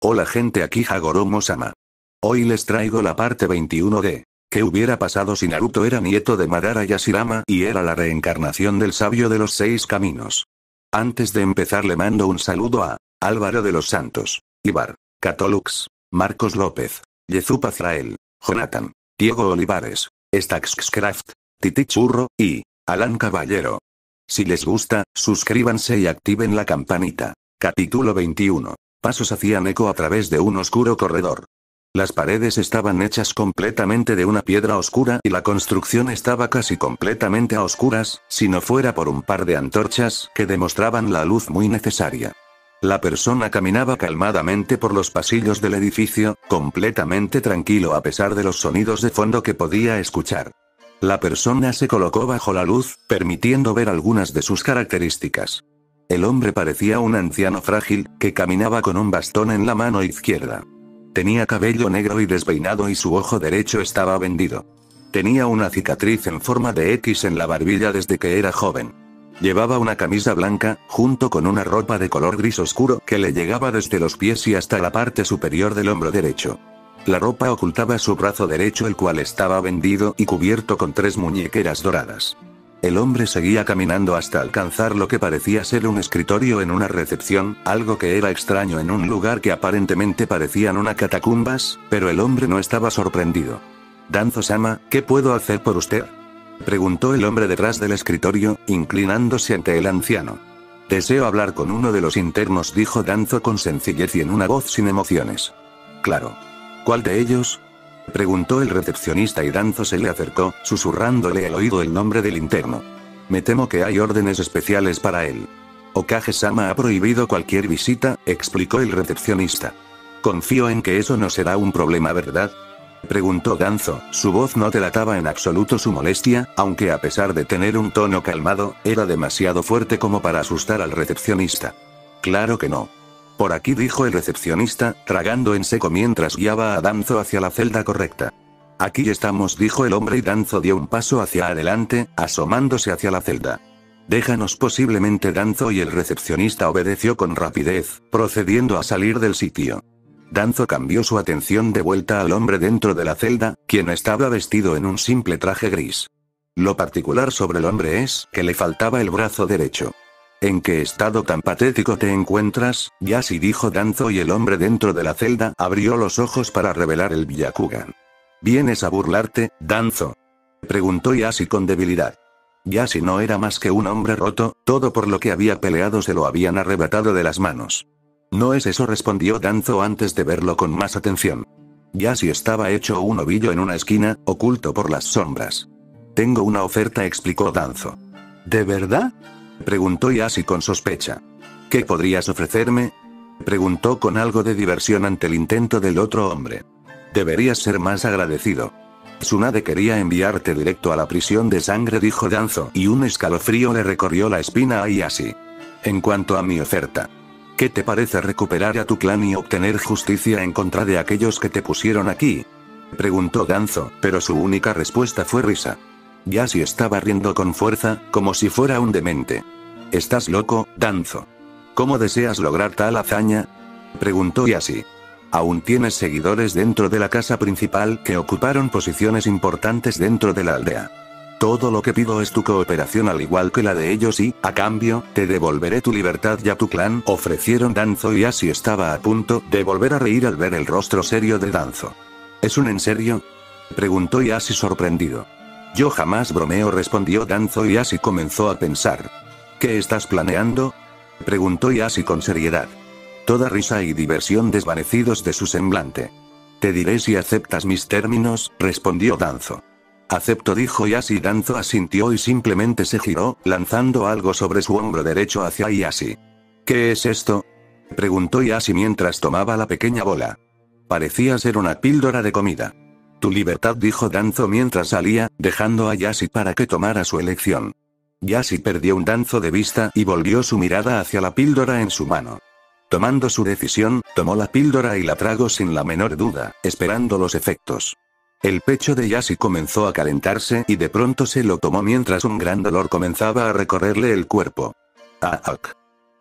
Hola gente, aquí Hagoromo-sama. Hoy les traigo la parte 21 de ¿qué hubiera pasado si Naruto era nieto de Madara Yashirama y era la reencarnación del sabio de los 6 caminos? Antes de empezar le mando un saludo a Álvaro de los Santos, Ibar, Catolux, Marcos López, Yezup Azrael, Jonathan, Diego Olivares, Staxcraft, Titi Churro, y Alan Caballero. Si les gusta, suscríbanse y activen la campanita. Capítulo 21. Pasos hacían eco a través de un oscuro corredor. Las paredes estaban hechas completamente de una piedra oscura y la construcción estaba casi completamente a oscuras, si no fuera por un par de antorchas que demostraban la luz muy necesaria. La persona caminaba calmadamente por los pasillos del edificio, completamente tranquilo a pesar de los sonidos de fondo que podía escuchar. La persona se colocó bajo la luz, permitiendo ver algunas de sus características. El hombre parecía un anciano frágil, que caminaba con un bastón en la mano izquierda. Tenía cabello negro y despeinado y su ojo derecho estaba vendido. Tenía una cicatriz en forma de X en la barbilla desde que era joven. Llevaba una camisa blanca, junto con una ropa de color gris oscuro que le llegaba desde los pies y hasta la parte superior del hombro derecho. La ropa ocultaba su brazo derecho, el cual estaba vendido y cubierto con 3 muñequeras doradas. El hombre seguía caminando hasta alcanzar lo que parecía ser un escritorio en una recepción, algo que era extraño en un lugar que aparentemente parecían una catacumbas, pero el hombre no estaba sorprendido. «Danzo-sama, ¿qué puedo hacer por usted?», preguntó el hombre detrás del escritorio, inclinándose ante el anciano. «Deseo hablar con uno de los internos», dijo Danzo con sencillez y en una voz sin emociones. «Claro. ¿Cuál de ellos?», preguntó el recepcionista y Danzo se le acercó, susurrándole al oído el nombre del interno. «Me temo que hay órdenes especiales para él. Okage-sama ha prohibido cualquier visita», explicó el recepcionista. «Confío en que eso no será un problema, ¿verdad?», preguntó Danzo. Su voz no delataba en absoluto su molestia, aunque a pesar de tener un tono calmado, era demasiado fuerte como para asustar al recepcionista. «Claro que no. Por aquí», dijo el recepcionista, tragando en seco mientras guiaba a Danzo hacia la celda correcta. «Aquí estamos», dijo el hombre y Danzo dio un paso hacia adelante, asomándose hacia la celda. «Déjanos posiblemente», Danzo, y el recepcionista obedeció con rapidez, procediendo a salir del sitio. Danzo cambió su atención de vuelta al hombre dentro de la celda, quien estaba vestido en un simple traje gris. Lo particular sobre el hombre es que le faltaba el brazo derecho. «¿En qué estado tan patético te encuentras, Yashi?», dijo Danzo, y el hombre dentro de la celda abrió los ojos para revelar el Byakugan. «¿Vienes a burlarte, Danzo?», preguntó Yashi con debilidad. Yashi no era más que un hombre roto, todo por lo que había peleado se lo habían arrebatado de las manos. «No es eso», respondió Danzo antes de verlo con más atención. Yashi estaba hecho un ovillo en una esquina, oculto por las sombras. «Tengo una oferta», explicó Danzo. «¿De verdad?», preguntó Yashi con sospecha. «¿Qué podrías ofrecerme?», preguntó con algo de diversión ante el intento del otro hombre. «Deberías ser más agradecido. Tsunade quería enviarte directo a la prisión de sangre», dijo Danzo, y un escalofrío le recorrió la espina a Yashi. «En cuanto a mi oferta, ¿qué te parece recuperar a tu clan y obtener justicia en contra de aquellos que te pusieron aquí?», preguntó Danzo, pero su única respuesta fue risa. Yashi estaba riendo con fuerza, como si fuera un demente. «¿Estás loco, Danzo? ¿Cómo deseas lograr tal hazaña?», preguntó Yashi. «Aún tienes seguidores dentro de la casa principal que ocuparon posiciones importantes dentro de la aldea. Todo lo que pido es tu cooperación al igual que la de ellos y, a cambio, te devolveré tu libertad y a tu clan», ofrecieron Danzo, y Yashi estaba a punto de volver a reír al ver el rostro serio de Danzo. «¿Es un en serio?», preguntó Yashi sorprendido. «Yo jamás bromeo», respondió Danzo, y Yashi comenzó a pensar. «¿Qué estás planeando?», preguntó Yashi con seriedad. Toda risa y diversión desvanecidos de su semblante. «Te diré si aceptas mis términos», respondió Danzo. «Acepto», dijo Yashi. Danzo asintió y simplemente se giró, lanzando algo sobre su hombro derecho hacia Yashi. «¿Qué es esto?», preguntó Yashi mientras tomaba la pequeña bola. Parecía ser una píldora de comida. «Tu libertad», dijo Danzo mientras salía, dejando a Yashi para que tomara su elección. Yashi perdió un Danzo de vista y volvió su mirada hacia la píldora en su mano. Tomando su decisión, tomó la píldora y la tragó sin la menor duda, esperando los efectos. El pecho de Yashi comenzó a calentarse y de pronto se lo tomó mientras un gran dolor comenzaba a recorrerle el cuerpo. «¡Ah!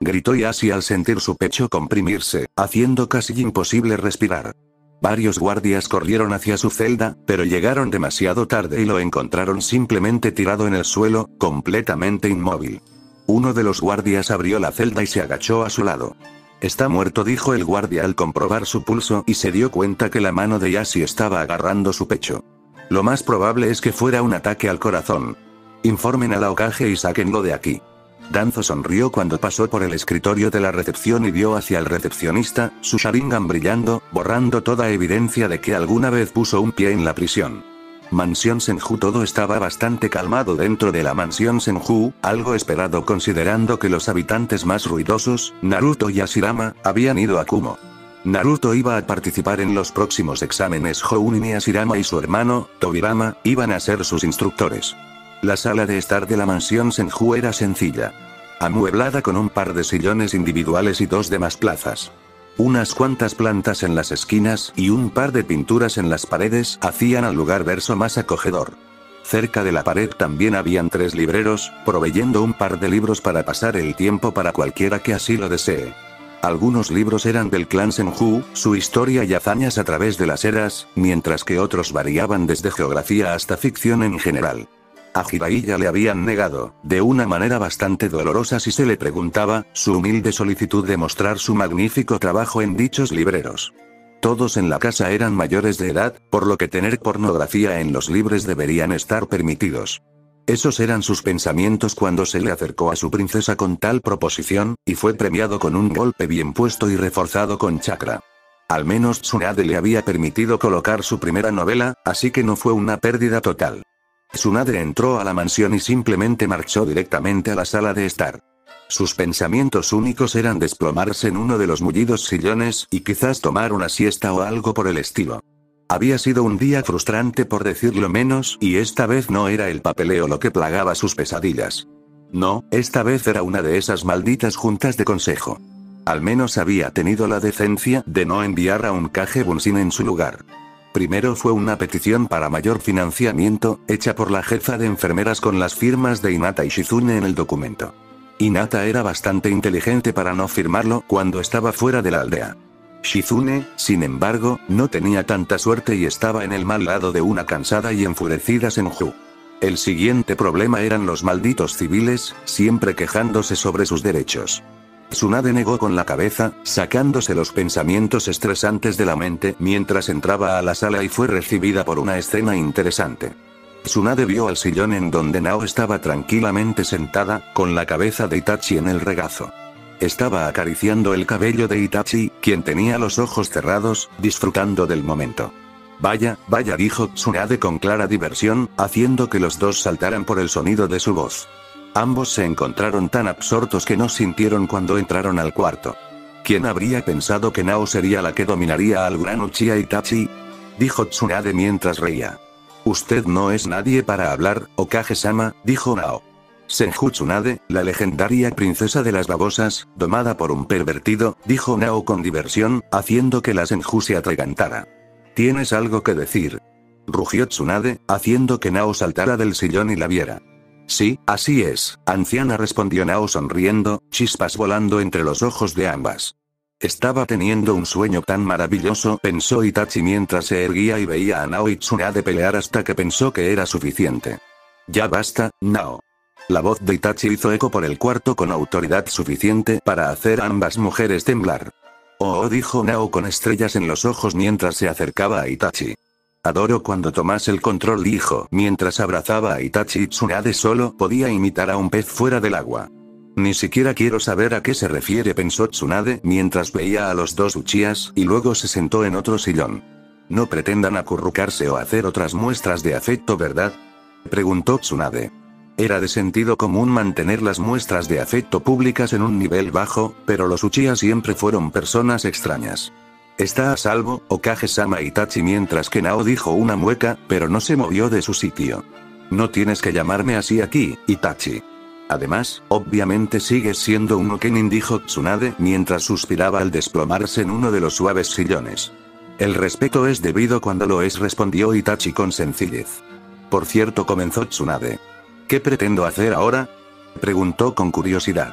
gritó Yashi al sentir su pecho comprimirse, haciendo casi imposible respirar. Varios guardias corrieron hacia su celda, pero llegaron demasiado tarde y lo encontraron simplemente tirado en el suelo, completamente inmóvil. Uno de los guardias abrió la celda y se agachó a su lado. Está muerto, dijo el guardia al comprobar su pulso y se dio cuenta que la mano de Yashi estaba agarrando su pecho. Lo más probable es que fuera un ataque al corazón. Informen a la Hokage y sáquenlo de aquí. Danzo sonrió cuando pasó por el escritorio de la recepción y vio hacia el recepcionista, su Sharingan brillando, borrando toda evidencia de que alguna vez puso un pie en la prisión. Mansión Senju. Todo estaba bastante calmado dentro de la mansión Senju, algo esperado considerando que los habitantes más ruidosos, Naruto y Hashirama, habían ido a Kumo. Naruto iba a participar en los próximos exámenes Jounin y Hashirama y su hermano, Tobirama, iban a ser sus instructores. La sala de estar de la mansión Senju era sencilla. Amueblada con un par de sillones individuales y dos demás plazas. Unas cuantas plantas en las esquinas y un par de pinturas en las paredes hacían al lugar verso más acogedor. Cerca de la pared también habían 3 libreros, proveyendo un par de libros para pasar el tiempo para cualquiera que así lo desee. Algunos libros eran del clan Senju, su historia y hazañas a través de las eras, mientras que otros variaban desde geografía hasta ficción en general. A Jiraiya le habían negado, de una manera bastante dolorosa si se le preguntaba, su humilde solicitud de mostrar su magnífico trabajo en dichos libreros. Todos en la casa eran mayores de edad, por lo que tener pornografía en los libros deberían estar permitidos. Esos eran sus pensamientos cuando se le acercó a su princesa con tal proposición, y fue premiado con un golpe bien puesto y reforzado con chakra. Al menos Tsunade le había permitido colocar su primera novela, así que no fue una pérdida total. Tsunade entró a la mansión y simplemente marchó directamente a la sala de estar. Sus pensamientos únicos eran desplomarse en uno de los mullidos sillones y quizás tomar una siesta o algo por el estilo. Había sido un día frustrante por decirlo menos, y esta vez no era el papeleo lo que plagaba sus pesadillas. No, esta vez era una de esas malditas juntas de consejo. Al menos había tenido la decencia de no enviar a un Kage Bunshin en su lugar. Primero fue una petición para mayor financiamiento, hecha por la jefa de enfermeras con las firmas de Hinata y Shizune en el documento. Hinata era bastante inteligente para no firmarlo cuando estaba fuera de la aldea. Shizune, sin embargo, no tenía tanta suerte y estaba en el mal lado de una cansada y enfurecida Senju. El siguiente problema eran los malditos civiles, siempre quejándose sobre sus derechos. Tsunade negó con la cabeza, sacándose los pensamientos estresantes de la mente mientras entraba a la sala y fue recibida por una escena interesante. Tsunade vio al sillón en donde Nao estaba tranquilamente sentada, con la cabeza de Itachi en el regazo. Estaba acariciando el cabello de Itachi, quien tenía los ojos cerrados, disfrutando del momento. Vaya, vaya, dijo Tsunade con clara diversión, haciendo que los dos saltaran por el sonido de su voz. Ambos se encontraron tan absortos que no sintieron cuando entraron al cuarto. ¿Quién habría pensado que Nao sería la que dominaría al gran Uchiha Itachi? Dijo Tsunade mientras reía. Usted no es nadie para hablar, Hokage-sama, dijo Nao. Senju Tsunade, la legendaria princesa de las babosas, domada por un pervertido, dijo Nao con diversión, haciendo que la Senju se atragantara. ¿Tienes algo que decir? Rugió Tsunade, haciendo que Nao saltara del sillón y la viera. Sí, así es, anciana, respondió Nao sonriendo, chispas volando entre los ojos de ambas. Estaba teniendo un sueño tan maravilloso, pensó Itachi mientras se erguía y veía a Nao y Tsunade pelear hasta que pensó que era suficiente. Ya basta, Nao. La voz de Itachi hizo eco por el cuarto con autoridad suficiente para hacer a ambas mujeres temblar. Oh, dijo Nao con estrellas en los ojos mientras se acercaba a Itachi. Adoro cuando tomas el control, dijo, mientras abrazaba a Itachi y Tsunade solo podía imitar a un pez fuera del agua. Ni siquiera quiero saber a qué se refiere, pensó Tsunade mientras veía a los dos Uchihas y luego se sentó en otro sillón. No pretendan acurrucarse o hacer otras muestras de afecto, ¿verdad? Preguntó Tsunade. Era de sentido común mantener las muestras de afecto públicas en un nivel bajo, pero los Uchiha siempre fueron personas extrañas. Está a salvo, Hokage-sama, Itachi, mientras que Nao dijo una mueca, pero no se movió de su sitio. No tienes que llamarme así aquí, Itachi. Además, obviamente sigues siendo un Okenin, dijo Tsunade mientras suspiraba al desplomarse en uno de los suaves sillones. El respeto es debido cuando lo es, respondió Itachi con sencillez. Por cierto, comenzó Tsunade. ¿Qué pretendo hacer ahora? Preguntó con curiosidad.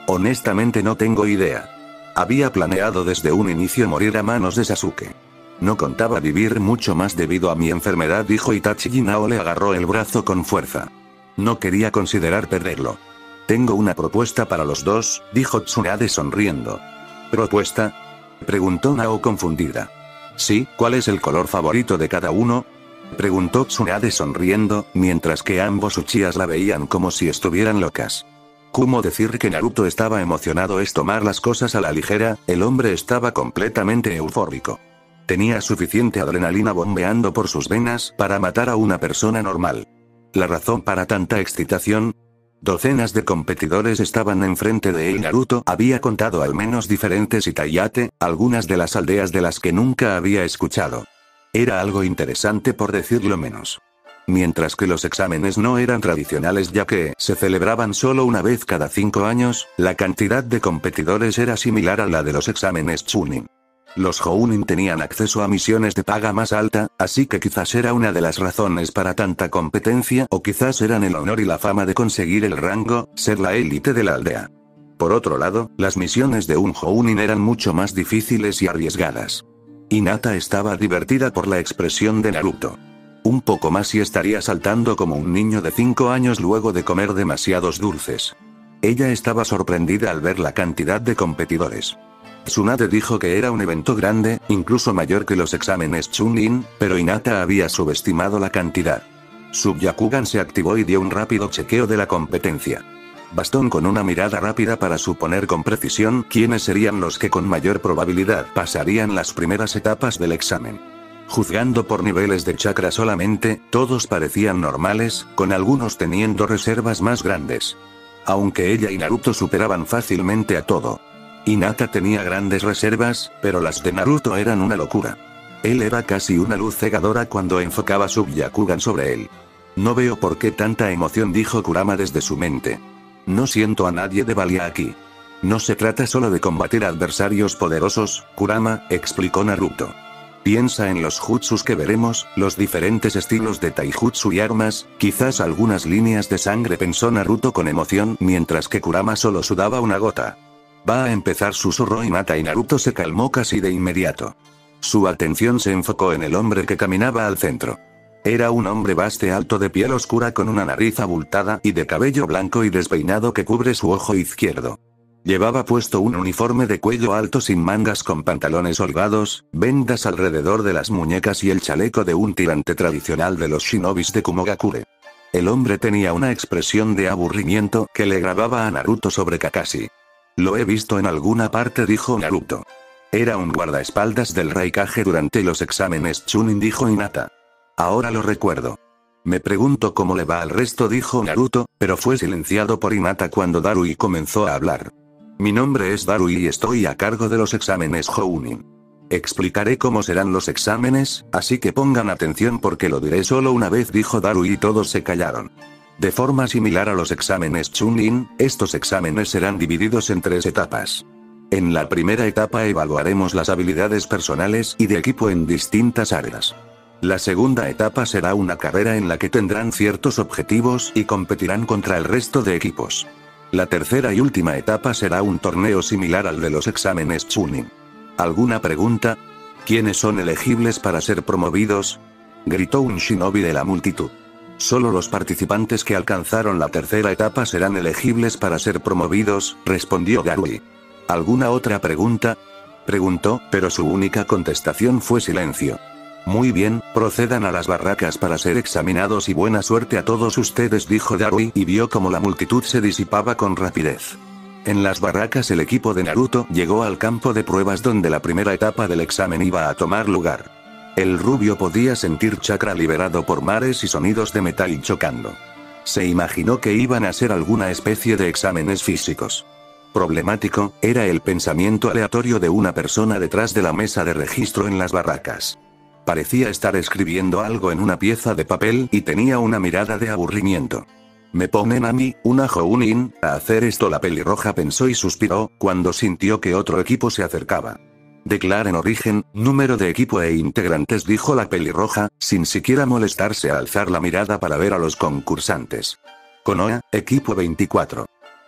Honestamente no tengo idea. Había planeado desde un inicio morir a manos de Sasuke. No contaba vivir mucho más debido a mi enfermedad, dijo Itachi, y Nao le agarró el brazo con fuerza. No quería considerar perderlo. Tengo una propuesta para los dos, dijo Tsunade sonriendo. ¿Propuesta?, preguntó Nao confundida. Sí, ¿cuál es el color favorito de cada uno?, preguntó Tsunade sonriendo, mientras que ambos Uchihas la veían como si estuvieran locas. ¿Cómo decir que Naruto estaba emocionado es tomar las cosas a la ligera? El hombre estaba completamente eufórico. Tenía suficiente adrenalina bombeando por sus venas para matar a una persona normal. ¿La razón para tanta excitación? Docenas de competidores estaban enfrente de él. Naruto había contado al menos diferentes Itayate, algunas de las aldeas de las que nunca había escuchado. Era algo interesante por decirlo menos. Mientras que los exámenes no eran tradicionales ya que se celebraban solo una vez cada 5 años, la cantidad de competidores era similar a la de los exámenes Chunin. Los Jounin tenían acceso a misiones de paga más alta, así que quizás era una de las razones para tanta competencia, o quizás eran el honor y la fama de conseguir el rango, ser la élite de la aldea. Por otro lado, las misiones de un Jounin eran mucho más difíciles y arriesgadas. Hinata estaba divertida por la expresión de Naruto. Un poco más y estaría saltando como un niño de 5 años luego de comer demasiados dulces. Ella estaba sorprendida al ver la cantidad de competidores. Tsunade dijo que era un evento grande, incluso mayor que los exámenes Chunin, pero Hinata había subestimado la cantidad. Su Byakugan se activó y dio un rápido chequeo de la competencia. Bastó con una mirada rápida para suponer con precisión quiénes serían los que con mayor probabilidad pasarían las primeras etapas del examen. Juzgando por niveles de chakra solamente, todos parecían normales, con algunos teniendo reservas más grandes. Aunque ella y Naruto superaban fácilmente a todo. Hinata tenía grandes reservas, pero las de Naruto eran una locura. Él era casi una luz cegadora cuando enfocaba su Byakugan sobre él. No veo por qué tanta emoción, dijo Kurama desde su mente. No siento a nadie de valía aquí. No se trata solo de combatir a adversarios poderosos, Kurama, explicó Naruto. Piensa en los jutsus que veremos, los diferentes estilos de taijutsu y armas, quizás algunas líneas de sangre, pensó Naruto con emoción, mientras que Kurama solo sudaba una gota. Va a empezar, susurró Hinata, y Naruto se calmó casi de inmediato. Su atención se enfocó en el hombre que caminaba al centro. Era un hombre vasto, alto, de piel oscura, con una nariz abultada y de cabello blanco y despeinado que cubre su ojo izquierdo. Llevaba puesto un uniforme de cuello alto sin mangas con pantalones holgados, vendas alrededor de las muñecas y el chaleco de un tirante tradicional de los shinobis de Kumogakure. El hombre tenía una expresión de aburrimiento que le grababa a Naruto sobre Kakashi. Lo he visto en alguna parte, dijo Naruto. Era un guardaespaldas del Raikage durante los exámenes Chunin, dijo Hinata. Ahora lo recuerdo. Me pregunto cómo le va al resto, dijo Naruto, pero fue silenciado por Hinata cuando Darui comenzó a hablar. Mi nombre es Darui y estoy a cargo de los exámenes Jounin. Explicaré cómo serán los exámenes, así que pongan atención porque lo diré solo una vez, dijo Darui, y todos se callaron. De forma similar a los exámenes Chunin, estos exámenes serán divididos en 3 etapas. En la primera etapa evaluaremos las habilidades personales y de equipo en distintas áreas. La segunda etapa será una carrera en la que tendrán ciertos objetivos y competirán contra el resto de equipos. La tercera y última etapa será un torneo similar al de los exámenes Chunin. ¿Alguna pregunta? ¿Quiénes son elegibles para ser promovidos?, gritó un shinobi de la multitud. Solo los participantes que alcanzaron la tercera etapa serán elegibles para ser promovidos, respondió Darui. ¿Alguna otra pregunta?, preguntó, pero su única contestación fue silencio. Muy bien, procedan a las barracas para ser examinados y buena suerte a todos ustedes, dijo Darui, y vio como la multitud se disipaba con rapidez. En las barracas el equipo de Naruto llegó al campo de pruebas donde la primera etapa del examen iba a tomar lugar. El rubio podía sentir chakra liberado por mares y sonidos de metal chocando. Se imaginó que iban a ser alguna especie de exámenes físicos. Problemático, era el pensamiento aleatorio de una persona detrás de la mesa de registro en las barracas. Parecía estar escribiendo algo en una pieza de papel y tenía una mirada de aburrimiento. Me ponen a mí, una Jounin, a hacer esto, la pelirroja pensó y suspiró, cuando sintió que otro equipo se acercaba. Declaren origen, número de equipo e integrantes, dijo la pelirroja, sin siquiera molestarse a alzar la mirada para ver a los concursantes. Konoha, equipo 24.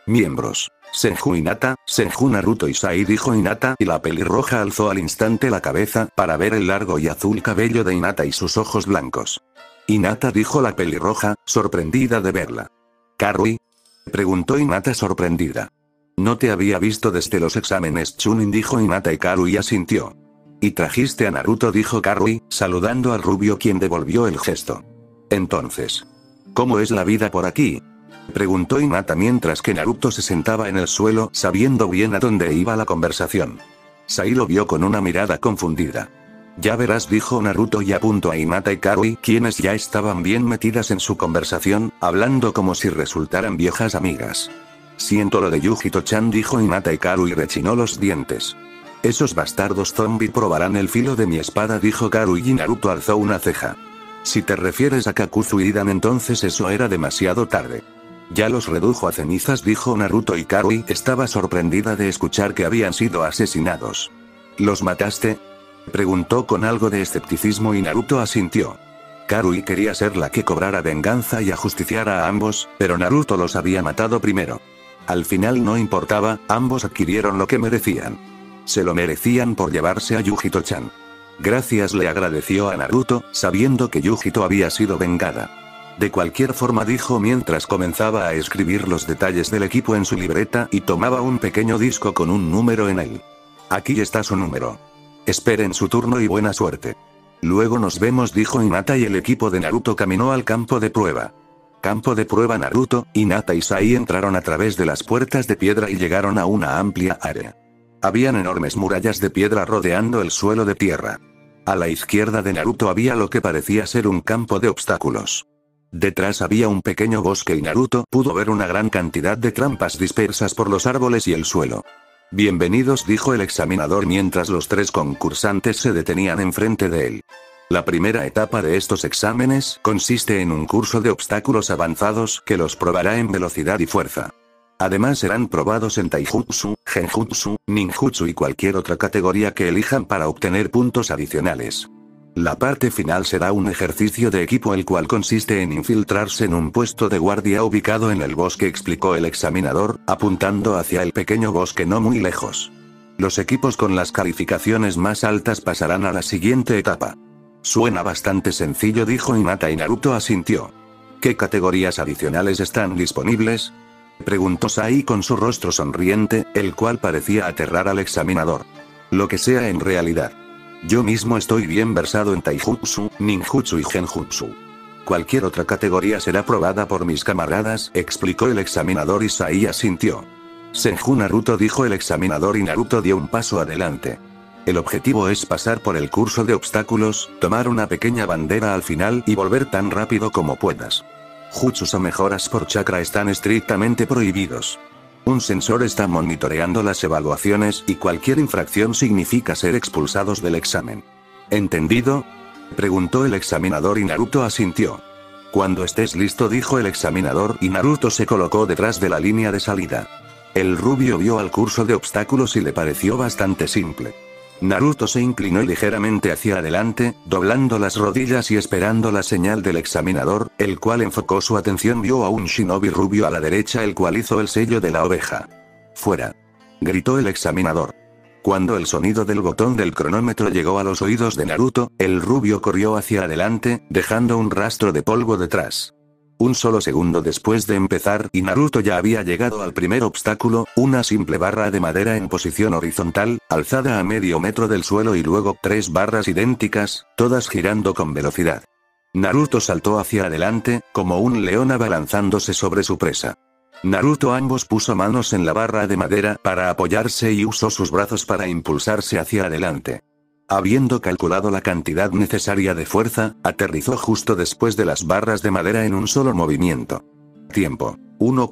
Miembros: Senju Hinata, Senju Naruto y Sai, dijo Hinata, y la pelirroja alzó al instante la cabeza para ver el largo y azul cabello de Hinata y sus ojos blancos. Hinata, dijo la pelirroja, sorprendida de verla. ¿Karui?, preguntó Hinata sorprendida. No te había visto desde los exámenes Chunin, dijo Hinata, y Karui asintió. ¿Y trajiste a Naruto?, dijo Karui, saludando al rubio, quien devolvió el gesto. Entonces, ¿cómo es la vida por aquí?, preguntó Hinata mientras que Naruto se sentaba en el suelo, sabiendo bien a dónde iba la conversación. Sai lo vio con una mirada confundida. Ya verás, dijo Naruto, y apuntó a Hinata y Karui, quienes ya estaban bien metidas en su conversación, hablando como si resultaran viejas amigas. Siento lo de Yujito-chan, dijo Hinata, y Karui rechinó los dientes. Esos bastardos zombie probarán el filo de mi espada, dijo Karui, y Naruto alzó una ceja. Si te refieres a Kakuzu y Dan, entonces eso era demasiado tarde. Ya los redujo a cenizas, dijo Naruto, y Karui estaba sorprendida de escuchar que habían sido asesinados. ¿Los mataste?, preguntó con algo de escepticismo, y Naruto asintió. Karui quería ser la que cobrara venganza y ajusticiara a ambos, pero Naruto los había matado primero. Al final no importaba, ambos adquirieron lo que merecían. Se lo merecían por llevarse a Yujito-chan. Gracias, le agradeció a Naruto, sabiendo que Yujito había sido vengada. De cualquier forma, dijo mientras comenzaba a escribir los detalles del equipo en su libreta y tomaba un pequeño disco con un número en él. Aquí está su número. Esperen su turno y buena suerte. Luego nos vemos, dijo Hinata, y el equipo de Naruto caminó al campo de prueba. Campo de prueba. Naruto, Hinata y Sai entraron a través de las puertas de piedra y llegaron a una amplia área. Habían enormes murallas de piedra rodeando el suelo de tierra. A la izquierda de Naruto había lo que parecía ser un campo de obstáculos. Detrás había un pequeño bosque y Naruto pudo ver una gran cantidad de trampas dispersas por los árboles y el suelo. Bienvenidos, dijo el examinador mientras los tres concursantes se detenían enfrente de él. La primera etapa de estos exámenes consiste en un curso de obstáculos avanzados que los probará en velocidad y fuerza. Además serán probados en Taijutsu, Genjutsu, Ninjutsu y cualquier otra categoría que elijan para obtener puntos adicionales. La parte final será un ejercicio de equipo, el cual consiste en infiltrarse en un puesto de guardia ubicado en el bosque, explicó el examinador, apuntando hacia el pequeño bosque no muy lejos. Los equipos con las calificaciones más altas pasarán a la siguiente etapa. Suena bastante sencillo, dijo Hinata, y Naruto asintió. ¿Qué categorías adicionales están disponibles?, preguntó Sai con su rostro sonriente, el cual parecía aterrar al examinador. Lo que sea en realidad. Yo mismo estoy bien versado en Taijutsu, Ninjutsu y Genjutsu. Cualquier otra categoría será probada por mis camaradas, explicó el examinador, y Sai asintió. Senju Naruto, dijo el examinador, y Naruto dio un paso adelante. El objetivo es pasar por el curso de obstáculos, tomar una pequeña bandera al final y volver tan rápido como puedas. Jutsus o mejoras por chakra están estrictamente prohibidos. Un sensor está monitoreando las evaluaciones y cualquier infracción significa ser expulsados del examen. ¿Entendido?, preguntó el examinador, y Naruto asintió. Cuando estés listo, dijo el examinador, y Naruto se colocó detrás de la línea de salida. El rubio vio al curso de obstáculos y le pareció bastante simple. Naruto se inclinó ligeramente hacia adelante, doblando las rodillas y esperando la señal del examinador, el cual enfocó su atención. Vio a un shinobi rubio a la derecha, el cual hizo el sello de la oveja. ¡Fuera!, gritó el examinador. Cuando el sonido del botón del cronómetro llegó a los oídos de Naruto, el rubio corrió hacia adelante, dejando un rastro de polvo detrás. Un solo segundo después de empezar, y Naruto ya había llegado al primer obstáculo, una simple barra de madera en posición horizontal, alzada a medio metro del suelo, y luego 3 barras idénticas, todas girando con velocidad. Naruto saltó hacia adelante, como un león abalanzándose sobre su presa. Naruto ambos puso manos en la barra de madera para apoyarse y usó sus brazos para impulsarse hacia adelante. Habiendo calculado la cantidad necesaria de fuerza, aterrizó justo después de las barras de madera en un solo movimiento. Tiempo: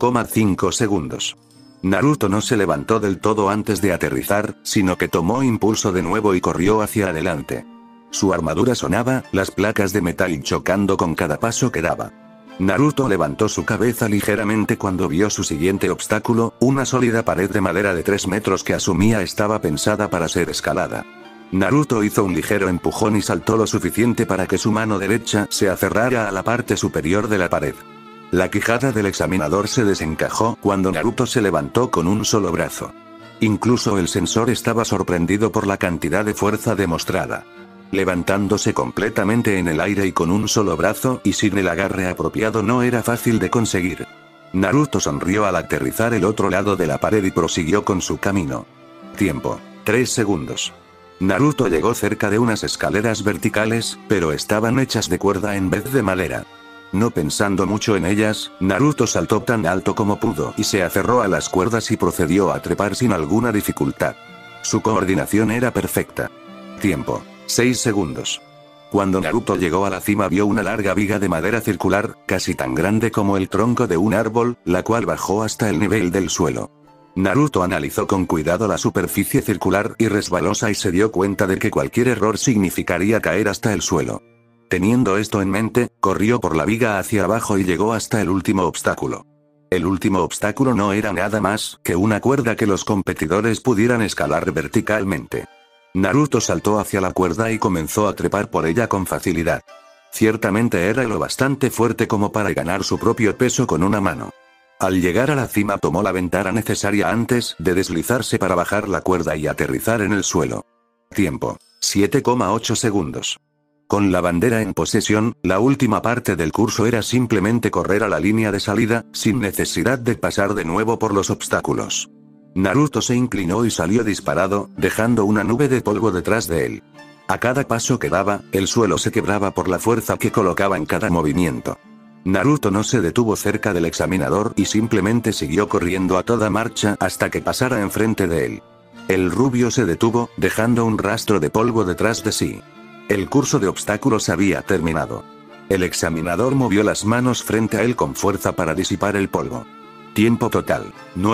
1,5 segundos. Naruto no se levantó del todo antes de aterrizar, sino que tomó impulso de nuevo y corrió hacia adelante. Su armadura sonaba, las placas de metal chocando con cada paso que daba. Naruto levantó su cabeza ligeramente cuando vio su siguiente obstáculo, una sólida pared de madera de 3 metros que asumía estaba pensada para ser escalada. Naruto hizo un ligero empujón y saltó lo suficiente para que su mano derecha se aferrara a la parte superior de la pared. La quijada del examinador se desencajó cuando Naruto se levantó con un solo brazo. Incluso el sensor estaba sorprendido por la cantidad de fuerza demostrada. Levantándose completamente en el aire y con un solo brazo y sin el agarre apropiado no era fácil de conseguir. Naruto sonrió al aterrizar el otro lado de la pared y prosiguió con su camino. Tiempo: 3 segundos. Naruto llegó cerca de unas escaleras verticales, pero estaban hechas de cuerda en vez de madera. No pensando mucho en ellas, Naruto saltó tan alto como pudo y se aferró a las cuerdas y procedió a trepar sin alguna dificultad. Su coordinación era perfecta. Tiempo: 6 segundos. Cuando Naruto llegó a la cima vio una larga viga de madera circular, casi tan grande como el tronco de un árbol, la cual bajó hasta el nivel del suelo. Naruto analizó con cuidado la superficie circular y resbalosa y se dio cuenta de que cualquier error significaría caer hasta el suelo. Teniendo esto en mente, corrió por la viga hacia abajo y llegó hasta el último obstáculo. El último obstáculo no era nada más que una cuerda que los competidores pudieran escalar verticalmente. Naruto saltó hacia la cuerda y comenzó a trepar por ella con facilidad. Ciertamente era lo bastante fuerte como para ganar su propio peso con una mano. Al llegar a la cima tomó la ventana necesaria antes de deslizarse para bajar la cuerda y aterrizar en el suelo. Tiempo: 7,8 segundos. Con la bandera en posesión, la última parte del curso era simplemente correr a la línea de salida, sin necesidad de pasar de nuevo por los obstáculos. Naruto se inclinó y salió disparado, dejando una nube de polvo detrás de él. A cada paso que daba, el suelo se quebraba por la fuerza que colocaba en cada movimiento. Naruto no se detuvo cerca del examinador y simplemente siguió corriendo a toda marcha hasta que pasara enfrente de él. El rubio se detuvo, dejando un rastro de polvo detrás de sí. El curso de obstáculos había terminado. El examinador movió las manos frente a él con fuerza para disipar el polvo. Tiempo total: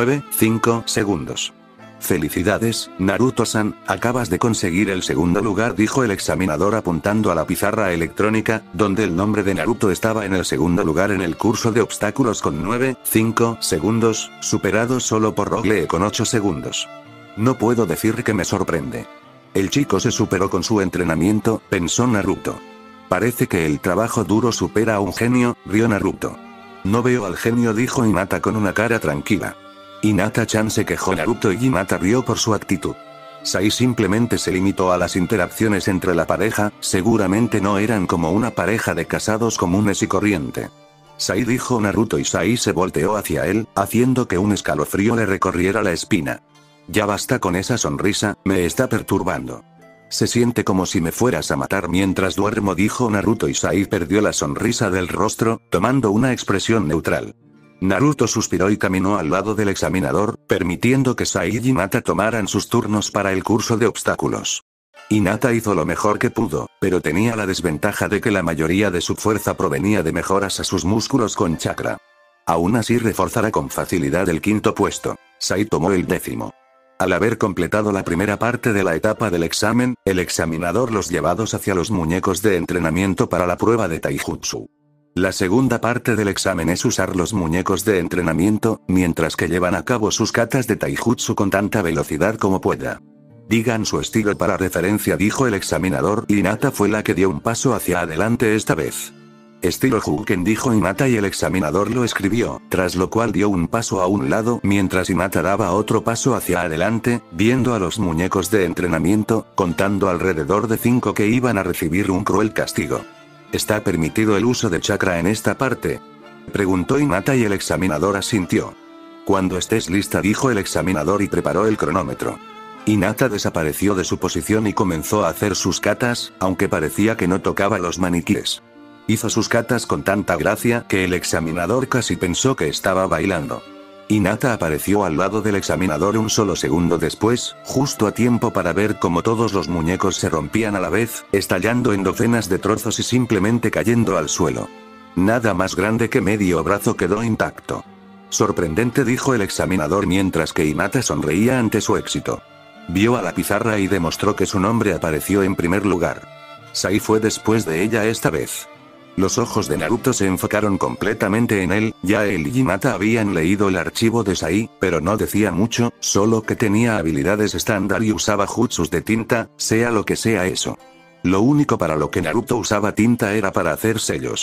9,5 segundos. Felicidades, Naruto-san, acabas de conseguir el segundo lugar, dijo el examinador apuntando a la pizarra electrónica, donde el nombre de Naruto estaba en el segundo lugar en el curso de obstáculos con 9,5 segundos, superado solo por Rock Lee con 8 segundos. No puedo decir que me sorprende. El chico se superó con su entrenamiento, pensó Naruto. Parece que el trabajo duro supera a un genio, rió Naruto. No veo al genio, dijo Hinata con una cara tranquila. Hinata-chan, se quejó Naruto y Hinata rió por su actitud. Sai simplemente se limitó a las interacciones entre la pareja, seguramente no eran como una pareja de casados comunes y corriente. Sai, dijo Naruto y Sai se volteó hacia él, haciendo que un escalofrío le recorriera la espina. Ya basta con esa sonrisa, me está perturbando. Se siente como si me fueras a matar mientras duermo, dijo Naruto y Sai perdió la sonrisa del rostro, tomando una expresión neutral. Naruto suspiró y caminó al lado del examinador, permitiendo que Sai y Hinata tomaran sus turnos para el curso de obstáculos. Hinata hizo lo mejor que pudo, pero tenía la desventaja de que la mayoría de su fuerza provenía de mejoras a sus músculos con chakra. Aún así reforzará con facilidad el quinto puesto. Sai tomó el 10º. Al haber completado la primera parte de la etapa del examen, el examinador los llevados hacia los muñecos de entrenamiento para la prueba de Taijutsu. La segunda parte del examen es usar los muñecos de entrenamiento, mientras que llevan a cabo sus katas de Taijutsu con tanta velocidad como pueda. Digan su estilo para referencia, dijo el examinador, y Hinata fue la que dio un paso hacia adelante esta vez. Estilo Huken, dijo Hinata y el examinador lo escribió, tras lo cual dio un paso a un lado mientras Hinata daba otro paso hacia adelante, viendo a los muñecos de entrenamiento, contando alrededor de 5 que iban a recibir un cruel castigo. ¿Está permitido el uso de chakra en esta parte?, preguntó Hinata y el examinador asintió. Cuando estés lista, dijo el examinador y preparó el cronómetro. Hinata desapareció de su posición y comenzó a hacer sus katas, aunque parecía que no tocaba los maniquíes. Hizo sus katas con tanta gracia que el examinador casi pensó que estaba bailando. Hinata apareció al lado del examinador un solo segundo después, justo a tiempo para ver cómo todos los muñecos se rompían a la vez, estallando en docenas de trozos y simplemente cayendo al suelo. Nada más grande que medio brazo quedó intacto. Sorprendente, dijo el examinador mientras que Hinata sonreía ante su éxito. Vio a la pizarra y demostró que su nombre apareció en primer lugar. Sai fue después de ella esta vez. Los ojos de Naruto se enfocaron completamente en él, ya él y Hinata habían leído el archivo de Sai, pero no decía mucho, solo que tenía habilidades estándar y usaba jutsus de tinta, sea lo que sea eso. Lo único para lo que Naruto usaba tinta era para hacer sellos.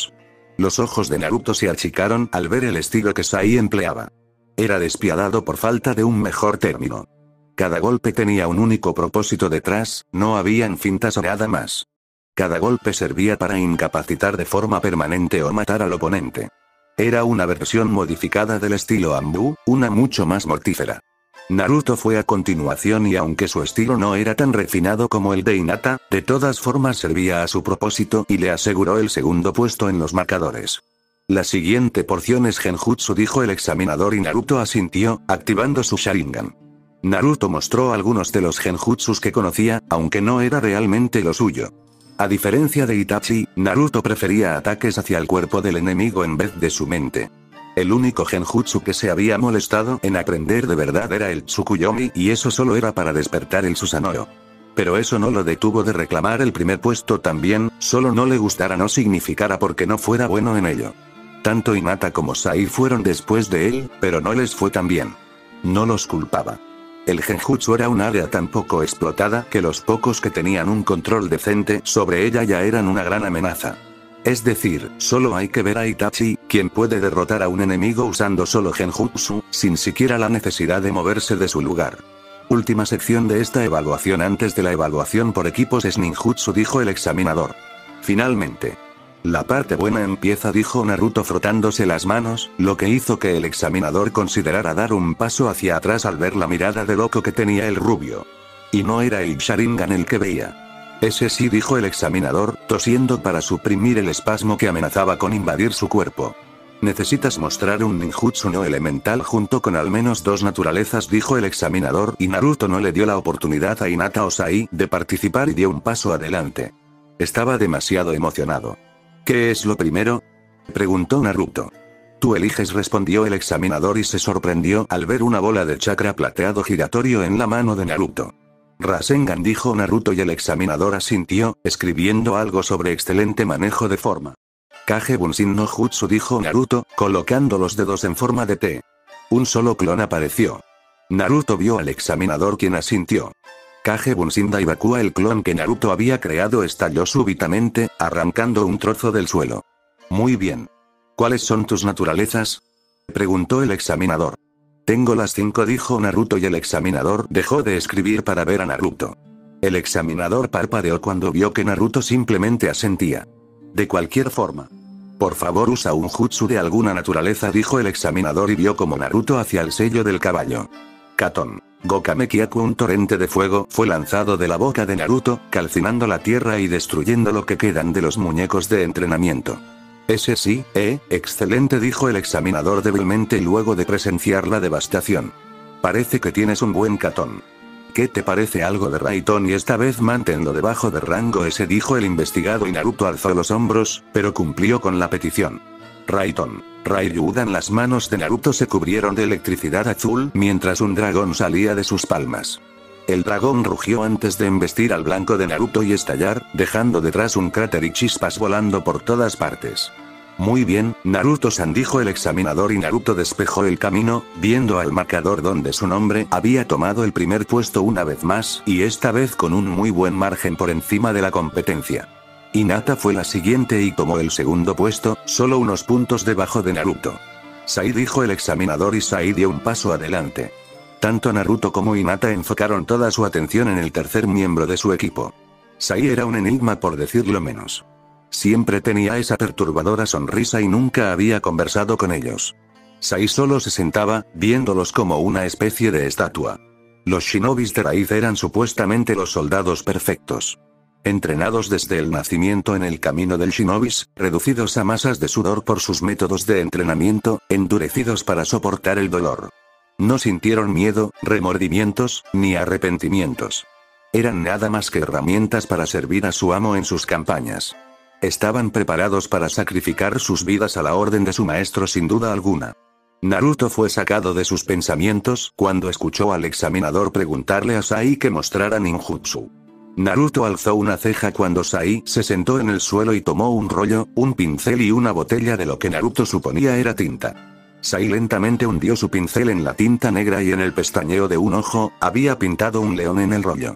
Los ojos de Naruto se achicaron al ver el estilo que Sai empleaba. Era despiadado por falta de un mejor término. Cada golpe tenía un único propósito detrás, no habían fintas o nada más. Cada golpe servía para incapacitar de forma permanente o matar al oponente. Era una versión modificada del estilo Anbu, una mucho más mortífera. Naruto fue a continuación y aunque su estilo no era tan refinado como el de Hinata, de todas formas servía a su propósito y le aseguró el segundo puesto en los marcadores. La siguiente porción es Genjutsu, dijo el examinador y Naruto asintió, activando su Sharingan. Naruto mostró algunos de los genjutsus que conocía, aunque no era realmente lo suyo. A diferencia de Itachi, Naruto prefería ataques hacia el cuerpo del enemigo en vez de su mente. El único genjutsu que se había molestado en aprender de verdad era el Tsukuyomi y eso solo era para despertar el Susanoo. Pero eso no lo detuvo de reclamar el primer puesto también, solo no le gustara no significara porque no fuera bueno en ello. Tanto Hinata como Sai fueron después de él, pero no les fue tan bien. No los culpaba. El genjutsu era un área tan poco explotada que los pocos que tenían un control decente sobre ella ya eran una gran amenaza. Es decir, solo hay que ver a Itachi, quien puede derrotar a un enemigo usando solo genjutsu, sin siquiera la necesidad de moverse de su lugar. Última sección de esta evaluación antes de la evaluación por equipos es ninjutsu, dijo el examinador. Finalmente. La parte buena empieza, dijo Naruto frotándose las manos, lo que hizo que el examinador considerara dar un paso hacia atrás al ver la mirada de loco que tenía el rubio. Y no era el Sharingan el que veía. Ese sí, dijo el examinador, tosiendo para suprimir el espasmo que amenazaba con invadir su cuerpo. Necesitas mostrar un ninjutsu no elemental junto con al menos dos naturalezas, dijo el examinador, y Naruto no le dio la oportunidad a Hinata o Sai de participar y dio un paso adelante. Estaba demasiado emocionado. ¿Qué es lo primero?, preguntó Naruto. Tú eliges, respondió el examinador y se sorprendió al ver una bola de chakra plateado giratorio en la mano de Naruto. Rasengan, dijo Naruto y el examinador asintió, escribiendo algo sobre excelente manejo de forma. Kage Bunshin no Jutsu, dijo Naruto, colocando los dedos en forma de T. Un solo clon apareció. Naruto vio al examinador, quien asintió. Kage Bunshin Daibakua, el clon que Naruto había creado, estalló súbitamente, arrancando un trozo del suelo. Muy bien. ¿Cuáles son tus naturalezas?, preguntó el examinador. Tengo las 5, dijo Naruto y el examinador dejó de escribir para ver a Naruto. El examinador parpadeó cuando vio que Naruto simplemente asentía. De cualquier forma. Por favor, usa un jutsu de alguna naturaleza, dijo el examinador y vio como Naruto hacia el sello del caballo. Katon. Gokame Kyaku, un torrente de fuego, fue lanzado de la boca de Naruto, calcinando la tierra y destruyendo lo que quedan de los muñecos de entrenamiento. Ese sí, excelente, dijo el examinador débilmente luego de presenciar la devastación. Parece que tienes un buen Katon. ¿Qué te parece algo de Raiton? Y esta vez manténlo debajo de rango S, dijo el investigado y Naruto alzó los hombros, pero cumplió con la petición. Raiton. Raiyudan. Las manos de Naruto se cubrieron de electricidad azul mientras un dragón salía de sus palmas. El dragón rugió antes de embestir al blanco de Naruto y estallar, dejando detrás un cráter y chispas volando por todas partes. Muy bien, Naruto-san, dijo el examinador y Naruto despejó el camino, viendo al marcador donde su nombre había tomado el primer puesto una vez más, y esta vez con un muy buen margen por encima de la competencia. Hinata fue la siguiente y tomó el segundo puesto, solo unos puntos debajo de Naruto. Sai, dijo el examinador y Sai dio un paso adelante. Tanto Naruto como Hinata enfocaron toda su atención en el tercer miembro de su equipo. Sai era un enigma, por decirlo menos. Siempre tenía esa perturbadora sonrisa y nunca había conversado con ellos. Sai solo se sentaba, viéndolos como una especie de estatua. Los shinobis de raíz eran supuestamente los soldados perfectos. Entrenados desde el nacimiento en el camino del shinobis, reducidos a masas de sudor por sus métodos de entrenamiento, endurecidos para soportar el dolor. No sintieron miedo, remordimientos, ni arrepentimientos. Eran nada más que herramientas para servir a su amo en sus campañas. Estaban preparados para sacrificar sus vidas a la orden de su maestro sin duda alguna. Naruto fue sacado de sus pensamientos cuando escuchó al examinador preguntarle a Sai que mostrara ninjutsu. Naruto alzó una ceja cuando Sai se sentó en el suelo y tomó un rollo, un pincel y una botella de lo que Naruto suponía era tinta. Sai lentamente hundió su pincel en la tinta negra y en el pestañeo de un ojo, había pintado un león en el rollo.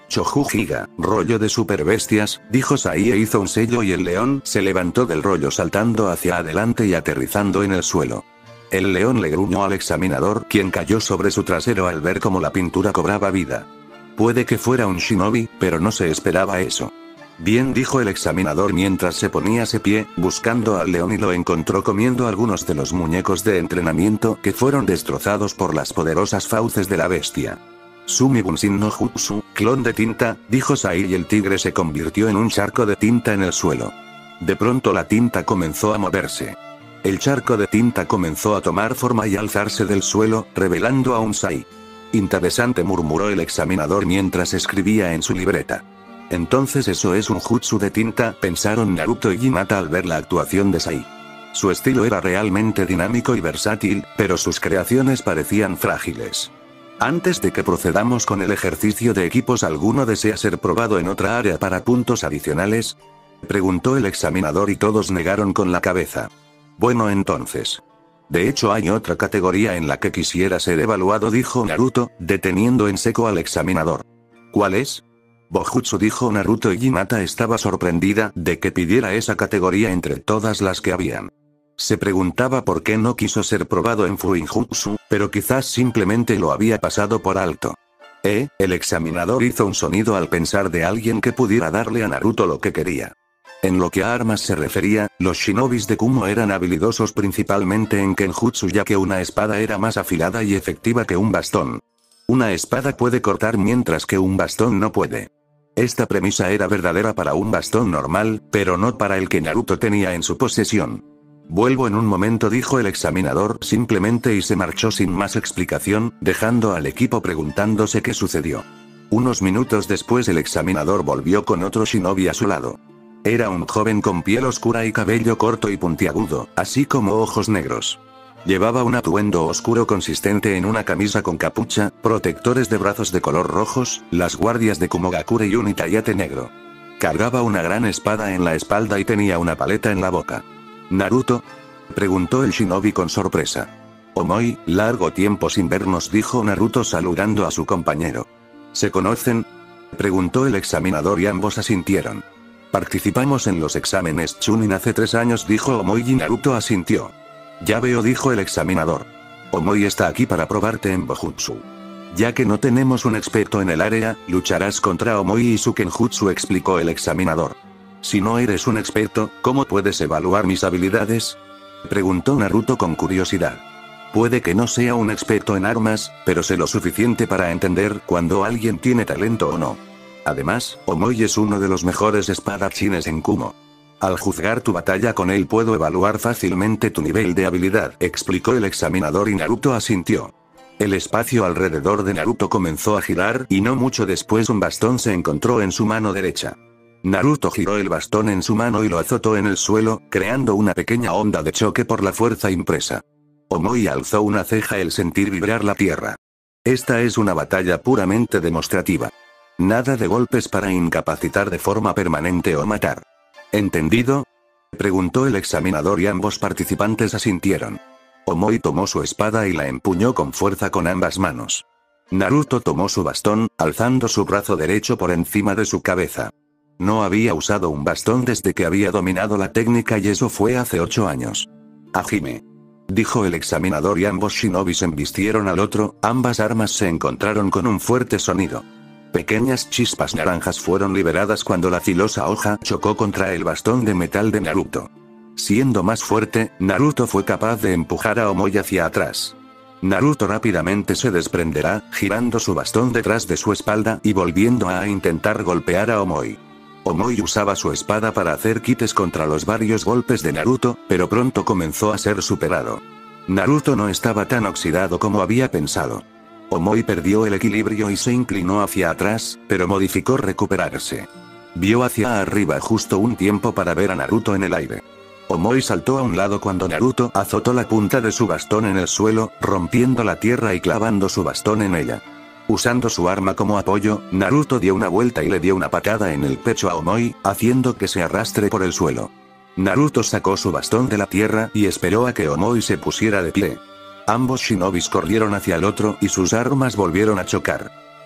Chojujiga, rollo de superbestias, dijo Sai e hizo un sello y el león se levantó del rollo saltando hacia adelante y aterrizando en el suelo. El león le gruñó al examinador, quien cayó sobre su trasero al ver cómo la pintura cobraba vida. Puede que fuera un shinobi, pero no se esperaba eso. Bien, dijo el examinador mientras se ponía ese pie, buscando al león y lo encontró comiendo algunos de los muñecos de entrenamiento que fueron destrozados por las poderosas fauces de la bestia. Sumi Bunshin no Jutsu, clon de tinta, dijo Sai y el tigre se convirtió en un charco de tinta en el suelo. De pronto la tinta comenzó a moverse. El charco de tinta comenzó a tomar forma y alzarse del suelo, revelando a un Sai. Interesante, murmuró el examinador mientras escribía en su libreta. Entonces eso es un jutsu de tinta, pensaron Naruto y Hinata al ver la actuación de Sai. Su estilo era realmente dinámico y versátil, pero sus creaciones parecían frágiles. Antes de que procedamos con el ejercicio de equipos, ¿alguno desea ser probado en otra área para puntos adicionales?, preguntó el examinador y todos negaron con la cabeza. Bueno, entonces. De hecho hay otra categoría en la que quisiera ser evaluado, dijo Naruto, deteniendo en seco al examinador. ¿Cuál es? Bojutsu, dijo Naruto y Hinata estaba sorprendida de que pidiera esa categoría entre todas las que habían. Se preguntaba por qué no quiso ser probado en Fuinjutsu, pero quizás simplemente lo había pasado por alto. El examinador hizo un sonido al pensar de alguien que pudiera darle a Naruto lo que quería. En lo que a armas se refería, los shinobis de Kumo eran habilidosos principalmente en Kenjutsu, ya que una espada era más afilada y efectiva que un bastón. Una espada puede cortar mientras que un bastón no puede. Esta premisa era verdadera para un bastón normal, pero no para el que Naruto tenía en su posesión. Vuelvo en un momento, dijo el examinador simplemente y se marchó sin más explicación, dejando al equipo preguntándose qué sucedió. Unos minutos después el examinador volvió con otro shinobi a su lado. Era un joven con piel oscura y cabello corto y puntiagudo, así como ojos negros. Llevaba un atuendo oscuro consistente en una camisa con capucha, protectores de brazos de color rojos, las guardias de Kumogakure y un itayate negro. Cargaba una gran espada en la espalda y tenía una paleta en la boca. ¿Naruto?, preguntó el shinobi con sorpresa. Omoi, largo tiempo sin vernos, dijo Naruto saludando a su compañero. ¿Se conocen?, preguntó el examinador y ambos asintieron. Participamos en los exámenes Chunin hace 3 años, dijo Omoi y Naruto asintió. Ya veo, dijo el examinador. Omoi está aquí para probarte en Bojutsu. Ya que no tenemos un experto en el área, lucharás contra Omoi y su Kenjutsu, explicó el examinador. Si no eres un experto, ¿cómo puedes evaluar mis habilidades?, preguntó Naruto con curiosidad. Puede que no sea un experto en armas, pero sé lo suficiente para entender cuando alguien tiene talento o no. Además, Omoi es uno de los mejores espadachines en Kumo. Al juzgar tu batalla con él puedo evaluar fácilmente tu nivel de habilidad, explicó el examinador y Naruto asintió. El espacio alrededor de Naruto comenzó a girar y no mucho después un bastón se encontró en su mano derecha. Naruto giró el bastón en su mano y lo azotó en el suelo, creando una pequeña onda de choque por la fuerza impresa. Omoi alzó una ceja al sentir vibrar la tierra. Esta es una batalla puramente demostrativa. Nada de golpes para incapacitar de forma permanente o matar. ¿Entendido?, preguntó el examinador y ambos participantes asintieron. Omoi tomó su espada y la empuñó con fuerza con ambas manos. Naruto tomó su bastón, alzando su brazo derecho por encima de su cabeza. No había usado un bastón desde que había dominado la técnica y eso fue hace 8 años. Hajime, dijo el examinador y ambos shinobis embistieron al otro, ambas armas se encontraron con un fuerte sonido. Pequeñas chispas naranjas fueron liberadas cuando la filosa hoja chocó contra el bastón de metal de Naruto. Siendo más fuerte, Naruto fue capaz de empujar a Omoi hacia atrás. Naruto rápidamente se desprenderá, girando su bastón detrás de su espalda y volviendo a intentar golpear a Omoi. Omoi usaba su espada para hacer quites contra los varios golpes de Naruto, pero pronto comenzó a ser superado. Naruto no estaba tan oxidado como había pensado. Omoi perdió el equilibrio y se inclinó hacia atrás, pero modificó recuperarse. Vio hacia arriba justo un tiempo para ver a Naruto en el aire. Omoi saltó a un lado cuando Naruto azotó la punta de su bastón en el suelo, rompiendo la tierra y clavando su bastón en ella. Usando su arma como apoyo, Naruto dio una vuelta y le dio una patada en el pecho a Omoi, haciendo que se arrastre por el suelo. Naruto sacó su bastón de la tierra y esperó a que Omoi se pusiera de pie. Ambos shinobis corrieron hacia el otro y sus armas volvieron a chocar.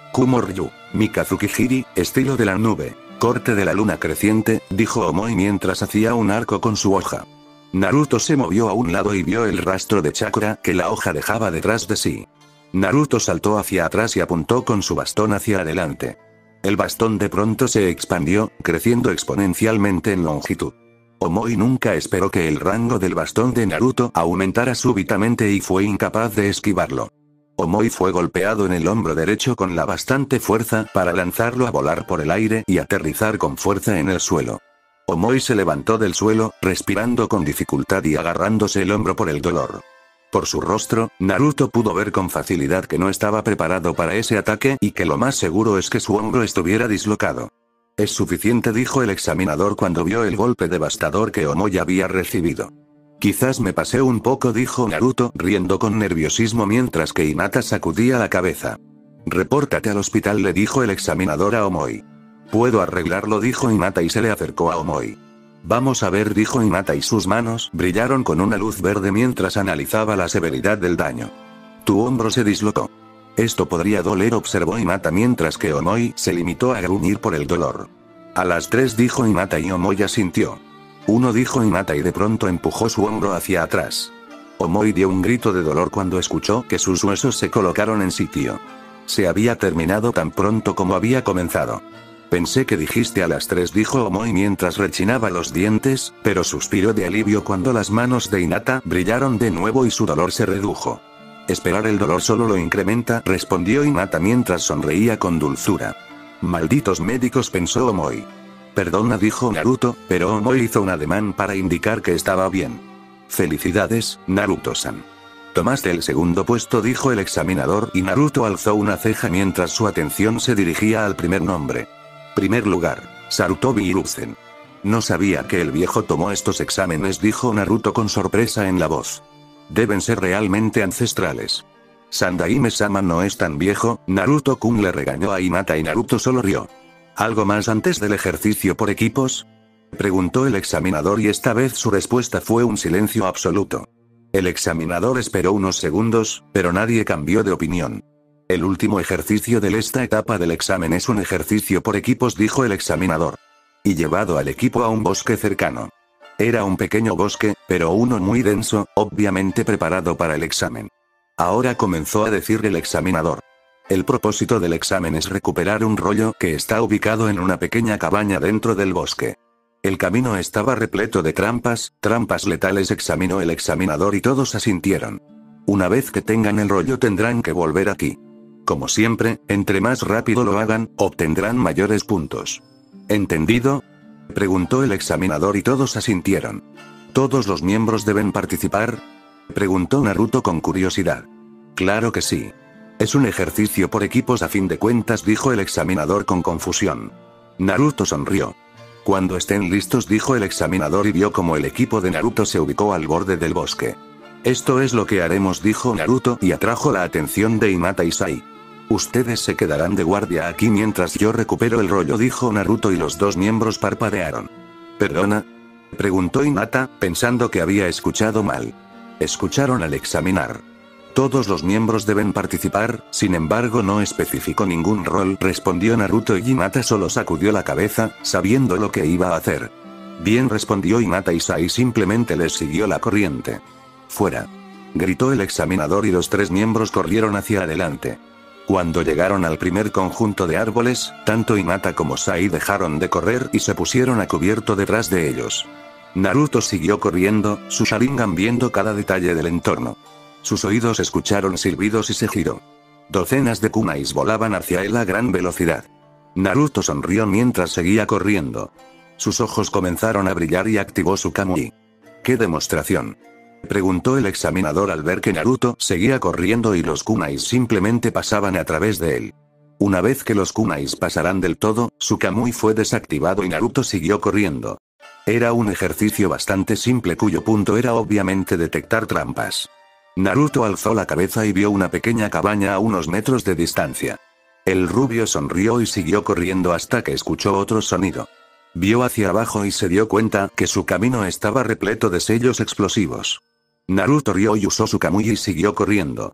Kumo Ryu, Mikazuki-hiri, estilo de la nube, corte de la luna creciente, dijo Omoi mientras hacía un arco con su hoja. Naruto se movió a un lado y vio el rastro de chakra que la hoja dejaba detrás de sí. Naruto saltó hacia atrás y apuntó con su bastón hacia adelante. El bastón de pronto se expandió, creciendo exponencialmente en longitud. Omoi nunca esperó que el rango del bastón de Naruto aumentara súbitamente y fue incapaz de esquivarlo. Omoi fue golpeado en el hombro derecho con la bastante fuerza para lanzarlo a volar por el aire y aterrizar con fuerza en el suelo. Omoi se levantó del suelo, respirando con dificultad y agarrándose el hombro por el dolor. Por su rostro, Naruto pudo ver con facilidad que no estaba preparado para ese ataque y que lo más seguro es que su hombro estuviera dislocado. Es suficiente, dijo el examinador cuando vio el golpe devastador que Omoi había recibido. Quizás me pasé un poco, dijo Naruto, riendo con nerviosismo mientras que Hinata sacudía la cabeza. Repórtate al hospital, le dijo el examinador a Omoi. Puedo arreglarlo, dijo Hinata y se le acercó a Omoi. Vamos a ver, dijo Hinata y sus manos brillaron con una luz verde mientras analizaba la severidad del daño. Tu hombro se dislocó. Esto podría doler, observó Hinata mientras que Omoi se limitó a gruñir por el dolor. A las 3, dijo Hinata y Omoi asintió. 1, dijo Hinata y de pronto empujó su hombro hacia atrás. Omoi dio un grito de dolor cuando escuchó que sus huesos se colocaron en sitio. Se había terminado tan pronto como había comenzado. Pensé que dijiste a las 3, dijo Omoi mientras rechinaba los dientes, pero suspiró de alivio cuando las manos de Hinata brillaron de nuevo y su dolor se redujo. Esperar el dolor solo lo incrementa, respondió Hinata mientras sonreía con dulzura. Malditos médicos, pensó Omoi. Perdona, dijo Naruto, pero Omoi hizo un ademán para indicar que estaba bien. Felicidades, Naruto-san. Tomaste el segundo puesto, dijo el examinador y Naruto alzó una ceja mientras su atención se dirigía al primer nombre. Primer lugar, Sarutobi Hiruzen. No sabía que el viejo tomó estos exámenes, dijo Naruto con sorpresa en la voz. Deben ser realmente ancestrales. Sandaime-sama no es tan viejo, Naruto-kun le regañó a Hinata y Naruto solo rió. ¿Algo más antes del ejercicio por equipos?, preguntó el examinador y esta vez su respuesta fue un silencio absoluto. El examinador esperó unos segundos, pero nadie cambió de opinión. El último ejercicio de esta etapa del examen es un ejercicio por equipos, dijo el examinador. Y llevado al equipo a un bosque cercano. Era un pequeño bosque, pero uno muy denso, obviamente preparado para el examen. Ahora comenzó a decir el examinador. El propósito del examen es recuperar un rollo que está ubicado en una pequeña cabaña dentro del bosque. El camino estaba repleto de trampas letales, examinó el examinador y todos asintieron. Una vez que tengan el rollo tendrán que volver aquí. Como siempre, entre más rápido lo hagan, obtendrán mayores puntos. ¿Entendido?, preguntó el examinador y todos asintieron. ¿Todos los miembros deben participar?, preguntó Naruto con curiosidad. Claro que sí. Es un ejercicio por equipos a fin de cuentas, dijo el examinador con confusión. Naruto sonrió. Cuando estén listos, dijo el examinador y vio como el equipo de Naruto se ubicó al borde del bosque. Esto es lo que haremos, dijo Naruto y atrajo la atención de Hinata y Sai. Ustedes se quedarán de guardia aquí mientras yo recupero el rollo, dijo Naruto y los dos miembros parpadearon. ¿Perdona?, preguntó Hinata, pensando que había escuchado mal. Escucharon al examinar. Todos los miembros deben participar, sin embargo no especificó ningún rol, respondió Naruto y Hinata solo sacudió la cabeza, sabiendo lo que iba a hacer. Bien, respondió Hinata y Sai simplemente les siguió la corriente. Fuera. Gritó el examinador y los tres miembros corrieron hacia adelante. Cuando llegaron al primer conjunto de árboles, tanto Hinata como Sai dejaron de correr y se pusieron a cubierto detrás de ellos. Naruto siguió corriendo, su Sharingan viendo cada detalle del entorno. Sus oídos escucharon silbidos y se giró. Docenas de kunais volaban hacia él a gran velocidad. Naruto sonrió mientras seguía corriendo. Sus ojos comenzaron a brillar y activó su Kamui. ¿Qué demostración?, preguntó el examinador al ver que Naruto seguía corriendo y los kunais simplemente pasaban a través de él. Una vez que los kunais pasaran del todo, su Kamui fue desactivado y Naruto siguió corriendo. Era un ejercicio bastante simple cuyo punto era obviamente detectar trampas. Naruto alzó la cabeza y vio una pequeña cabaña a unos metros de distancia. El rubio sonrió y siguió corriendo hasta que escuchó otro sonido. Vio hacia abajo y se dio cuenta que su camino estaba repleto de sellos explosivos. Naruto rió y usó su Kamui y siguió corriendo.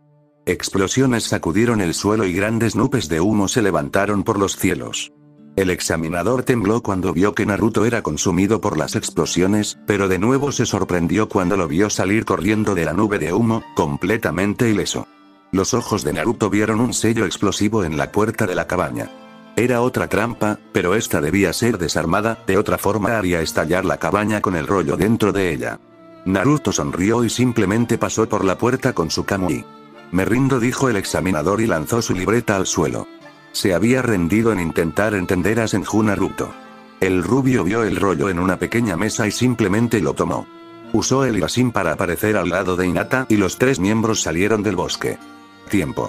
Explosiones sacudieron el suelo y grandes nubes de humo se levantaron por los cielos. El examinador tembló cuando vio que Naruto era consumido por las explosiones, pero de nuevo se sorprendió cuando lo vio salir corriendo de la nube de humo, completamente ileso. Los ojos de Naruto vieron un sello explosivo en la puerta de la cabaña. Era otra trampa, pero esta debía ser desarmada, de otra forma haría estallar la cabaña con el rollo dentro de ella. Naruto sonrió y simplemente pasó por la puerta con su Kamui. Me rindo, dijo el examinador y lanzó su libreta al suelo. Se había rendido en intentar entender a Senju Naruto. El rubio vio el rollo en una pequeña mesa y simplemente lo tomó. Usó el Irasin para aparecer al lado de Hinata y los tres miembros salieron del bosque. Tiempo.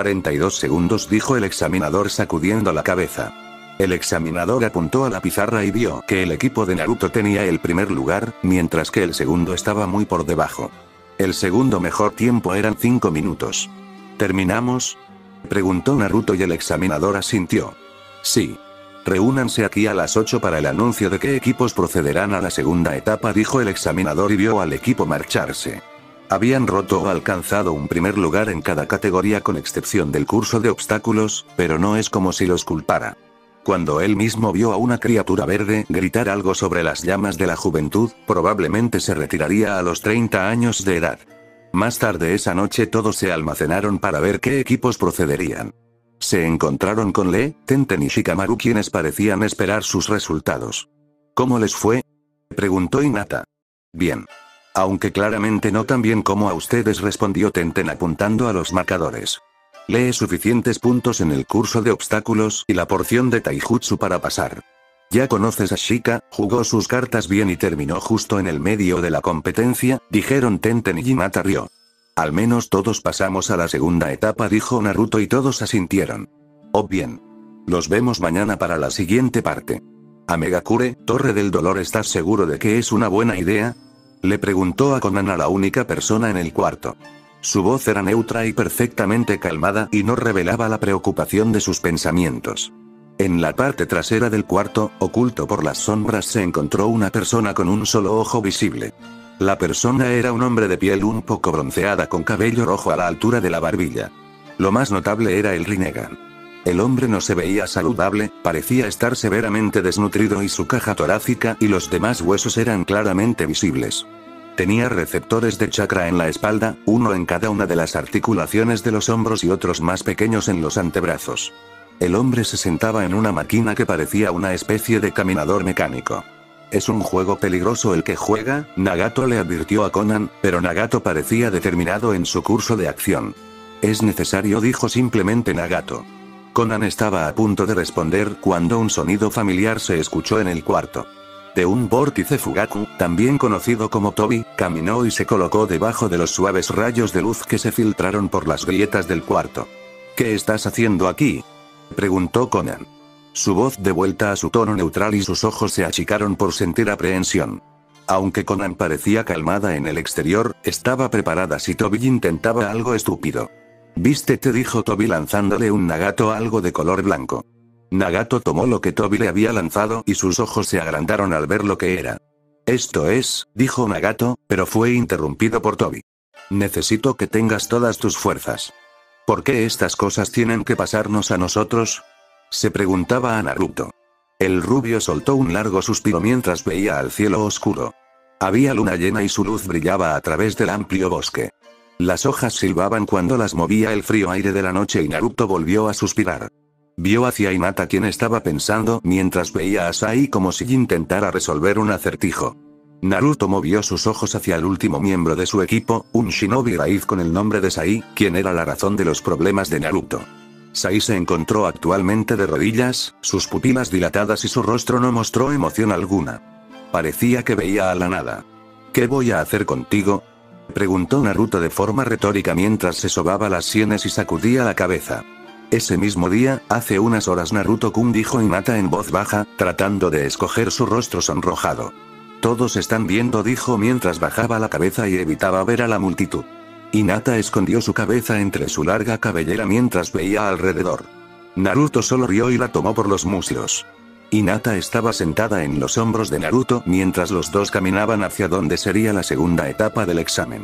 42 segundos, dijo el examinador sacudiendo la cabeza. El examinador apuntó a la pizarra y vio que el equipo de Naruto tenía el primer lugar, mientras que el segundo estaba muy por debajo. El segundo mejor tiempo eran 5 minutos. ¿Terminamos?, preguntó Naruto y el examinador asintió. Sí. Reúnanse aquí a las 8 para el anuncio de qué equipos procederán a la segunda etapa, dijo el examinador y vio al equipo marcharse. Habían roto o alcanzado un primer lugar en cada categoría con excepción del curso de obstáculos, pero no es como si los culpara. Cuando él mismo vio a una criatura verde gritar algo sobre las llamas de la juventud, probablemente se retiraría a los 30 años de edad. Más tarde esa noche todos se almacenaron para ver qué equipos procederían. Se encontraron con Lee, Tenten y Shikamaru, quienes parecían esperar sus resultados. ¿Cómo les fue?, preguntó Hinata. Bien. Aunque claramente no tan bien como a ustedes, respondió Tenten apuntando a los marcadores. Lee suficientes puntos en el curso de obstáculos y la porción de Taijutsu para pasar. Ya conoces a Shika, jugó sus cartas bien y terminó justo en el medio de la competencia, dijeron Tenten y Hinata rió. Al menos todos pasamos a la segunda etapa, dijo Naruto y todos asintieron. Oh bien. Los vemos mañana para la siguiente parte. A Megakure, Torre del Dolor, ¿estás seguro de que es una buena idea?, le preguntó a Konan, a la única persona en el cuarto. Su voz era neutra y perfectamente calmada y no revelaba la preocupación de sus pensamientos. En la parte trasera del cuarto, oculto por las sombras, se encontró una persona con un solo ojo visible. La persona era un hombre de piel un poco bronceada con cabello rojo a la altura de la barbilla. Lo más notable era el Rinnegan. El hombre no se veía saludable, parecía estar severamente desnutrido y su caja torácica y los demás huesos eran claramente visibles. Tenía receptores de chakra en la espalda, uno en cada una de las articulaciones de los hombros y otros más pequeños en los antebrazos. El hombre se sentaba en una máquina que parecía una especie de caminador mecánico. Es un juego peligroso el que juega, Nagato le advirtió a Konan, pero Nagato parecía determinado en su curso de acción. Es necesario, dijo simplemente Nagato. Konan estaba a punto de responder cuando un sonido familiar se escuchó en el cuarto. De un vórtice Fugaku, también conocido como Tobi, caminó y se colocó debajo de los suaves rayos de luz que se filtraron por las grietas del cuarto. ¿Qué estás haciendo aquí?, preguntó Konan. Su voz de vuelta a su tono neutral y sus ojos se achicaron por sentir aprehensión. Aunque Konan parecía calmada en el exterior, estaba preparada si Tobi intentaba algo estúpido. Vístete, dijo Tobi lanzándole un Nagato algo de color blanco. Nagato tomó lo que Tobi le había lanzado y sus ojos se agrandaron al ver lo que era. Esto es, dijo Nagato, pero fue interrumpido por Tobi. Necesito que tengas todas tus fuerzas. ¿Por qué estas cosas tienen que pasarnos a nosotros?, se preguntaba a Naruto. El rubio soltó un largo suspiro mientras veía al cielo oscuro. Había luna llena y su luz brillaba a través del amplio bosque. Las hojas silbaban cuando las movía el frío aire de la noche y Naruto volvió a suspirar. Vio hacia Hinata, quien estaba pensando mientras veía a Sai como si intentara resolver un acertijo. Naruto movió sus ojos hacia el último miembro de su equipo, un shinobi raíz con el nombre de Sai, quien era la razón de los problemas de Naruto. Sai se encontró actualmente de rodillas, sus pupilas dilatadas y su rostro no mostró emoción alguna. Parecía que veía a la nada. ¿Qué voy a hacer contigo?, preguntó Naruto de forma retórica mientras se sobaba las sienes y sacudía la cabeza. Ese mismo día, hace unas horas, Naruto-kun, dijo Hinata en voz baja, tratando de escoger su rostro sonrojado. Todos están viendo, dijo mientras bajaba la cabeza y evitaba ver a la multitud. Hinata escondió su cabeza entre su larga cabellera mientras veía alrededor. Naruto solo rió y la tomó por los muslos. Hinata estaba sentada en los hombros de Naruto mientras los dos caminaban hacia donde sería la segunda etapa del examen.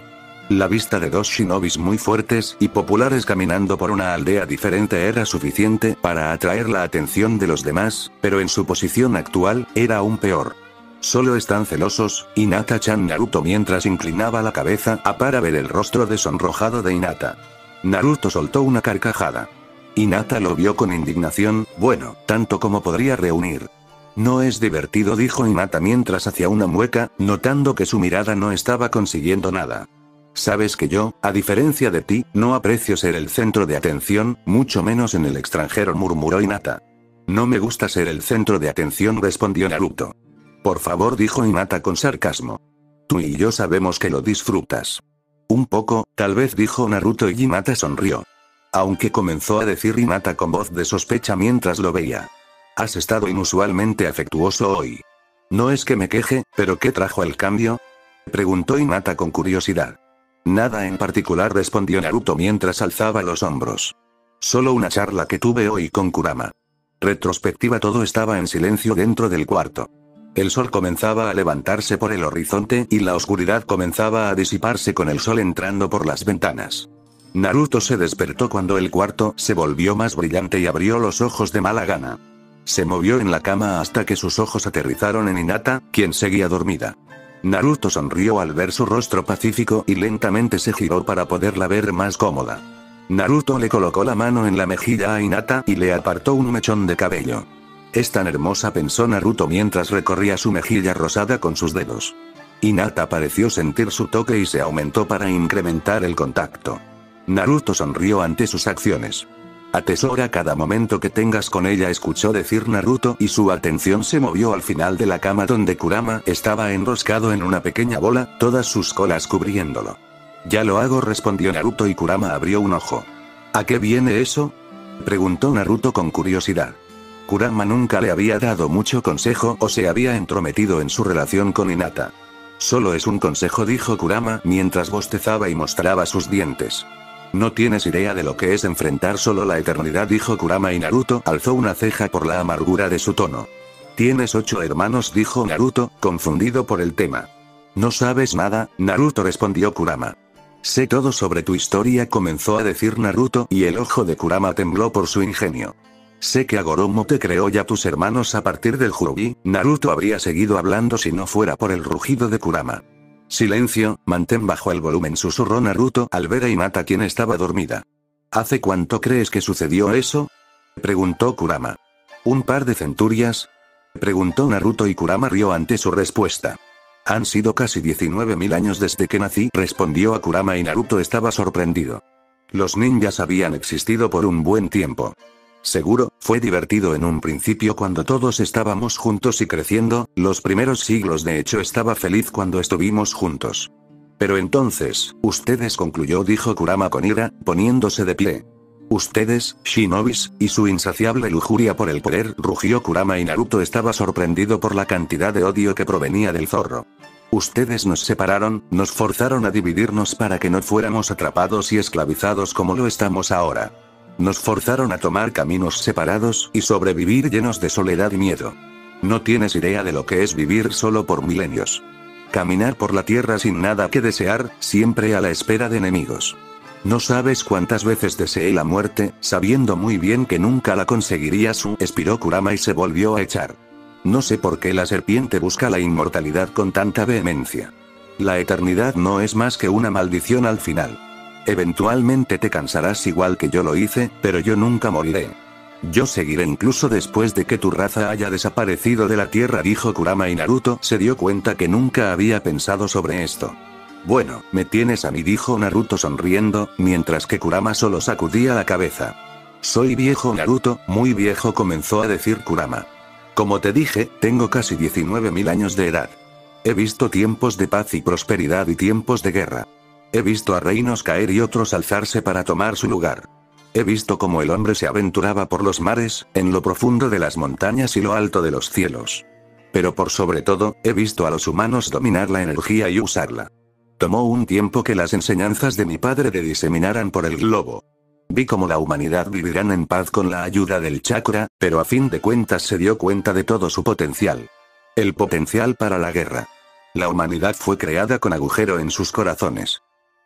La vista de dos shinobis muy fuertes y populares caminando por una aldea diferente era suficiente para atraer la atención de los demás, pero en su posición actual, era aún peor. Solo están celosos, Hinata-chan Naruto mientras inclinaba la cabeza para ver el rostro deshonrojado de Hinata. Naruto soltó una carcajada. Hinata lo vio con indignación, bueno, tanto como podría reunir. No es divertido, dijo Hinata mientras hacía una mueca, notando que su mirada no estaba consiguiendo nada. Sabes que yo, a diferencia de ti, no aprecio ser el centro de atención, mucho menos en el extranjero, murmuró Hinata. No me gusta ser el centro de atención, respondió Naruto. Por favor, dijo Hinata con sarcasmo. Tú y yo sabemos que lo disfrutas. Un poco, tal vez, dijo Naruto y Hinata sonrió. Aunque comenzó a decir Hinata con voz de sospecha mientras lo veía. Has estado inusualmente afectuoso hoy. No es que me queje, pero ¿qué trajo el cambio? Preguntó Hinata con curiosidad. Nada en particular, respondió Naruto mientras alzaba los hombros. Solo una charla que tuve hoy con Kurama. Retrospectiva. Todo estaba en silencio dentro del cuarto. El sol comenzaba a levantarse por el horizonte y la oscuridad comenzaba a disiparse con el sol entrando por las ventanas. Naruto se despertó cuando el cuarto se volvió más brillante y abrió los ojos de mala gana. Se movió en la cama hasta que sus ojos aterrizaron en Hinata, quien seguía dormida. Naruto sonrió al ver su rostro pacífico y lentamente se giró para poderla ver más cómoda. Naruto le colocó la mano en la mejilla a Hinata y le apartó un mechón de cabello. Es tan hermosa, pensó Naruto mientras recorría su mejilla rosada con sus dedos. Hinata pareció sentir su toque y se aumentó para incrementar el contacto. Naruto sonrió ante sus acciones. Atesora cada momento que tengas con ella, escuchó decir Naruto y su atención se movió al final de la cama donde Kurama estaba enroscado en una pequeña bola, todas sus colas cubriéndolo. Ya lo hago, respondió Naruto y Kurama abrió un ojo. ¿A qué viene eso? Preguntó Naruto con curiosidad. Kurama nunca le había dado mucho consejo o se había entrometido en su relación con Hinata. Solo es un consejo, dijo Kurama mientras bostezaba y mostraba sus dientes. No tienes idea de lo que es enfrentar solo la eternidad, dijo Kurama y Naruto alzó una ceja por la amargura de su tono. Tienes 8 hermanos, dijo Naruto, confundido por el tema. No sabes nada, Naruto, respondió Kurama. Sé todo sobre tu historia, comenzó a decir Naruto y el ojo de Kurama tembló por su ingenio. Sé que Agoromo te creó y a tus hermanos a partir del Hyuubi. Naruto habría seguido hablando si no fuera por el rugido de Kurama. Silencio, mantén bajo el volumen, susurró Naruto al ver a Hinata, quien estaba dormida. ¿Hace cuánto crees que sucedió eso? Preguntó Kurama. ¿Un par de centurias? Preguntó Naruto y Kurama rió ante su respuesta. Han sido casi 19.000 años desde que nací, respondió a Kurama y Naruto estaba sorprendido. Los ninjas habían existido por un buen tiempo. Seguro, fue divertido en un principio cuando todos estábamos juntos y creciendo, los primeros siglos, de hecho estaba feliz cuando estuvimos juntos. Pero entonces, ustedes, concluyó, dijo Kurama con ira, poniéndose de pie. Ustedes, shinobis, y su insaciable lujuria por el poder, rugió Kurama y Naruto estaba sorprendido por la cantidad de odio que provenía del zorro. Ustedes nos separaron, nos forzaron a dividirnos para que no fuéramos atrapados y esclavizados como lo estamos ahora. Nos forzaron a tomar caminos separados y sobrevivir llenos de soledad y miedo. No tienes idea de lo que es vivir solo por milenios. Caminar por la tierra sin nada que desear, siempre a la espera de enemigos. No sabes cuántas veces deseé la muerte, sabiendo muy bien que nunca la conseguiría. Expiró Kurama y se volvió a echar. No sé por qué la serpiente busca la inmortalidad con tanta vehemencia. La eternidad no es más que una maldición al final. Eventualmente te cansarás igual que yo lo hice, pero yo nunca moriré. Yo seguiré incluso después de que tu raza haya desaparecido de la tierra, dijo Kurama y Naruto se dio cuenta que nunca había pensado sobre esto. Bueno, me tienes a mí, dijo Naruto sonriendo, mientras que Kurama solo sacudía la cabeza. Soy viejo, Naruto, muy viejo, comenzó a decir Kurama. Como te dije, tengo casi 19.000 años de edad. He visto tiempos de paz y prosperidad y tiempos de guerra. He visto a reinos caer y otros alzarse para tomar su lugar. He visto cómo el hombre se aventuraba por los mares, en lo profundo de las montañas y lo alto de los cielos. Pero por sobre todo, he visto a los humanos dominar la energía y usarla. Tomó un tiempo que las enseñanzas de mi padre se diseminaran por el globo. Vi cómo la humanidad vivirán en paz con la ayuda del chakra, pero a fin de cuentas se dio cuenta de todo su potencial. El potencial para la guerra. La humanidad fue creada con agujero en sus corazones.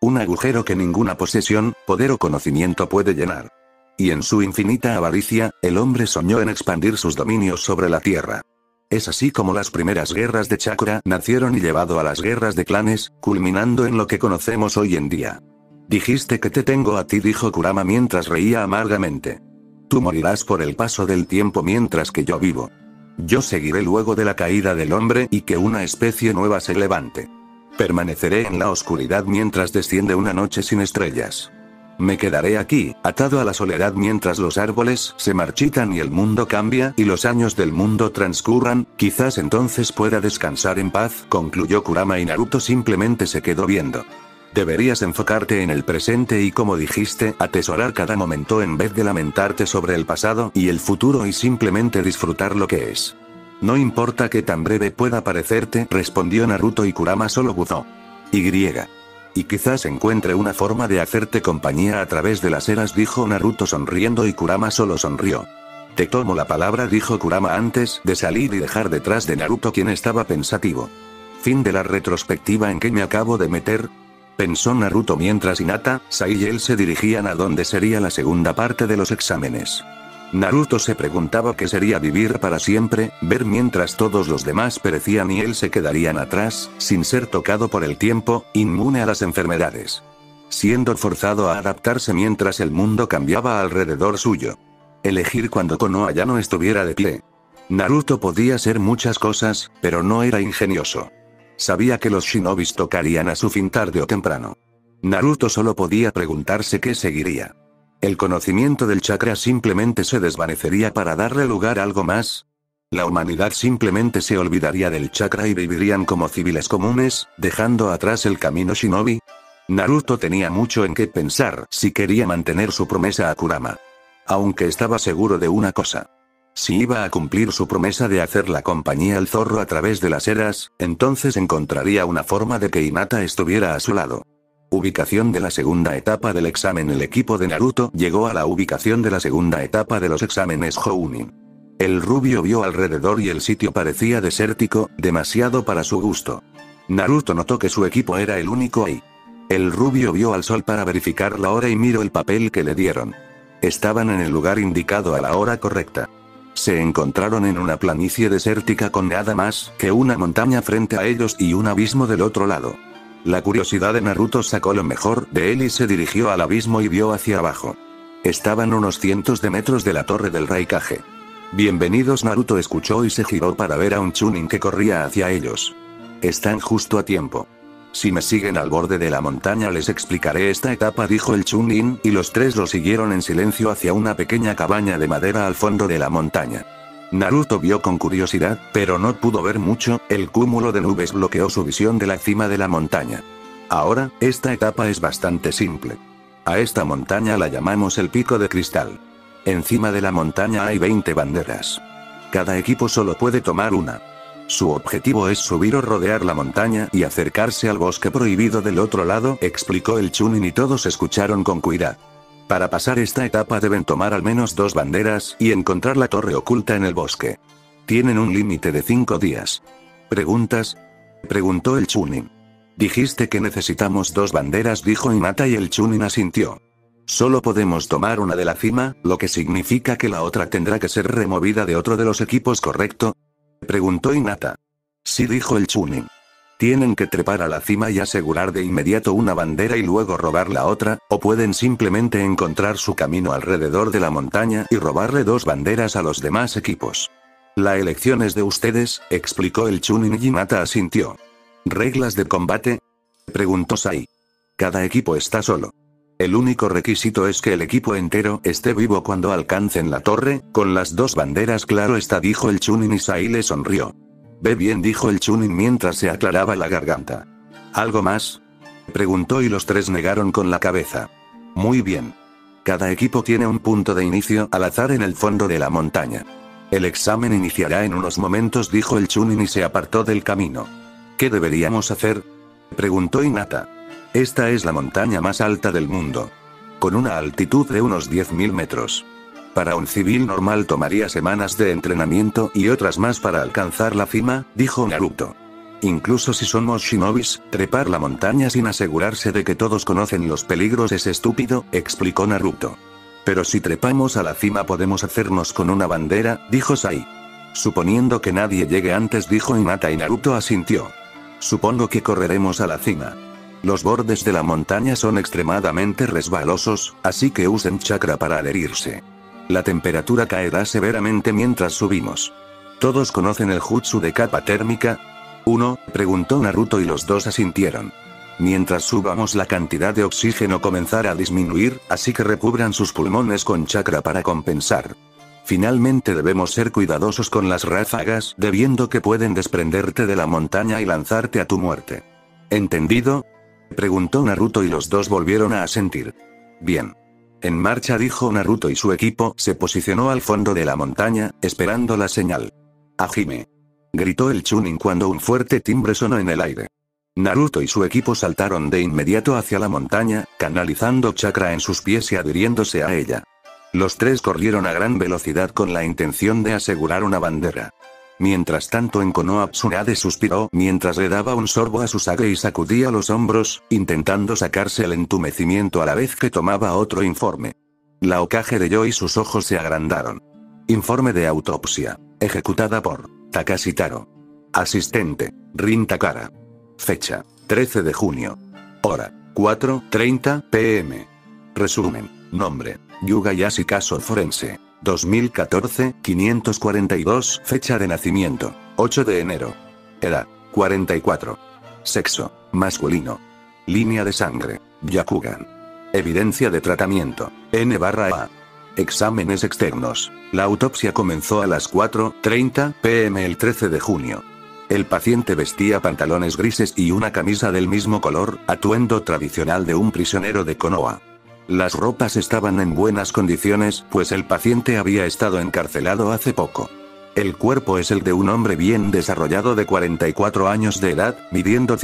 Un agujero que ninguna posesión, poder o conocimiento puede llenar. Y en su infinita avaricia, el hombre soñó en expandir sus dominios sobre la tierra. Es así como las primeras guerras de chakra nacieron y llevado a las guerras de clanes, culminando en lo que conocemos hoy en día. Dijiste que te tengo a ti, dijo Kurama mientras reía amargamente. Tú morirás por el paso del tiempo mientras que yo vivo. Yo seguiré luego de la caída del hombre y que una especie nueva se levante. Permaneceré en la oscuridad mientras desciende una noche sin estrellas. Me quedaré aquí, atado a la soledad mientras los árboles se marchitan y el mundo cambia y los años del mundo transcurran, quizás entonces pueda descansar en paz, concluyó Kurama y Naruto simplemente se quedó viendo. Deberías enfocarte en el presente y como dijiste, atesorar cada momento en vez de lamentarte sobre el pasado y el futuro y simplemente disfrutar lo que es. No importa qué tan breve pueda parecerte, respondió Naruto y Kurama solo buzó. Y quizás encuentre una forma de hacerte compañía a través de las eras, dijo Naruto sonriendo y Kurama solo sonrió. Te tomo la palabra, dijo Kurama antes de salir y dejar detrás de Naruto, quien estaba pensativo. Fin de la retrospectiva en que me acabo de meter, pensó Naruto mientras Hinata, Sai y él se dirigían a donde sería la segunda parte de los exámenes. Naruto se preguntaba qué sería vivir para siempre, ver mientras todos los demás perecían y él se quedarían atrás, sin ser tocado por el tiempo, inmune a las enfermedades. Siendo forzado a adaptarse mientras el mundo cambiaba alrededor suyo. Elegir cuando Konoha ya no estuviera de pie. Naruto podía ser muchas cosas, pero no era ingenioso. Sabía que los shinobis tocarían a su fin tarde o temprano. Naruto solo podía preguntarse qué seguiría. ¿El conocimiento del chakra simplemente se desvanecería para darle lugar a algo más? ¿La humanidad simplemente se olvidaría del chakra y vivirían como civiles comunes, dejando atrás el camino shinobi? Naruto tenía mucho en qué pensar si quería mantener su promesa a Kurama. Aunque estaba seguro de una cosa. Si iba a cumplir su promesa de hacer la compañía al zorro a través de las eras, entonces encontraría una forma de que Hinata estuviera a su lado. Ubicación de la segunda etapa del examen. El equipo de Naruto llegó a la ubicación de la segunda etapa de los exámenes Jounin. El rubio vio alrededor y el sitio parecía desértico, demasiado para su gusto. Naruto notó que su equipo era el único ahí. El rubio vio al sol para verificar la hora y miró el papel que le dieron. Estaban en el lugar indicado a la hora correcta. Se encontraron en una planicie desértica con nada más que una montaña frente a ellos y un abismo del otro lado. La curiosidad de Naruto sacó lo mejor de él y se dirigió al abismo y vio hacia abajo. Estaban unos cientos de metros de la torre del Raikage. Bienvenidos, Naruto escuchó y se giró para ver a un Chunin que corría hacia ellos. Están justo a tiempo. Si me siguen al borde de la montaña les explicaré esta etapa, dijo el Chunin, y los tres lo siguieron en silencio hacia una pequeña cabaña de madera al fondo de la montaña. Naruto vio con curiosidad, pero no pudo ver mucho, el cúmulo de nubes bloqueó su visión de la cima de la montaña. Ahora, esta etapa es bastante simple. A esta montaña la llamamos el Pico de Cristal. Encima de la montaña hay 20 banderas. Cada equipo solo puede tomar una. Su objetivo es subir o rodear la montaña y acercarse al bosque prohibido del otro lado, explicó el Chunin y todos escucharon con cuidado. Para pasar esta etapa deben tomar al menos 2 banderas y encontrar la torre oculta en el bosque. Tienen un límite de 5 días. ¿Preguntas?, preguntó el Chunin. Dijiste que necesitamos 2 banderas, dijo Hinata y el Chunin asintió. Solo podemos tomar una de la cima, lo que significa que la otra tendrá que ser removida de otro de los equipos, ¿correcto?, preguntó Hinata. Sí, dijo el Chunin. Tienen que trepar a la cima y asegurar de inmediato una bandera y luego robar la otra, o pueden simplemente encontrar su camino alrededor de la montaña y robarle 2 banderas a los demás equipos. La elección es de ustedes, explicó el Chunin y Hinata asintió. ¿Reglas de combate?, preguntó Sai. Cada equipo está solo. El único requisito es que el equipo entero esté vivo cuando alcancen la torre, con las 2 banderas, claro está, dijo el Chunin y Sai le sonrió. Ve bien, dijo el Chunin mientras se aclaraba la garganta. ¿Algo más?, preguntó y los 3 negaron con la cabeza. Muy bien. Cada equipo tiene un punto de inicio al azar en el fondo de la montaña. El examen iniciará en unos momentos, dijo el Chunin y se apartó del camino. ¿Qué deberíamos hacer?, preguntó Hinata. Esta es la montaña más alta del mundo. Con una altitud de unos 10.000 metros. Para un civil normal tomaría semanas de entrenamiento y otras más para alcanzar la cima, dijo Naruto. Incluso si somos shinobis, trepar la montaña sin asegurarse de que todos conocen los peligros es estúpido, explicó Naruto. Pero si trepamos a la cima podemos hacernos con una bandera, dijo Sai. Suponiendo que nadie llegue antes, dijo Hinata, y Naruto asintió. Supongo que correremos a la cima. Los bordes de la montaña son extremadamente resbalosos, así que usen chakra para adherirse. La temperatura caerá severamente mientras subimos. ¿Todos conocen el jutsu de capa térmica? ¿Uno?, preguntó Naruto y los dos asintieron. Mientras subamos la cantidad de oxígeno comenzará a disminuir, así que recubran sus pulmones con chakra para compensar. Finalmente debemos ser cuidadosos con las ráfagas, debiendo que pueden desprenderte de la montaña y lanzarte a tu muerte. ¿Entendido?, preguntó Naruto y los dos volvieron a asentir. Bien. En marcha, dijo Naruto y su equipo se posicionó al fondo de la montaña, esperando la señal. ¡Hajime!, gritó el Chunin cuando un fuerte timbre sonó en el aire. Naruto y su equipo saltaron de inmediato hacia la montaña, canalizando chakra en sus pies y adhiriéndose a ella. Los tres corrieron a gran velocidad con la intención de asegurar una bandera. Mientras tanto, en Konoha Tsunade suspiró mientras le daba un sorbo a su sake y sacudía los hombros, intentando sacarse el entumecimiento a la vez que tomaba otro informe. La Hokage leyó y sus ojos se agrandaron. Informe de autopsia. Ejecutada por Takashi Taro. Asistente, Rin Takara. Fecha, 13 de junio. Hora, 4:30 p.m. Resumen, nombre, Yuga Yasukazu Forense. 2014, 542. Fecha de nacimiento, 8 de enero. Edad, 44. Sexo, masculino. Línea de sangre, Byakugan. Evidencia de tratamiento, N/A. Exámenes externos. La autopsia comenzó a las 4:30 p.m. el 13 de junio. El paciente vestía pantalones grises y una camisa del mismo color, atuendo tradicional de un prisionero de Konoha. Las ropas estaban en buenas condiciones, pues el paciente había estado encarcelado hace poco. El cuerpo es el de un hombre bien desarrollado de 44 años de edad, midiendo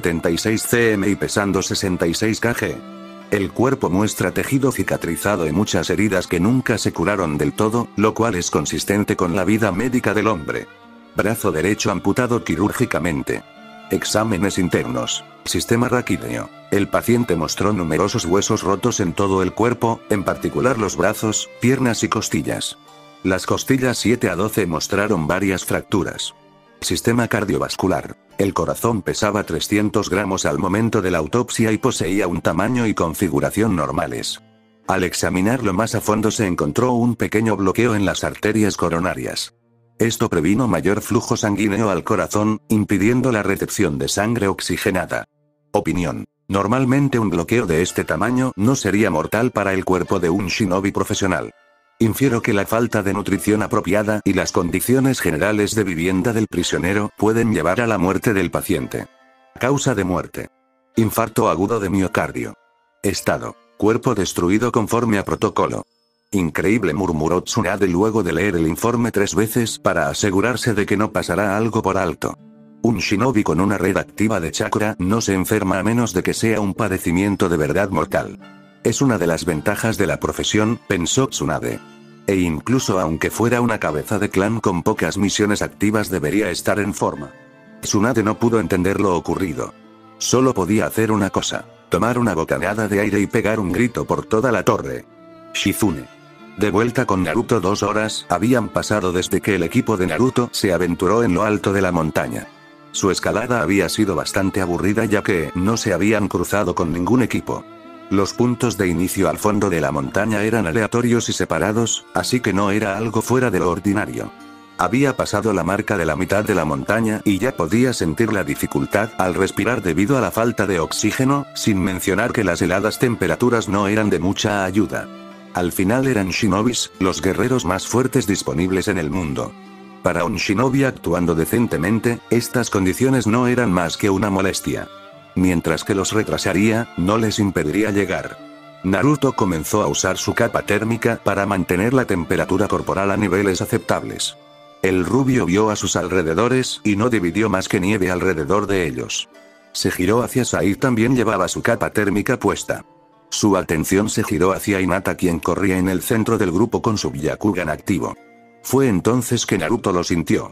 176 cm y pesando 66 kg. El cuerpo muestra tejido cicatrizado y muchas heridas que nunca se curaron del todo, lo cual es consistente con la vida médica del hombre. Brazo derecho amputado quirúrgicamente. Exámenes internos. Sistema raquídeo. El paciente mostró numerosos huesos rotos en todo el cuerpo, en particular los brazos, piernas y costillas. Las costillas 7 a 12 mostraron varias fracturas. Sistema cardiovascular. El corazón pesaba 300 gramos al momento de la autopsia y poseía un tamaño y configuración normales. Al examinarlo más a fondo se encontró un pequeño bloqueo en las arterias coronarias. Esto previno mayor flujo sanguíneo al corazón, impidiendo la recepción de sangre oxigenada. Opinión. Normalmente un bloqueo de este tamaño no sería mortal para el cuerpo de un shinobi profesional. Infiero que la falta de nutrición apropiada y las condiciones generales de vivienda del prisionero pueden llevar a la muerte del paciente. Causa de muerte. Infarto agudo de miocardio. Estado. Cuerpo destruido conforme a protocolo. Increíble, murmuró Tsunade luego de leer el informe 3 veces para asegurarse de que no pasará algo por alto. Un shinobi con una red activa de chakra no se enferma a menos de que sea un padecimiento de verdad mortal. Es una de las ventajas de la profesión, pensó Tsunade. E incluso aunque fuera una cabeza de clan con pocas misiones activas debería estar en forma. Tsunade no pudo entender lo ocurrido. Solo podía hacer una cosa: tomar una bocanada de aire y pegar un grito por toda la torre. Shizune. De vuelta con Naruto, 2 horas habían pasado desde que el equipo de Naruto se aventuró en lo alto de la montaña. Su escalada había sido bastante aburrida ya que no se habían cruzado con ningún equipo. Los puntos de inicio al fondo de la montaña eran aleatorios y separados, así que no era algo fuera de lo ordinario. Había pasado la marca de la mitad de la montaña y ya podía sentir la dificultad al respirar debido a la falta de oxígeno, sin mencionar que las heladas temperaturas no eran de mucha ayuda. Al final eran shinobis, los guerreros más fuertes disponibles en el mundo. Para un shinobi actuando decentemente, estas condiciones no eran más que una molestia. Mientras que los retrasaría, no les impediría llegar. Naruto comenzó a usar su capa térmica para mantener la temperatura corporal a niveles aceptables. El rubio vio a sus alrededores y no dividió más que nieve alrededor de ellos. Se giró hacia Sai, también llevaba su capa térmica puesta. Su atención se giró hacia Hinata, quien corría en el centro del grupo con su Byakugan activo. Fue entonces que Naruto lo sintió.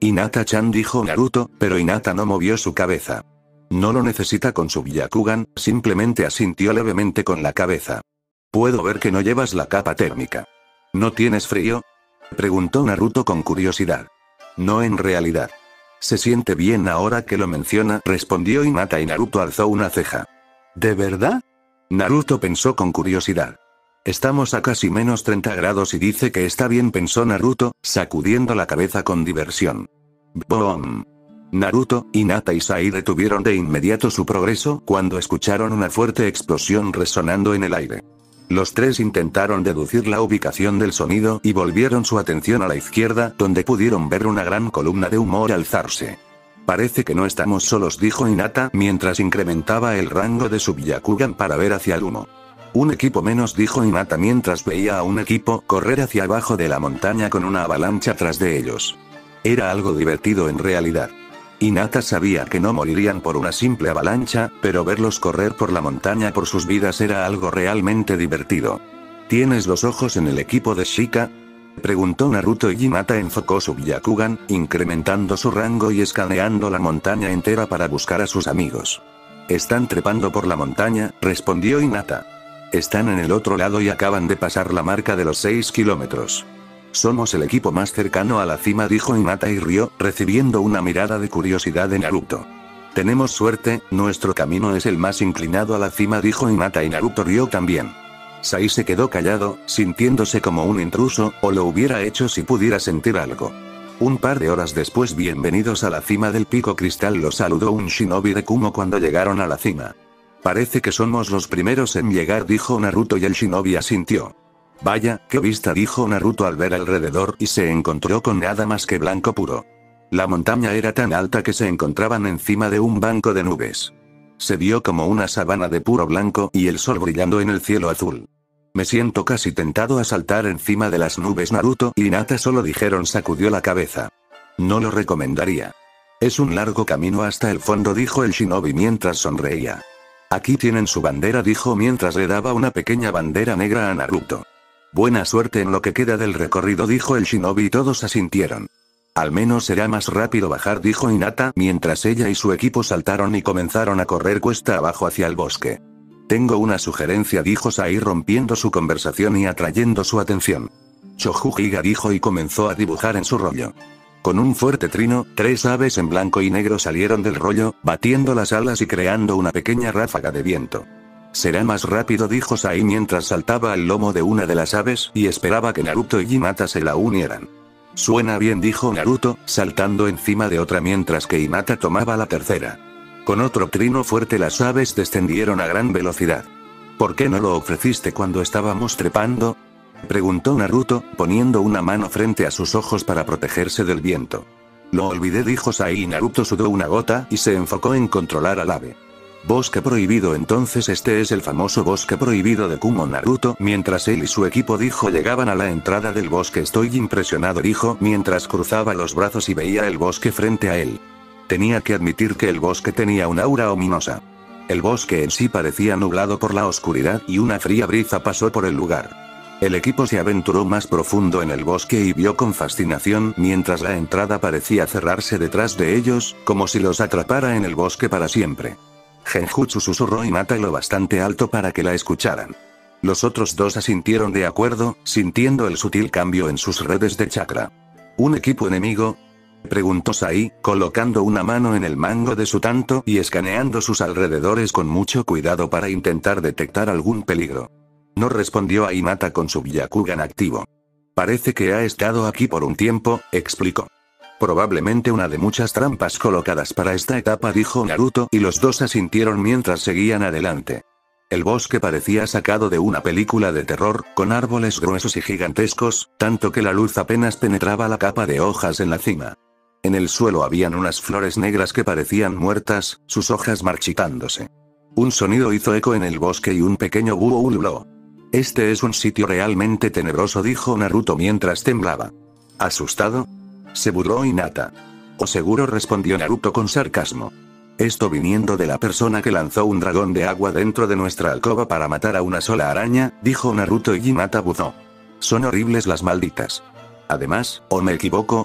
Hinata-chan, dijo Naruto, pero Hinata no movió su cabeza. No lo necesita con su Byakugan, simplemente asintió levemente con la cabeza. Puedo ver que no llevas la capa térmica. ¿No tienes frío? Preguntó Naruto con curiosidad. No, en realidad. Se siente bien ahora que lo menciona, respondió Hinata, y Naruto alzó una ceja. ¿De verdad? Naruto pensó con curiosidad. Estamos a casi menos 30 grados y dice que está bien, pensó Naruto, sacudiendo la cabeza con diversión. ¡Boom! Naruto, Hinata y Sai detuvieron de inmediato su progreso cuando escucharon una fuerte explosión resonando en el aire. Los tres intentaron deducir la ubicación del sonido y volvieron su atención a la izquierda, donde pudieron ver una gran columna de humo alzarse. Parece que no estamos solos, dijo Hinata mientras incrementaba el rango de su Byakugan para ver hacia el humo. Un equipo menos, dijo Hinata mientras veía a un equipo correr hacia abajo de la montaña con una avalancha tras de ellos. Era algo divertido en realidad. Hinata sabía que no morirían por una simple avalancha, pero verlos correr por la montaña por sus vidas era algo realmente divertido. ¿Tienes los ojos en el equipo de Shika?, preguntó Naruto, y Hinata enfocó su Byakugan, incrementando su rango y escaneando la montaña entera para buscar a sus amigos. Están trepando por la montaña, respondió Hinata. Están en el otro lado y acaban de pasar la marca de los 6 kilómetros. Somos el equipo más cercano a la cima, dijo Hinata y rió, recibiendo una mirada de curiosidad de Naruto. Tenemos suerte, nuestro camino es el más inclinado a la cima, dijo Hinata, y Naruto rió también. Sai se quedó callado, sintiéndose como un intruso, o lo hubiera hecho si pudiera sentir algo. Un par de horas después, bienvenidos a la cima del pico cristal, los saludó un shinobi de Kumo cuando llegaron a la cima. Parece que somos los primeros en llegar, dijo Naruto, y el shinobi asintió. Vaya, qué vista, dijo Naruto al ver alrededor y se encontró con nada más que blanco puro. La montaña era tan alta que se encontraban encima de un banco de nubes. Se vio como una sabana de puro blanco y el sol brillando en el cielo azul. Me siento casi tentado a saltar encima de las nubes. Naruto y Hinata solo dijeron, sacudió la cabeza. No lo recomendaría. Es un largo camino hasta el fondo, dijo el shinobi mientras sonreía. Aquí tienen su bandera, dijo mientras le daba una pequeña bandera negra a Naruto. Buena suerte en lo que queda del recorrido, dijo el shinobi, y todos asintieron. Al menos será más rápido bajar, dijo Hinata mientras ella y su equipo saltaron y comenzaron a correr cuesta abajo hacia el bosque. Tengo una sugerencia, dijo Sai rompiendo su conversación y atrayendo su atención. Chojujiga, dijo y comenzó a dibujar en su rollo. Con un fuerte trino, 3 aves en blanco y negro salieron del rollo, batiendo las alas y creando una pequeña ráfaga de viento. Será más rápido, dijo Sai mientras saltaba al lomo de una de las aves y esperaba que Naruto y Hinata se la unieran. Suena bien, dijo Naruto, saltando encima de otra mientras que Hinata tomaba la tercera. Con otro trino fuerte las aves descendieron a gran velocidad. ¿Por qué no lo ofreciste cuando estábamos trepando?, preguntó Naruto, poniendo una mano frente a sus ojos para protegerse del viento. Lo olvidé, dijo Sai, y Naruto sudó una gota y se enfocó en controlar al ave. Bosque prohibido, entonces este es el famoso bosque prohibido de Kumo. Naruto, mientras él y su equipo llegaban a la entrada del bosque. Estoy impresionado, dijo mientras cruzaba los brazos y veía el bosque frente a él. Tenía que admitir que el bosque tenía un aura ominosa. El bosque en sí parecía nublado por la oscuridad y una fría brisa pasó por el lugar. El equipo se aventuró más profundo en el bosque y vio con fascinación mientras la entrada parecía cerrarse detrás de ellos, como si los atrapara en el bosque para siempre. Genjutsu, susurró Hinata lo bastante alto para que la escucharan. Los otros dos asintieron de acuerdo, sintiendo el sutil cambio en sus redes de chakra. ¿Un equipo enemigo?, preguntó Sai, colocando una mano en el mango de su tanto y escaneando sus alrededores con mucho cuidado para intentar detectar algún peligro. No, respondió a Hinata con su Byakugan activo. Parece que ha estado aquí por un tiempo, explicó. Probablemente una de muchas trampas colocadas para esta etapa, dijo Naruto, y los dos asintieron mientras seguían adelante. El bosque parecía sacado de una película de terror, con árboles gruesos y gigantescos, tanto que la luz apenas penetraba la capa de hojas en la cima. En el suelo habían unas flores negras que parecían muertas, sus hojas marchitándose. Un sonido hizo eco en el bosque y un pequeño búho ululó. Este es un sitio realmente tenebroso, dijo Naruto mientras temblaba. ¿Asustado?, se burló Hinata. «Oh, seguro», respondió Naruto con sarcasmo. Esto viniendo de la persona que lanzó un dragón de agua dentro de nuestra alcoba para matar a una sola araña, dijo Naruto, y Hinata buzó. Son horribles las malditas. Además, ¿o me equivoco?,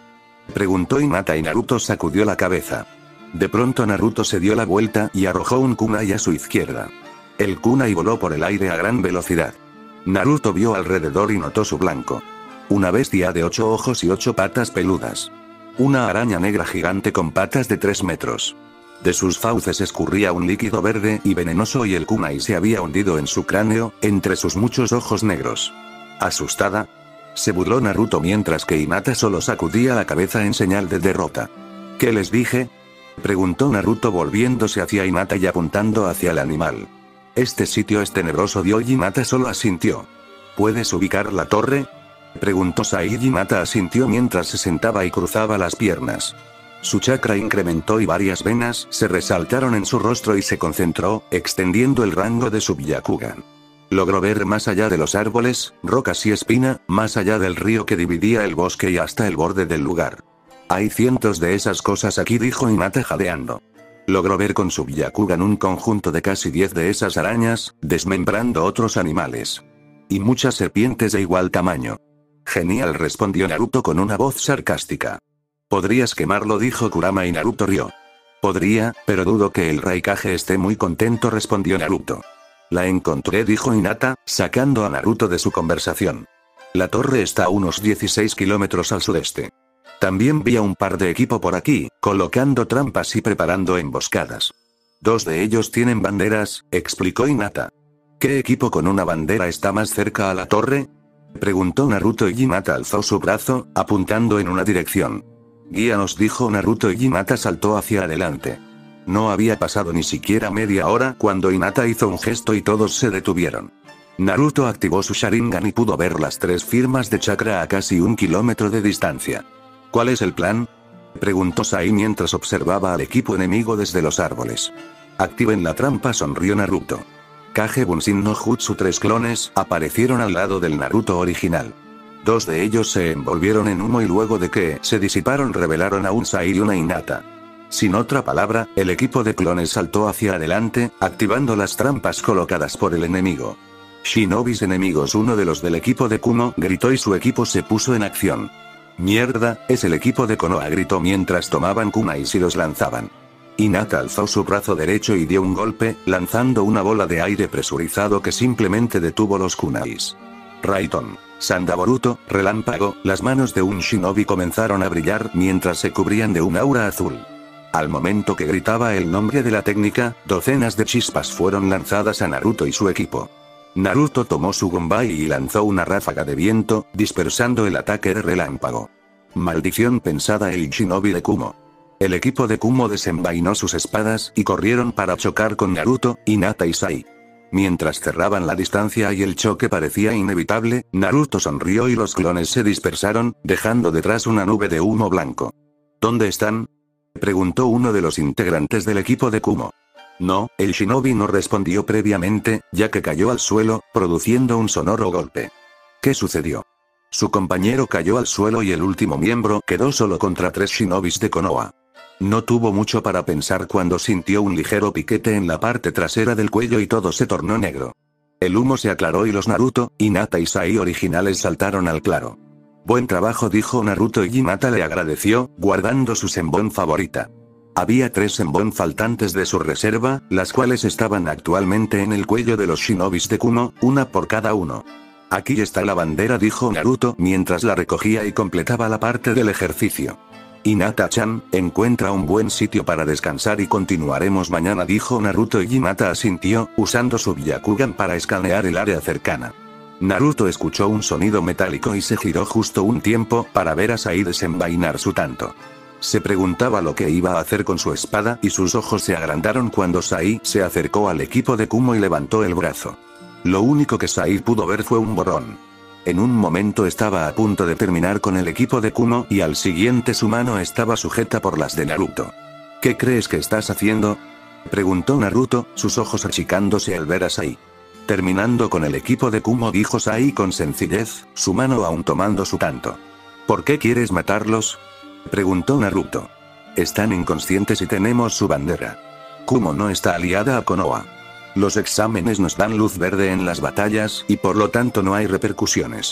Preguntó Hinata y Naruto sacudió la cabeza. De pronto Naruto se dio la vuelta y arrojó un kunai a su izquierda. El kunai voló por el aire a gran velocidad. Naruto vio alrededor y notó su blanco. Una bestia de 8 ojos y 8 patas peludas. Una araña negra gigante con patas de 3 metros. De sus fauces escurría un líquido verde y venenoso y el kunai se había hundido en su cráneo, entre sus muchos ojos negros. ¿Asustada? Se burló Naruto mientras que Hinata solo sacudía la cabeza en señal de derrota. ¿Qué les dije? Preguntó Naruto volviéndose hacia Hinata y apuntando hacia el animal. Este sitio es tenebroso, dio y Hinata solo asintió. ¿Puedes ubicar la torre? Preguntó Sai y Hinata asintió mientras se sentaba y cruzaba las piernas. Su chakra incrementó y varias venas se resaltaron en su rostro y se concentró, extendiendo el rango de su Byakugan. Logró ver más allá de los árboles, rocas y espina, más allá del río que dividía el bosque y hasta el borde del lugar. Hay cientos de esas cosas aquí, dijo Hinata jadeando. Logró ver con su Byakugan un conjunto de casi 10 de esas arañas, desmembrando otros animales. Y muchas serpientes de igual tamaño. Genial, respondió Naruto con una voz sarcástica. Podrías quemarlo, dijo Kurama y Naruto rió. Podría, pero dudo que el Raikage esté muy contento, respondió Naruto. La encontré, dijo Hinata, sacando a Naruto de su conversación. La torre está a unos 16 kilómetros al sudeste. También vi a un par de equipo por aquí, colocando trampas y preparando emboscadas. 2 de ellos tienen banderas, explicó Hinata. ¿Qué equipo con una bandera está más cerca a la torre? Preguntó Naruto y Hinata alzó su brazo, apuntando en una dirección. Guíanos, dijo Naruto y Hinata saltó hacia adelante. No había pasado ni siquiera media hora cuando Hinata hizo un gesto y todos se detuvieron. Naruto activó su Sharingan y pudo ver las 3 firmas de chakra a casi 1 kilómetro de distancia. ¿Cuál es el plan? Preguntó Sai mientras observaba al equipo enemigo desde los árboles. Activen la trampa, sonrió Naruto. Kage Bunshin no Jutsu 3 clones aparecieron al lado del Naruto original. 2 de ellos se envolvieron en humo y luego de que se disiparon revelaron a un Sai y una Hinata. Sin otra palabra, el equipo de clones saltó hacia adelante, activando las trampas colocadas por el enemigo. Shinobis enemigos, uno de los del equipo de Kumo gritó y su equipo se puso en acción. Mierda, es el equipo de Konoha, gritó mientras tomaban kunais y los lanzaban. Hinata alzó su brazo derecho y dio un golpe, lanzando una bola de aire presurizado que simplemente detuvo los kunais. Raiton, Sandaboruto, relámpago, las manos de un shinobi comenzaron a brillar mientras se cubrían de un aura azul. Al momento que gritaba el nombre de la técnica, docenas de chispas fueron lanzadas a Naruto y su equipo. Naruto tomó su Gunbai y lanzó una ráfaga de viento, dispersando el ataque de relámpago. Maldición, pensaba el shinobi de Kumo. El equipo de Kumo desenvainó sus espadas y corrieron para chocar con Naruto, Hinata y Sai. Mientras cerraban la distancia y el choque parecía inevitable, Naruto sonrió y los clones se dispersaron, dejando detrás una nube de humo blanco. ¿Dónde están? Preguntó uno de los integrantes del equipo de Kumo. No, el shinobi no respondió previamente, ya que cayó al suelo, produciendo un sonoro golpe. ¿Qué sucedió? Su compañero cayó al suelo y el último miembro quedó solo contra 3 shinobis de Konoha. No tuvo mucho para pensar cuando sintió un ligero piquete en la parte trasera del cuello y todo se tornó negro. El humo se aclaró y los Naruto, Hinata y Sai originales saltaron al claro. Buen trabajo, dijo Naruto y Hinata le agradeció, guardando su senbon favorita. Había 3 senbon faltantes de su reserva, las cuales estaban actualmente en el cuello de los shinobis de Kumo, una por cada uno. Aquí está la bandera, dijo Naruto mientras la recogía y completaba la parte del ejercicio. Hinata-chan, encuentra un buen sitio para descansar y continuaremos mañana, dijo Naruto y Hinata asintió, usando su Byakugan para escanear el área cercana. Naruto escuchó un sonido metálico y se giró justo un tiempo para ver a Sai desenvainar su tanto. Se preguntaba lo que iba a hacer con su espada y sus ojos se agrandaron cuando Sai se acercó al equipo de Kumo y levantó el brazo. Lo único que Sai pudo ver fue un borrón. En un momento estaba a punto de terminar con el equipo de Kumo y al siguiente su mano estaba sujeta por las de Naruto. ¿Qué crees que estás haciendo? Preguntó Naruto, sus ojos achicándose al ver a Sai. Terminando con el equipo de Kumo, dijo Sai con sencillez, su mano aún tomando su tanto. ¿Por qué quieres matarlos? Preguntó Naruto. Están inconscientes y tenemos su bandera. Kumo no está aliada a Konoha. Los exámenes nos dan luz verde en las batallas y por lo tanto no hay repercusiones.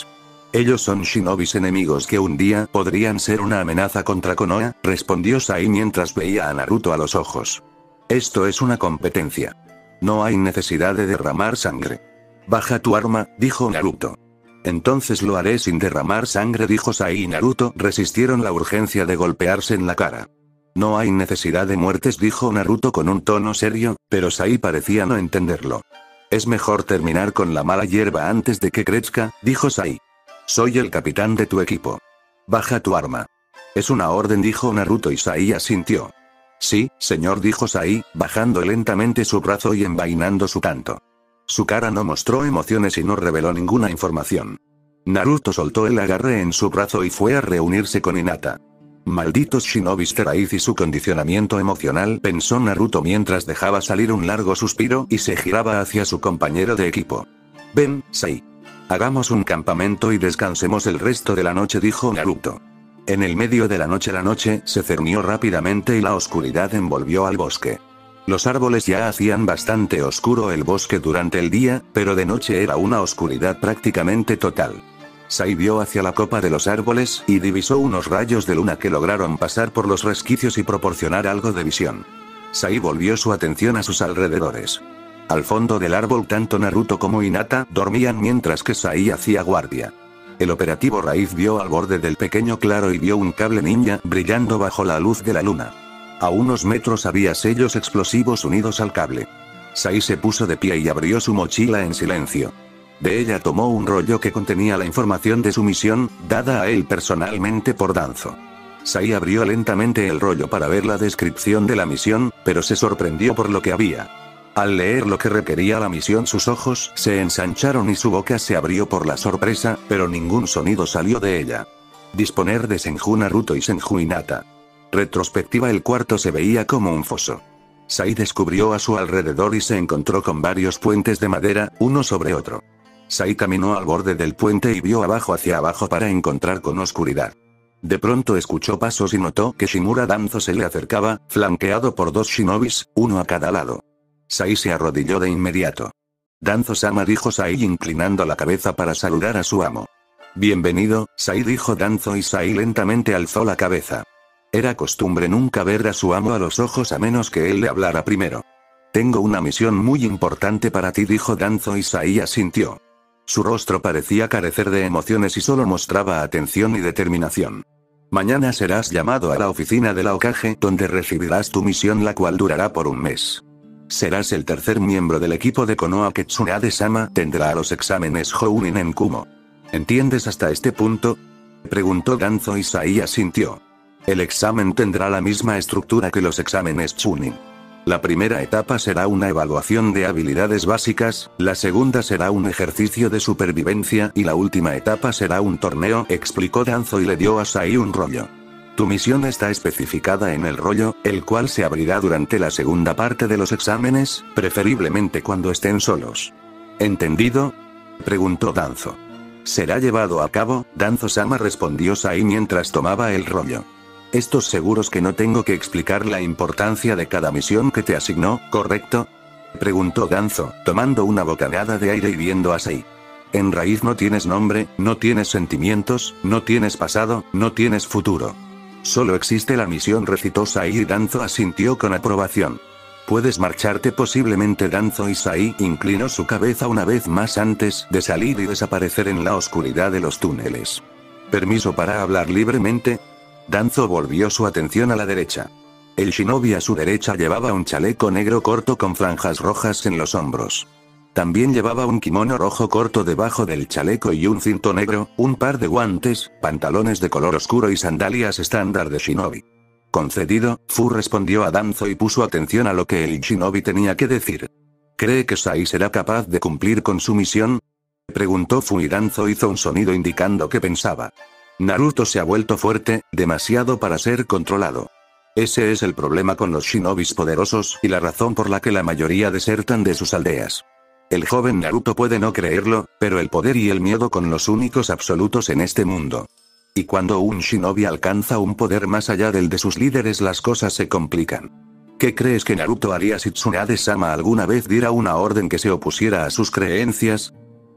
Ellos son shinobis enemigos que un día podrían ser una amenaza contra Konoha, respondió Sai mientras veía a Naruto a los ojos. Esto es una competencia. No hay necesidad de derramar sangre. Baja tu arma, dijo Naruto. Entonces lo haré sin derramar sangre, dijo Sai, y Naruto resistieron la urgencia de golpearse en la cara. No hay necesidad de muertes, dijo Naruto con un tono serio, pero Sai parecía no entenderlo. Es mejor terminar con la mala hierba antes de que crezca, dijo Sai. Soy el capitán de tu equipo. Baja tu arma. Es una orden, dijo Naruto, y Sai asintió. Sí, señor, dijo Sai, bajando lentamente su brazo y envainando su canto. Su cara no mostró emociones y no reveló ninguna información. Naruto soltó el agarre en su brazo y fue a reunirse con Hinata. Malditos shinobis de raíz y su condicionamiento emocional, pensó Naruto mientras dejaba salir un largo suspiro y se giraba hacia su compañero de equipo. Ven, Sai. Hagamos un campamento y descansemos el resto de la noche, dijo Naruto. En el medio de la noche se cernió rápidamente y la oscuridad envolvió al bosque. Los árboles ya hacían bastante oscuro el bosque durante el día, pero de noche era una oscuridad prácticamente total. Sai vio hacia la copa de los árboles y divisó unos rayos de luna que lograron pasar por los resquicios y proporcionar algo de visión. Sai volvió su atención a sus alrededores. Al fondo del árbol tanto Naruto como Hinata dormían mientras que Sai hacía guardia. El operativo Raíz vio al borde del pequeño claro y vio un cable ninja brillando bajo la luz de la luna. A unos metros había sellos explosivos unidos al cable. Sai se puso de pie y abrió su mochila en silencio. De ella tomó un rollo que contenía la información de su misión, dada a él personalmente por Danzo. Sai abrió lentamente el rollo para ver la descripción de la misión, pero se sorprendió por lo que había. Al leer lo que requería la misión, sus ojos se ensancharon y su boca se abrió por la sorpresa, pero ningún sonido salió de ella. Disponer de Senju Naruto y Senju Hinata. Retrospectiva, el cuarto se veía como un foso. Sai descubrió a su alrededor y se encontró con varios puentes de madera, uno sobre otro. Sai caminó al borde del puente y vio abajo hacia abajo para encontrar con oscuridad. De pronto escuchó pasos y notó que Shimura Danzo se le acercaba, flanqueado por dos shinobis, uno a cada lado. Sai se arrodilló de inmediato. Danzo-sama, dijo Sai inclinando la cabeza para saludar a su amo. Bienvenido, Sai, dijo Danzo, y Sai lentamente alzó la cabeza. Era costumbre nunca ver a su amo a los ojos a menos que él le hablara primero. Tengo una misión muy importante para ti, dijo Danzo, y Sai asintió. Su rostro parecía carecer de emociones y solo mostraba atención y determinación. Mañana serás llamado a la oficina de la Hokage, donde recibirás tu misión, la cual durará por un mes. Serás el tercer miembro del equipo de Konoha que Tsunade-sama tendrá los exámenes Jounin en Kumo. ¿Entiendes hasta este punto?, preguntó Danzo, y Sai asintió. El examen tendrá la misma estructura que los exámenes Chunin. La primera etapa será una evaluación de habilidades básicas, la segunda será un ejercicio de supervivencia y la última etapa será un torneo, explicó Danzo y le dio a Sai un rollo. Tu misión está especificada en el rollo, el cual se abrirá durante la segunda parte de los exámenes, preferiblemente cuando estén solos. ¿Entendido?, preguntó Danzo. Será llevado a cabo, Danzo-sama, respondió Sai mientras tomaba el rollo. ¿Estás seguros que no tengo que explicar la importancia de cada misión que te asignó, correcto?, preguntó Danzo, tomando una bocanada de aire y viendo a Sai. En raíz no tienes nombre, no tienes sentimientos, no tienes pasado, no tienes futuro. Solo existe la misión, recitó Sai, y Danzo asintió con aprobación. Puedes marcharte posiblemente, Danzo, y Sai inclinó su cabeza una vez más antes de salir y desaparecer en la oscuridad de los túneles. ¿Permiso para hablar libremente? Danzo volvió su atención a la derecha. El shinobi a su derecha llevaba un chaleco negro corto con franjas rojas en los hombros. También llevaba un kimono rojo corto debajo del chaleco y un cinto negro, un par de guantes, pantalones de color oscuro y sandalias estándar de shinobi. Concedido, Fu respondió a Danzo y puso atención a lo que el shinobi tenía que decir. ¿Cree que Sai será capaz de cumplir con su misión?, preguntó Fu, y Danzo hizo un sonido indicando que pensaba. Naruto se ha vuelto fuerte, demasiado para ser controlado. Ese es el problema con los shinobis poderosos y la razón por la que la mayoría desertan de sus aldeas. El joven Naruto puede no creerlo, pero el poder y el miedo son los únicos absolutos en este mundo. Y cuando un shinobi alcanza un poder más allá del de sus líderes, las cosas se complican. ¿Qué crees que Naruto haría si Tsunade-sama alguna vez diera una orden que se opusiera a sus creencias?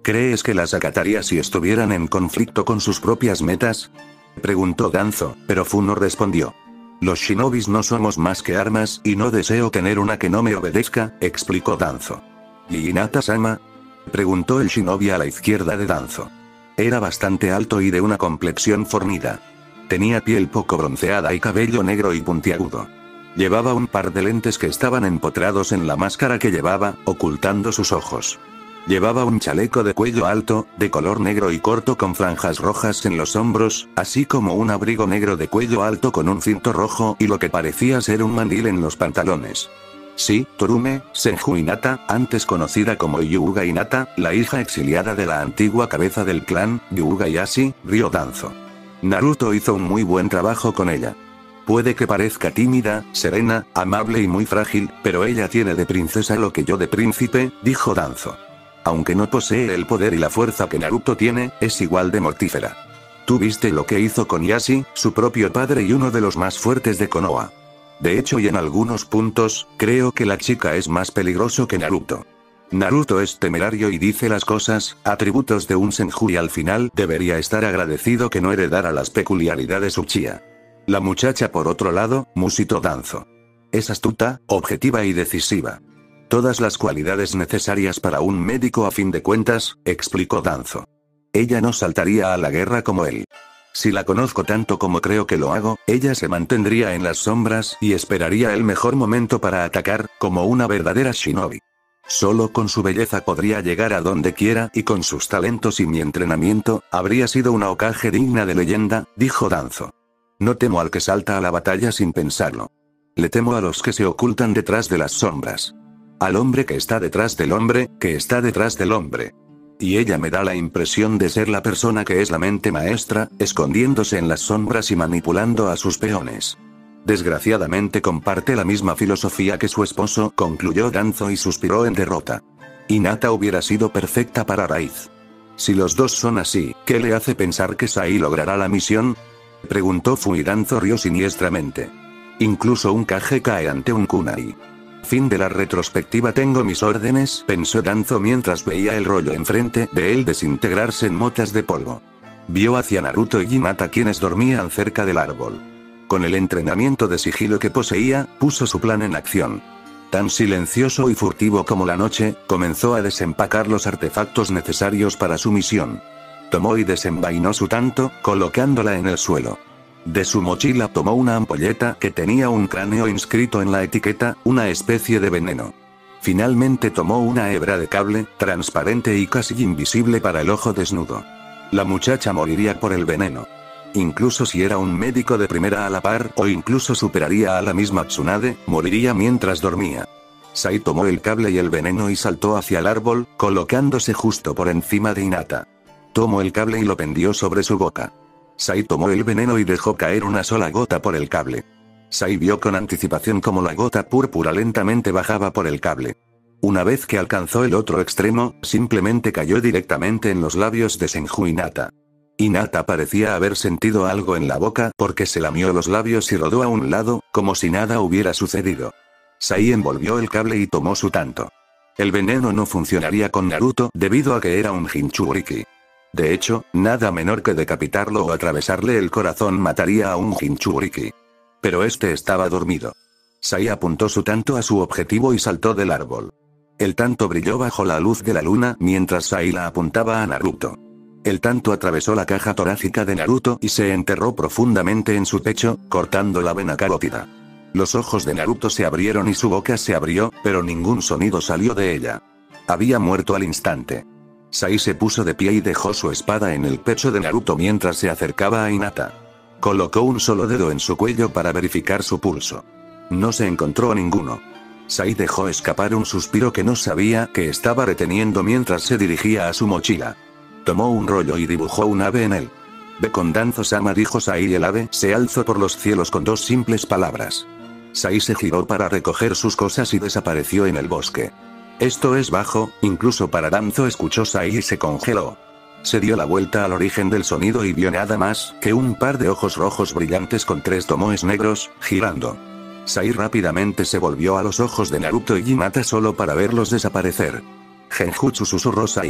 ¿Crees que las acataría si estuvieran en conflicto con sus propias metas? Preguntó Danzo, pero Fu no respondió. Los shinobis no somos más que armas y no deseo tener una que no me obedezca, explicó Danzo. ¿Y Hinata-sama? Preguntó el shinobi a la izquierda de Danzo. Era bastante alto y de una complexión fornida. Tenía piel poco bronceada y cabello negro y puntiagudo. Llevaba un par de lentes que estaban empotrados en la máscara que llevaba, ocultando sus ojos. Llevaba un chaleco de cuello alto, de color negro y corto con franjas rojas en los hombros, así como un abrigo negro de cuello alto con un cinto rojo y lo que parecía ser un mandil en los pantalones. Sí, Torume, Senju Hinata, antes conocida como Yuuga Hinata, la hija exiliada de la antigua cabeza del clan, Yuuga Yashi, rió Danzo. Naruto hizo un muy buen trabajo con ella. Puede que parezca tímida, serena, amable y muy frágil, pero ella tiene de princesa lo que yo de príncipe, dijo Danzo. Aunque no posee el poder y la fuerza que Naruto tiene, es igual de mortífera. ¿Tú viste lo que hizo con Yashi, su propio padre y uno de los más fuertes de Konoha? De hecho y en algunos puntos, creo que la chica es más peligroso que Naruto. Naruto es temerario y dice las cosas, atributos de un Senju y al final debería estar agradecido que no heredara las peculiaridades Uchiha. La muchacha por otro lado, musitó Danzo. Es astuta, objetiva y decisiva. Todas las cualidades necesarias para un médico a fin de cuentas, explicó Danzo. Ella no saltaría a la guerra como él. Si la conozco tanto como creo que lo hago, ella se mantendría en las sombras y esperaría el mejor momento para atacar, como una verdadera shinobi. Solo con su belleza podría llegar a donde quiera y con sus talentos y mi entrenamiento, habría sido una Hokage digna de leyenda, dijo Danzo. No temo al que salta a la batalla sin pensarlo. Le temo a los que se ocultan detrás de las sombras. Al hombre que está detrás del hombre, que está detrás del hombre. Y ella me da la impresión de ser la persona que es la mente maestra, escondiéndose en las sombras y manipulando a sus peones. Desgraciadamente comparte la misma filosofía que su esposo, concluyó Danzo y suspiró en derrota. Hinata hubiera sido perfecta para Raíz. Si los dos son así, ¿qué le hace pensar que Sai logrará la misión? Preguntó Fu y Danzo rió siniestramente. Incluso un Kage cae ante un kunai. Fin de la retrospectiva. Tengo mis órdenes, pensó Danzo mientras veía el rollo enfrente de él desintegrarse en motas de polvo. Vio hacia Naruto y Hinata quienes dormían cerca del árbol. Con el entrenamiento de sigilo que poseía, puso su plan en acción. Tan silencioso y furtivo como la noche, comenzó a desempacar los artefactos necesarios para su misión. Tomó y desenvainó su tanto, colocándola en el suelo. De su mochila tomó una ampolleta que tenía un cráneo inscrito en la etiqueta, una especie de veneno. Finalmente tomó una hebra de cable, transparente y casi invisible para el ojo desnudo. La muchacha moriría por el veneno. Incluso si era un médico de primera a la par, o incluso superaría a la misma Tsunade, moriría mientras dormía. Sai tomó el cable y el veneno y saltó hacia el árbol, colocándose justo por encima de Hinata. Tomó el cable y lo pendió sobre su boca. Sai tomó el veneno y dejó caer una sola gota por el cable. Sai vio con anticipación cómo la gota púrpura lentamente bajaba por el cable. Una vez que alcanzó el otro extremo, simplemente cayó directamente en los labios de Senju Hinata. Hinata parecía haber sentido algo en la boca porque se lamió los labios y rodó a un lado, como si nada hubiera sucedido. Sai envolvió el cable y tomó su tanto. El veneno no funcionaría con Naruto debido a que era un Jinchuriki. De hecho, nada menor que decapitarlo o atravesarle el corazón mataría a un Jinchuriki. Pero este estaba dormido. Sai apuntó su tanto a su objetivo y saltó del árbol. El tanto brilló bajo la luz de la luna mientras Sai la apuntaba a Naruto. El tanto atravesó la caja torácica de Naruto y se enterró profundamente en su pecho, cortando la vena carótida. Los ojos de Naruto se abrieron y su boca se abrió, pero ningún sonido salió de ella. Había muerto al instante. Sai se puso de pie y dejó su espada en el pecho de Naruto mientras se acercaba a Hinata. Colocó un solo dedo en su cuello para verificar su pulso. No se encontró ninguno. Sai dejó escapar un suspiro que no sabía que estaba reteniendo mientras se dirigía a su mochila. Tomó un rollo y dibujó un ave en él. Ve con Danzo-sama, dijo Sai, y el ave se alzó por los cielos con dos simples palabras. Sai se giró para recoger sus cosas y desapareció en el bosque. Esto es bajo, incluso para Danzo, escuchó Sai y se congeló. Se dio la vuelta al origen del sonido y vio nada más que un par de ojos rojos brillantes con tres tomoes negros, girando. Sai rápidamente se volvió a los ojos de Naruto y Hinata solo para verlos desaparecer. Genjutsu, susurró Sai.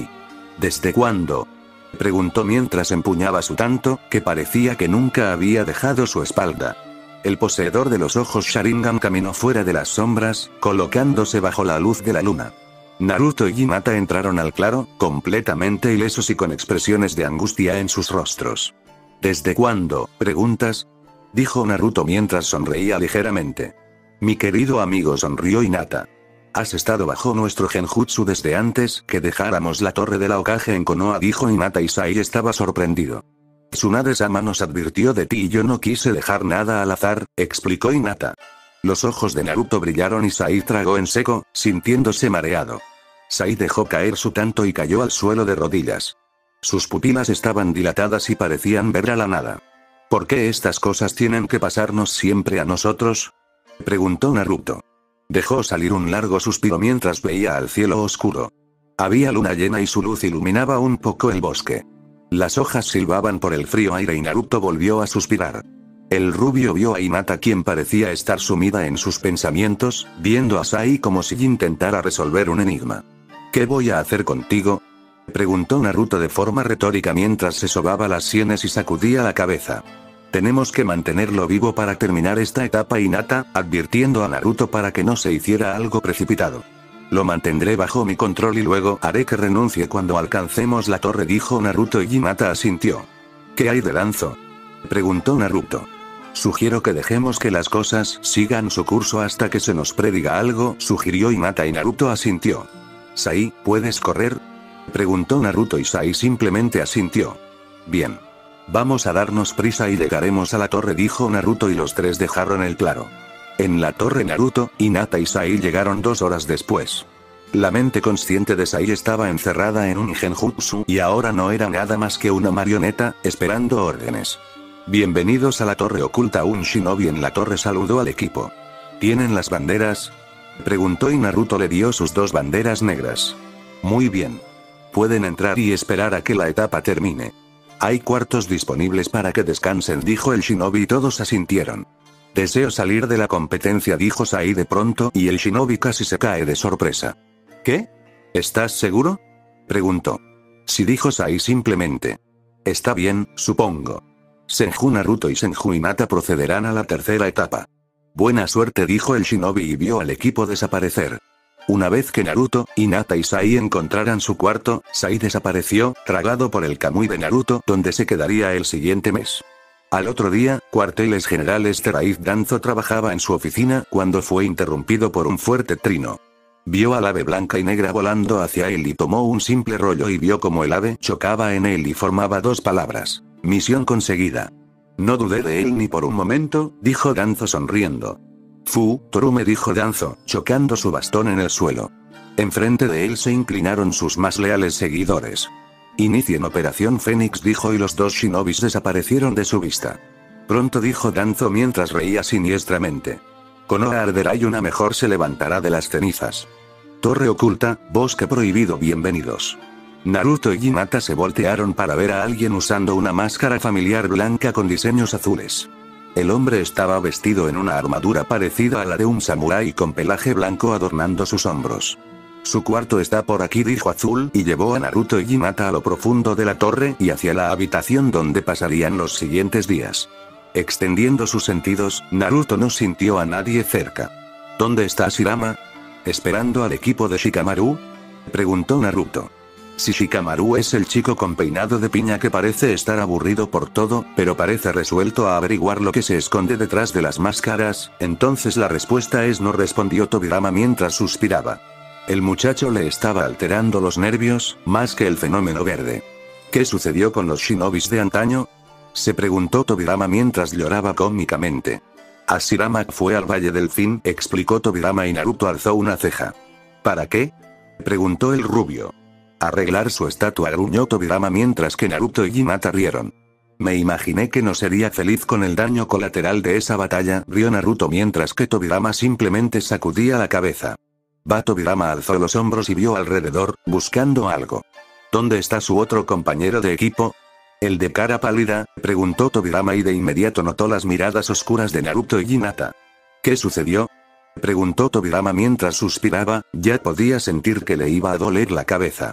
¿Desde cuándo? Preguntó mientras empuñaba su tanto, que parecía que nunca había dejado su espalda. El poseedor de los ojos Sharingan caminó fuera de las sombras, colocándose bajo la luz de la luna. Naruto y Hinata entraron al claro, completamente ilesos y con expresiones de angustia en sus rostros. ¿Desde cuándo, preguntas? Dijo Naruto mientras sonreía ligeramente. Mi querido amigo, sonrió Hinata. Has estado bajo nuestro genjutsu desde antes que dejáramos la torre de la Hokage en Konoha, dijo Hinata, y Sai estaba sorprendido. Tsunade-sama nos advirtió de ti y yo no quise dejar nada al azar, explicó Hinata. Los ojos de Naruto brillaron y Sai tragó en seco, sintiéndose mareado. Sai dejó caer su tanto y cayó al suelo de rodillas. Sus pupilas estaban dilatadas y parecían ver a la nada. ¿Por qué estas cosas tienen que pasarnos siempre a nosotros? Preguntó Naruto. Dejó salir un largo suspiro mientras veía al cielo oscuro. Había luna llena y su luz iluminaba un poco el bosque. Las hojas silbaban por el frío aire y Naruto volvió a suspirar. El rubio vio a Hinata, quien parecía estar sumida en sus pensamientos, viendo a Sai como si intentara resolver un enigma. ¿Qué voy a hacer contigo? Preguntó Naruto de forma retórica mientras se sobaba las sienes y sacudía la cabeza. Tenemos que mantenerlo vivo para terminar esta etapa, Hinata, advirtiendo a Naruto para que no se hiciera algo precipitado. Lo mantendré bajo mi control y luego haré que renuncie cuando alcancemos la torre, dijo Naruto, y Hinata asintió. ¿Qué hay de Danzo? Preguntó Naruto. Sugiero que dejemos que las cosas sigan su curso hasta que se nos prediga algo, sugirió Hinata, y Naruto asintió. Sai, ¿puedes correr? Preguntó Naruto y Sai simplemente asintió. Bien. Vamos a darnos prisa y llegaremos a la torre, dijo Naruto, y los tres dejaron el claro. En la torre Naruto, Hinata y Sai llegaron 2 horas después. La mente consciente de Sai estaba encerrada en un genjutsu y ahora no era nada más que una marioneta, esperando órdenes. Bienvenidos a la torre oculta. Un shinobi en la torre saludó al equipo. ¿Tienen las banderas? Preguntó y Naruto le dio sus 2 banderas negras. Muy bien. Pueden entrar y esperar a que la etapa termine. Hay cuartos disponibles para que descansen, dijo el shinobi, y todos asintieron. Deseo salir de la competencia, dijo Sai de pronto, y el shinobi casi se cae de sorpresa. ¿Qué? ¿Estás seguro? Preguntó. Sí, dijo Sai simplemente. Está bien, supongo. Senju Naruto y Senju Hinata procederán a la tercera etapa. Buena suerte, dijo el shinobi y vio al equipo desaparecer. Una vez que Naruto, Hinata y Sai encontraran su cuarto, Sai desapareció, tragado por el Kamui de Naruto, donde se quedaría el siguiente mes. Al otro día, cuarteles generales de Raíz Danzo trabajaba en su oficina cuando fue interrumpido por un fuerte trino. Vio al ave blanca y negra volando hacia él y tomó un simple rollo y vio como el ave chocaba en él y formaba 2 palabras. Misión conseguida. No dudé de él ni por un momento, dijo Danzo sonriendo. Torume, dijo Danzo, chocando su bastón en el suelo. Enfrente de él se inclinaron sus más leales seguidores. Inicien Operación Fénix, dijo, y los 2 shinobis desaparecieron de su vista. Pronto, dijo Danzo mientras reía siniestramente. Konoha arderá y una mejor se levantará de las cenizas. Torre oculta, bosque prohibido, bienvenidos. Naruto y Hinata se voltearon para ver a alguien usando una máscara familiar blanca con diseños azules. El hombre estaba vestido en una armadura parecida a la de un samurái con pelaje blanco adornando sus hombros. Su cuarto está por aquí, dijo Azul, y llevó a Naruto y Hinata a lo profundo de la torre y hacia la habitación donde pasarían los siguientes días. Extendiendo sus sentidos, Naruto no sintió a nadie cerca. ¿Dónde está Shirama? ¿Esperando al equipo de Shikamaru? Preguntó Naruto. Si Shikamaru es el chico con peinado de piña que parece estar aburrido por todo, pero parece resuelto a averiguar lo que se esconde detrás de las máscaras, entonces la respuesta es no, respondió Tobirama mientras suspiraba. El muchacho le estaba alterando los nervios, más que el fenómeno verde. ¿Qué sucedió con los shinobis de antaño? Se preguntó Tobirama mientras lloraba cómicamente. Hashirama fue al Valle del Fin, explicó Tobirama, y Naruto alzó una ceja. ¿Para qué? Preguntó el rubio. Arreglar su estatua, gruñó Tobirama mientras que Naruto y Hinata rieron. Me imaginé que no sería feliz con el daño colateral de esa batalla, rió Naruto mientras que Tobirama simplemente sacudía la cabeza. Tobirama alzó los hombros y vio alrededor, buscando algo. ¿Dónde está su otro compañero de equipo? ¿El de cara pálida? Preguntó Tobirama y de inmediato notó las miradas oscuras de Naruto y Hinata. ¿Qué sucedió? Preguntó Tobirama mientras suspiraba, ya podía sentir que le iba a doler la cabeza.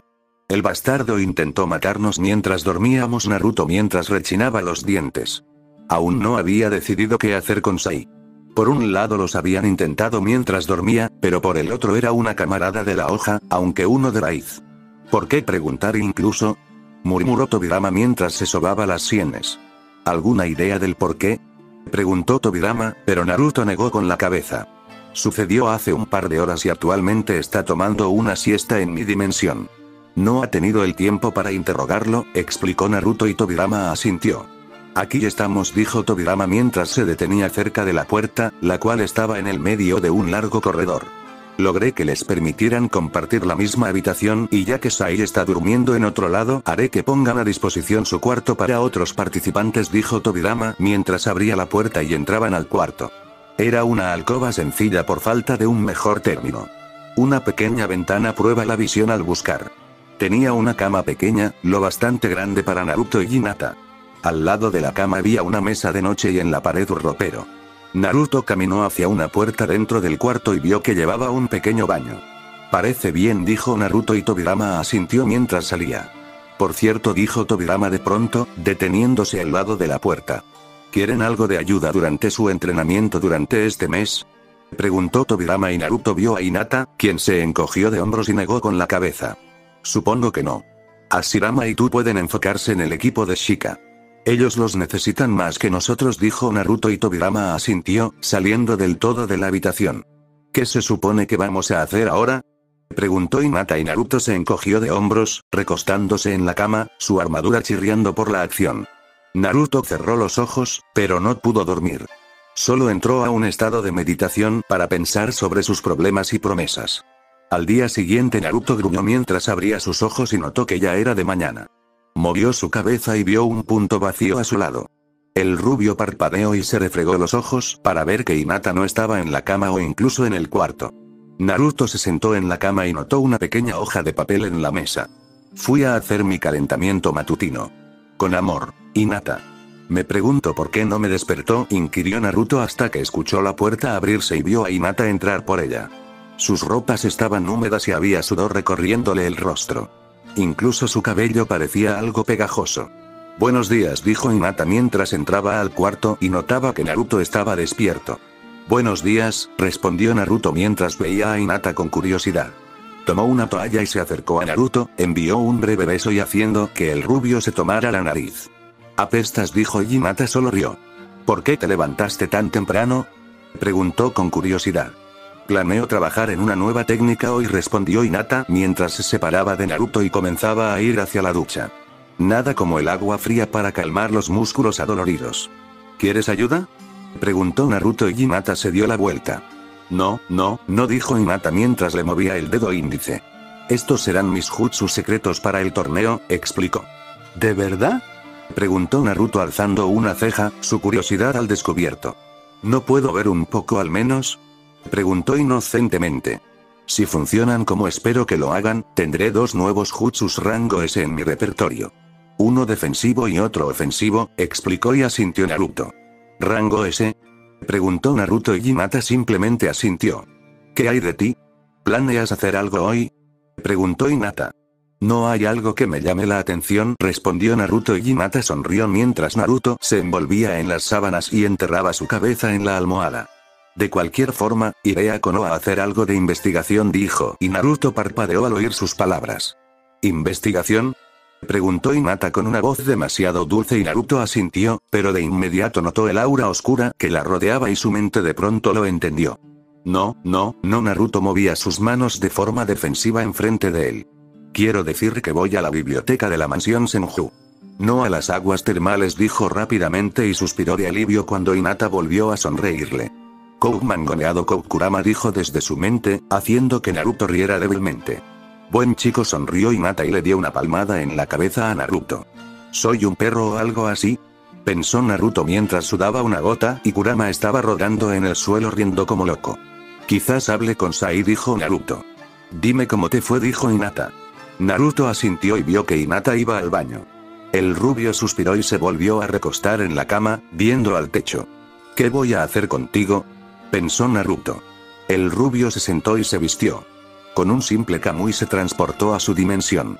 El bastardo intentó matarnos mientras dormíamos. Naruto mientras rechinaba los dientes. Aún no había decidido qué hacer con Sai. Por un lado los habían intentado mientras dormía, pero por el otro era una camarada de la hoja, aunque uno de raíz. ¿Por qué preguntar incluso? Murmuró Tobirama mientras se sobaba las sienes. ¿Alguna idea del por qué? Preguntó Tobirama, pero Naruto negó con la cabeza. Sucedió hace un par de horas y actualmente está tomando una siesta en mi dimensión. No ha tenido el tiempo para interrogarlo, explicó Naruto y Tobirama asintió. Aquí estamos, dijo Tobirama mientras se detenía cerca de la puerta, la cual estaba en el medio de un largo corredor. Logré que les permitieran compartir la misma habitación y ya que Sai está durmiendo en otro lado, haré que pongan a disposición su cuarto para otros participantes, dijo Tobirama mientras abría la puerta y entraban al cuarto. Era una alcoba sencilla por falta de un mejor término. Una pequeña ventana prueba la visión al buscar. Tenía una cama pequeña, lo bastante grande para Naruto y Hinata. Al lado de la cama había una mesa de noche y en la pared un ropero. Naruto caminó hacia una puerta dentro del cuarto y vio que llevaba un pequeño baño. Parece bien, dijo Naruto y Tobirama asintió mientras salía. Por cierto, dijo Tobirama de pronto, deteniéndose al lado de la puerta. ¿Quieren algo de ayuda durante su entrenamiento durante este mes? Preguntó Tobirama y Naruto vio a Hinata, quien se encogió de hombros y negó con la cabeza. Supongo que no. Hashirama y tú pueden enfocarse en el equipo de Shika. Ellos los necesitan más que nosotros, dijo Naruto y Tobirama asintió, saliendo del todo de la habitación. ¿Qué se supone que vamos a hacer ahora? Preguntó Hinata y Naruto se encogió de hombros, recostándose en la cama, su armadura chirriando por la acción. Naruto cerró los ojos, pero no pudo dormir. Solo entró a un estado de meditación para pensar sobre sus problemas y promesas. Al día siguiente Naruto gruñó mientras abría sus ojos y notó que ya era de mañana. Movió su cabeza y vio un punto vacío a su lado. El rubio parpadeó y se refregó los ojos para ver que Hinata no estaba en la cama o incluso en el cuarto. Naruto se sentó en la cama y notó una pequeña hoja de papel en la mesa. Fui a hacer mi calentamiento matutino. Con amor, Hinata. Me pregunto por qué no me despertó, inquirió Naruto hasta que escuchó la puerta abrirse y vio a Hinata entrar por ella. Sus ropas estaban húmedas y había sudor recorriéndole el rostro. Incluso su cabello parecía algo pegajoso. Buenos días, dijo Hinata mientras entraba al cuarto y notaba que Naruto estaba despierto. Buenos días, respondió Naruto mientras veía a Hinata con curiosidad. Tomó una toalla y se acercó a Naruto, envió un breve beso y haciendo que el rubio se tomara la nariz. Apestas, dijo y Hinata solo rió. ¿Por qué te levantaste tan temprano? Preguntó con curiosidad. Planeo trabajar en una nueva técnica hoy, respondió Hinata mientras se separaba de Naruto y comenzaba a ir hacia la ducha. Nada como el agua fría para calmar los músculos adoloridos. ¿Quieres ayuda? Preguntó Naruto y Hinata se dio la vuelta. No, dijo Hinata mientras le movía el dedo índice. Estos serán mis jutsus secretos para el torneo, explicó. ¿De verdad? Preguntó Naruto alzando una ceja, su curiosidad al descubierto. ¿No puedo ver un poco al menos? Preguntó inocentemente. Si funcionan como espero que lo hagan, tendré dos nuevos jutsus rango S en mi repertorio. Uno defensivo y otro ofensivo, explicó y asintió Naruto. ¿Rango S? Preguntó Naruto y Hinata simplemente asintió. ¿Qué hay de ti? ¿Planeas hacer algo hoy? Preguntó Hinata. No hay algo que me llame la atención, respondió Naruto y Hinata sonrió mientras Naruto se envolvía en las sábanas y enterraba su cabeza en la almohada. De cualquier forma, iré a Konoha a hacer algo de investigación, dijo, y Naruto parpadeó al oír sus palabras. ¿Investigación? Preguntó Hinata con una voz demasiado dulce y Naruto asintió, pero de inmediato notó el aura oscura que la rodeaba y su mente de pronto lo entendió. No, Naruto movía sus manos de forma defensiva enfrente de él. Quiero decir que voy a la biblioteca de la mansión Senju. No a las aguas termales, dijo rápidamente y suspiró de alivio cuando Hinata volvió a sonreírle. Kou mangoneado Kurama, dijo desde su mente, haciendo que Naruto riera débilmente. Buen chico, sonrió Hinata y le dio una palmada en la cabeza a Naruto. ¿Soy un perro o algo así? Pensó Naruto mientras sudaba una gota y Kurama estaba rodando en el suelo riendo como loco. Quizás hable con Sai, dijo Naruto. Dime cómo te fue, dijo Hinata. Naruto asintió y vio que Hinata iba al baño. El rubio suspiró y se volvió a recostar en la cama, viendo al techo. ¿Qué voy a hacer contigo? Pensó Naruto. El rubio se sentó y se vistió. Con un simple kamui se transportó a su dimensión.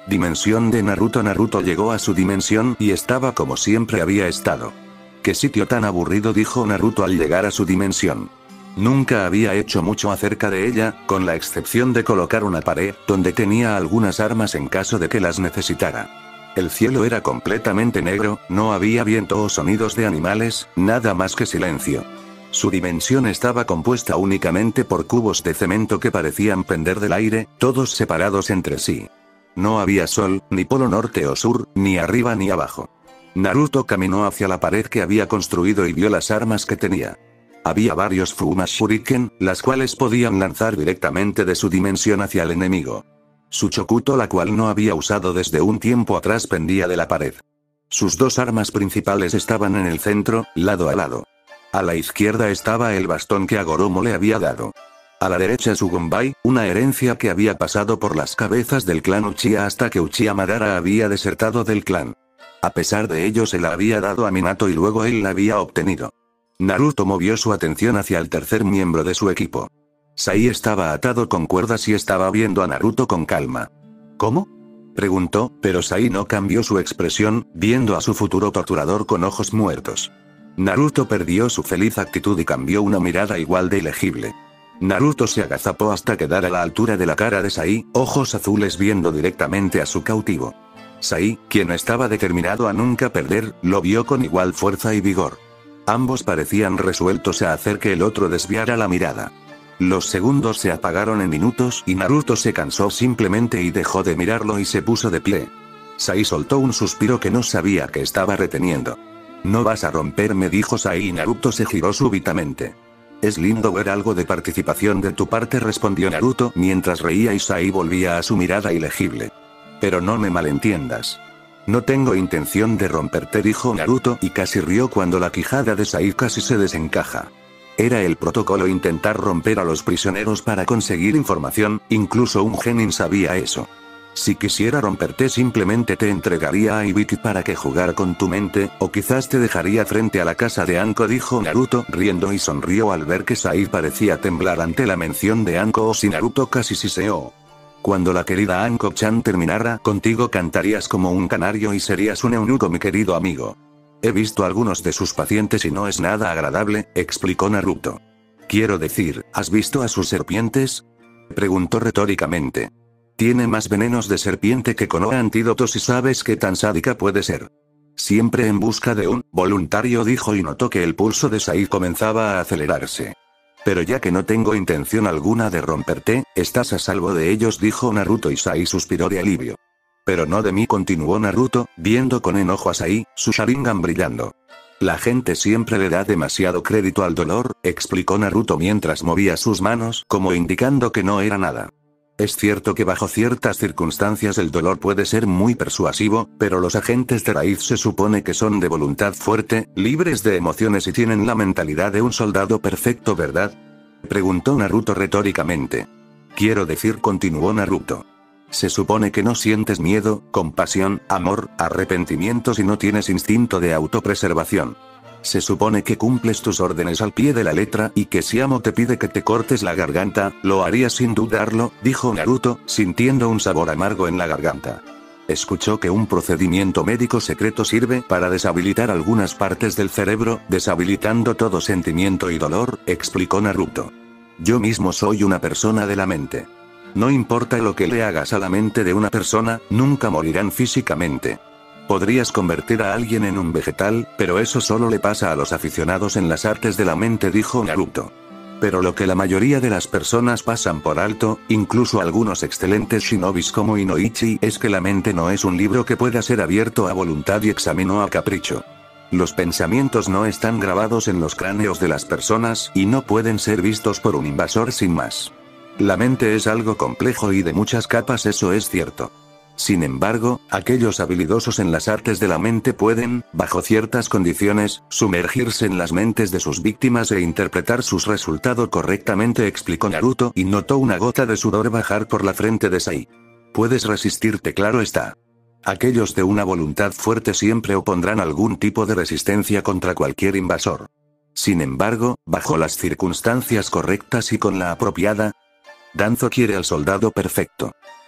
Dimensión de Naruto. Naruto llegó a su dimensión y estaba como siempre había estado. «¿Qué sitio tan aburrido?», dijo Naruto al llegar a su dimensión. Nunca había hecho mucho acerca de ella, con la excepción de colocar una pared, donde tenía algunas armas en caso de que las necesitara. El cielo era completamente negro, no había viento o sonidos de animales, nada más que silencio. Su dimensión estaba compuesta únicamente por cubos de cemento que parecían pender del aire, todos separados entre sí. No había sol, ni polo norte o sur, ni arriba ni abajo. Naruto caminó hacia la pared que había construido y vio las armas que tenía. Había varios Fuma Shuriken, las cuales podían lanzar directamente de su dimensión hacia el enemigo. Su Chokuto, la cual no había usado desde un tiempo atrás, pendía de la pared. Sus dos armas principales estaban en el centro, lado a lado. A la izquierda estaba el bastón que Agoromo le había dado. A la derecha su Gunbai, una herencia que había pasado por las cabezas del clan Uchiha hasta que Uchiha Madara había desertado del clan. A pesar de ello se la había dado a Minato y luego él la había obtenido. Naruto movió su atención hacia el tercer miembro de su equipo. Sai estaba atado con cuerdas y estaba viendo a Naruto con calma. ¿Cómo?, preguntó, pero Sai no cambió su expresión, viendo a su futuro torturador con ojos muertos. Naruto perdió su feliz actitud y cambió una mirada igual de ilegible. Naruto se agazapó hasta quedar a la altura de la cara de Sai, ojos azules viendo directamente a su cautivo. Sai, quien estaba determinado a nunca perder, lo vio con igual fuerza y vigor. Ambos parecían resueltos a hacer que el otro desviara la mirada. Los segundos se apagaron en minutos y Naruto se cansó simplemente y dejó de mirarlo y se puso de pie. Sai soltó un suspiro que no sabía que estaba reteniendo. «No vas a romperme», dijo Sai y Naruto se giró súbitamente. «Es lindo ver algo de participación de tu parte», respondió Naruto mientras reía y Sai volvía a su mirada ilegible. «Pero no me malentiendas. No tengo intención de romperte», dijo Naruto y casi rió cuando la quijada de Sai casi se desencaja. Era el protocolo intentar romper a los prisioneros para conseguir información, incluso un genin sabía eso. «Si quisiera romperte simplemente te entregaría a Ibiki para que jugara con tu mente, o quizás te dejaría frente a la casa de Anko», dijo Naruto riendo y sonrió al ver que Sai parecía temblar ante la mención de Anko. Si Naruto casi siseó. «Cuando la querida Anko-chan terminara contigo cantarías como un canario y serías un eunuco, mi querido amigo. He visto algunos de sus pacientes y no es nada agradable», explicó Naruto. «Quiero decir, ¿has visto a sus serpientes?», preguntó retóricamente. «Tiene más venenos de serpiente que Konoha antídotos y sabes qué tan sádica puede ser. Siempre en busca de un voluntario», dijo y notó que el pulso de Sai comenzaba a acelerarse. «Pero ya que no tengo intención alguna de romperte, estás a salvo de ellos», dijo Naruto y Sai suspiró de alivio. «Pero no de mí», continuó Naruto, viendo con enojo a Sai, su Sharingan brillando. «La gente siempre le da demasiado crédito al dolor», explicó Naruto mientras movía sus manos como indicando que no era nada. «Es cierto que bajo ciertas circunstancias el dolor puede ser muy persuasivo, pero los agentes de raíz se supone que son de voluntad fuerte, libres de emociones y tienen la mentalidad de un soldado perfecto, ¿verdad?», preguntó Naruto retóricamente. «Quiero decir», continuó Naruto. «Se supone que no sientes miedo, compasión, amor, arrepentimientos y no tienes instinto de autopreservación. Se supone que cumples tus órdenes al pie de la letra y que si Amo te pide que te cortes la garganta, lo harías sin dudarlo», dijo Naruto, sintiendo un sabor amargo en la garganta. «Escuchó que un procedimiento médico secreto sirve para deshabilitar algunas partes del cerebro, deshabilitando todo sentimiento y dolor», explicó Naruto. «Yo mismo soy una persona de la mente. No importa lo que le hagas a la mente de una persona, nunca morirán físicamente. Podrías convertir a alguien en un vegetal, pero eso solo le pasa a los aficionados en las artes de la mente», dijo Naruto. «Pero lo que la mayoría de las personas pasan por alto, incluso algunos excelentes shinobis como Inoichi, es que la mente no es un libro que pueda ser abierto a voluntad y examinado a capricho. Los pensamientos no están grabados en los cráneos de las personas y no pueden ser vistos por un invasor sin más. La mente es algo complejo y de muchas capas, eso es cierto. Sin embargo, aquellos habilidosos en las artes de la mente pueden, bajo ciertas condiciones, sumergirse en las mentes de sus víctimas e interpretar sus resultados correctamente», explicó Naruto y notó una gota de sudor bajar por la frente de Sai. «Puedes resistirte, claro está. Aquellos de una voluntad fuerte siempre opondrán algún tipo de resistencia contra cualquier invasor. Sin embargo, bajo las circunstancias correctas y con la apropiada, Danzo quiere al soldado perfecto.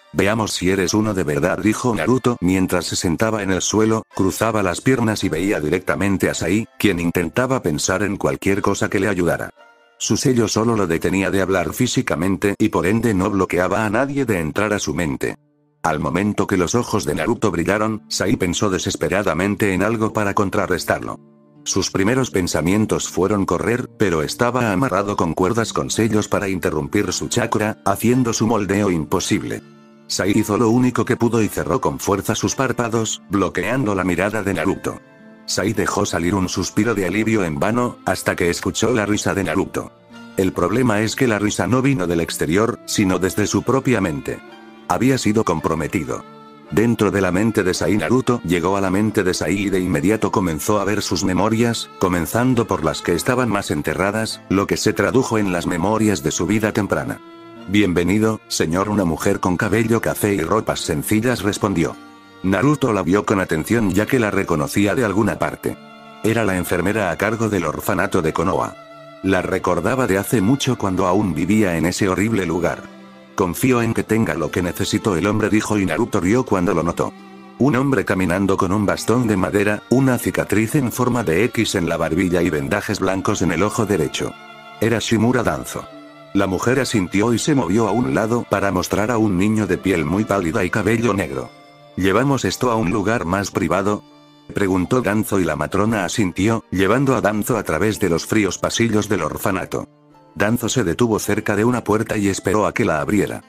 Veamos si eres uno de verdad, dijo Naruto mientras se sentaba en el suelo, cruzaba las piernas y veía directamente a Sai, quien intentaba pensar en cualquier cosa que le ayudara. Su sello solo lo detenía de hablar físicamente y por ende no bloqueaba a nadie de entrar a su mente. Al momento que los ojos de Naruto brillaron, Sai pensó desesperadamente en algo para contrarrestarlo. Sus primeros pensamientos fueron correr, pero estaba amarrado con cuerdas con sellos para interrumpir su chakra, haciendo su moldeo imposible. Sai hizo lo único que pudo y cerró con fuerza sus párpados, bloqueando la mirada de Naruto. Sai dejó salir un suspiro de alivio en vano, hasta que escuchó la risa de Naruto. El problema es que la risa no vino del exterior, sino desde su propia mente. Había sido comprometido. Dentro de la mente de Sai, Naruto llegó a la mente de Sai y de inmediato comenzó a ver sus memorias, comenzando por las que estaban más enterradas, lo que se tradujo en las memorias de su vida temprana. Bienvenido, señor. Una mujer con cabello café y ropas sencillas respondió. Naruto la vio con atención ya que la reconocía de alguna parte. Era la enfermera a cargo del orfanato de Konoha. La recordaba de hace mucho cuando aún vivía en ese horrible lugar. Confío en que tenga lo que necesitó, el hombre dijo, y Naruto rió cuando lo notó. Un hombre caminando con un bastón de madera, una cicatriz en forma de X en la barbilla y vendajes blancos en el ojo derecho. Era Shimura Danzo. La mujer asintió y se movió a un lado para mostrar a un niño de piel muy pálida y cabello negro. ¿Llevamos esto a un lugar más privado?, preguntó Danzo y la matrona asintió, llevando a Danzo a través de los fríos pasillos del orfanato. Danzo se detuvo cerca de una puerta y esperó a que la abriera.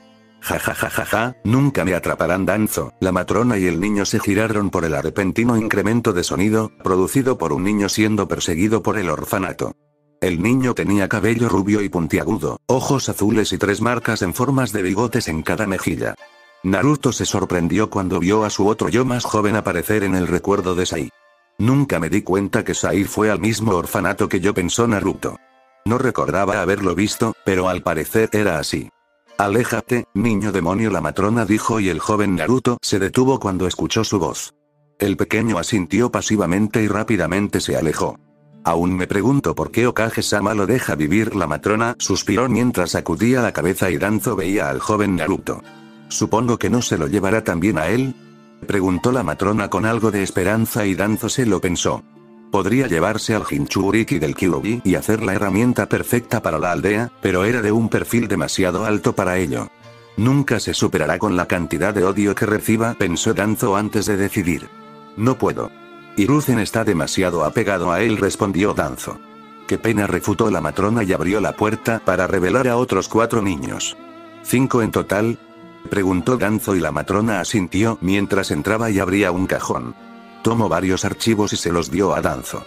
Ja, nunca me atraparán. Danzo, la matrona y el niño se giraron por el repentino incremento de sonido, producido por un niño siendo perseguido por el orfanato. El niño tenía cabello rubio y puntiagudo, ojos azules y 3 marcas en formas de bigotes en cada mejilla. Naruto se sorprendió cuando vio a su otro yo más joven aparecer en el recuerdo de Sai. Nunca me di cuenta que Sai fue al mismo orfanato que yo, pensó Naruto. No recordaba haberlo visto, pero al parecer era así. Aléjate, niño demonio, la matrona dijo, y el joven Naruto se detuvo cuando escuchó su voz. El pequeño asintió pasivamente y rápidamente se alejó. Aún me pregunto por qué Okage-sama lo deja vivir, la matrona suspiró mientras sacudía la cabeza y Danzo veía al joven Naruto. Supongo que no se lo llevará también a él, preguntó la matrona con algo de esperanza y Danzo se lo pensó. Podría llevarse al Jinchuriki del Kyuubi y hacer la herramienta perfecta para la aldea, pero era de un perfil demasiado alto para ello. Nunca se superará con la cantidad de odio que reciba, pensó Danzo antes de decidir. No puedo. Hiruzen está demasiado apegado a él, respondió Danzo. Qué pena, refutó la matrona y abrió la puerta para revelar a otros 4 niños. ¿5 en total?, preguntó Danzo y la matrona asintió mientras entraba y abría un cajón. Tomó varios archivos y se los dio a Danzo.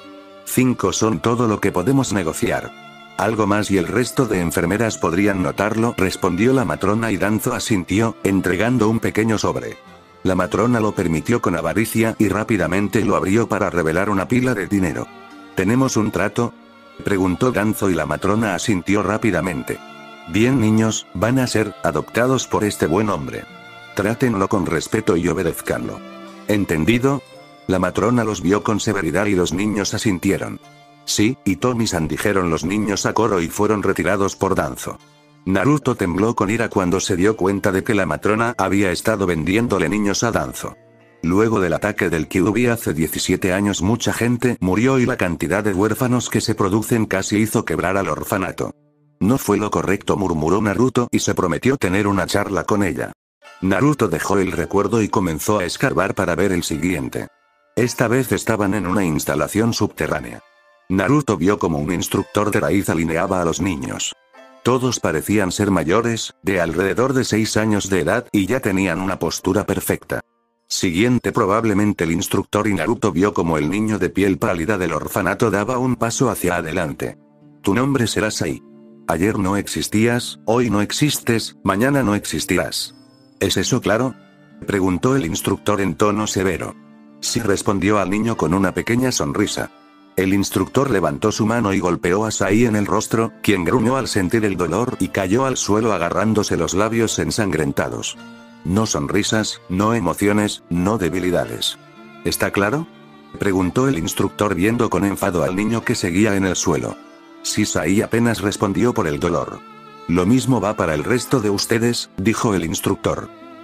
5 son todo lo que podemos negociar. Algo más y el resto de enfermeras podrían notarlo, respondió la matrona y Danzo asintió, entregando un pequeño sobre. La matrona lo permitió con avaricia y rápidamente lo abrió para revelar una pila de dinero. ¿Tenemos un trato?, preguntó Danzo y la matrona asintió rápidamente. Bien, niños, van a ser adoptados por este buen hombre. Trátenlo con respeto y obedézcanlo. ¿Entendido? La matrona los vio con severidad y los niños asintieron. Sí, y Tomi-san, dijeron los niños a coro y fueron retirados por Danzo. Naruto tembló con ira cuando se dio cuenta de que la matrona había estado vendiéndole niños a Danzo. Luego del ataque del Kyuubi hace 17 años mucha gente murió y la cantidad de huérfanos que se producen casi hizo quebrar al orfanato. No fue lo correcto, murmuró Naruto y se prometió tener una charla con ella. Naruto dejó el recuerdo y comenzó a escarbar para ver el siguiente. Esta vez estaban en una instalación subterránea. Naruto vio como un instructor de raíz alineaba a los niños. Todos parecían ser mayores, de alrededor de 6 años de edad y ya tenían una postura perfecta. Siguiente probablemente el instructor y Naruto vio como el niño de piel pálida del orfanato daba un paso hacia adelante. Tu nombre será Sai. Ayer no existías, hoy no existes, mañana no existirás. ¿Es eso claro?, preguntó el instructor en tono severo. Sí, respondió al niño con una pequeña sonrisa. El instructor levantó su mano y golpeó a Sai en el rostro, quien gruñó al sentir el dolor y cayó al suelo agarrándose los labios ensangrentados. No sonrisas, no emociones, no debilidades. ¿Está claro?, preguntó el instructor viendo con enfado al niño que seguía en el suelo. Sí, Sai apenas respondió por el dolor. Lo mismo va para el resto de ustedes, dijo el instructor.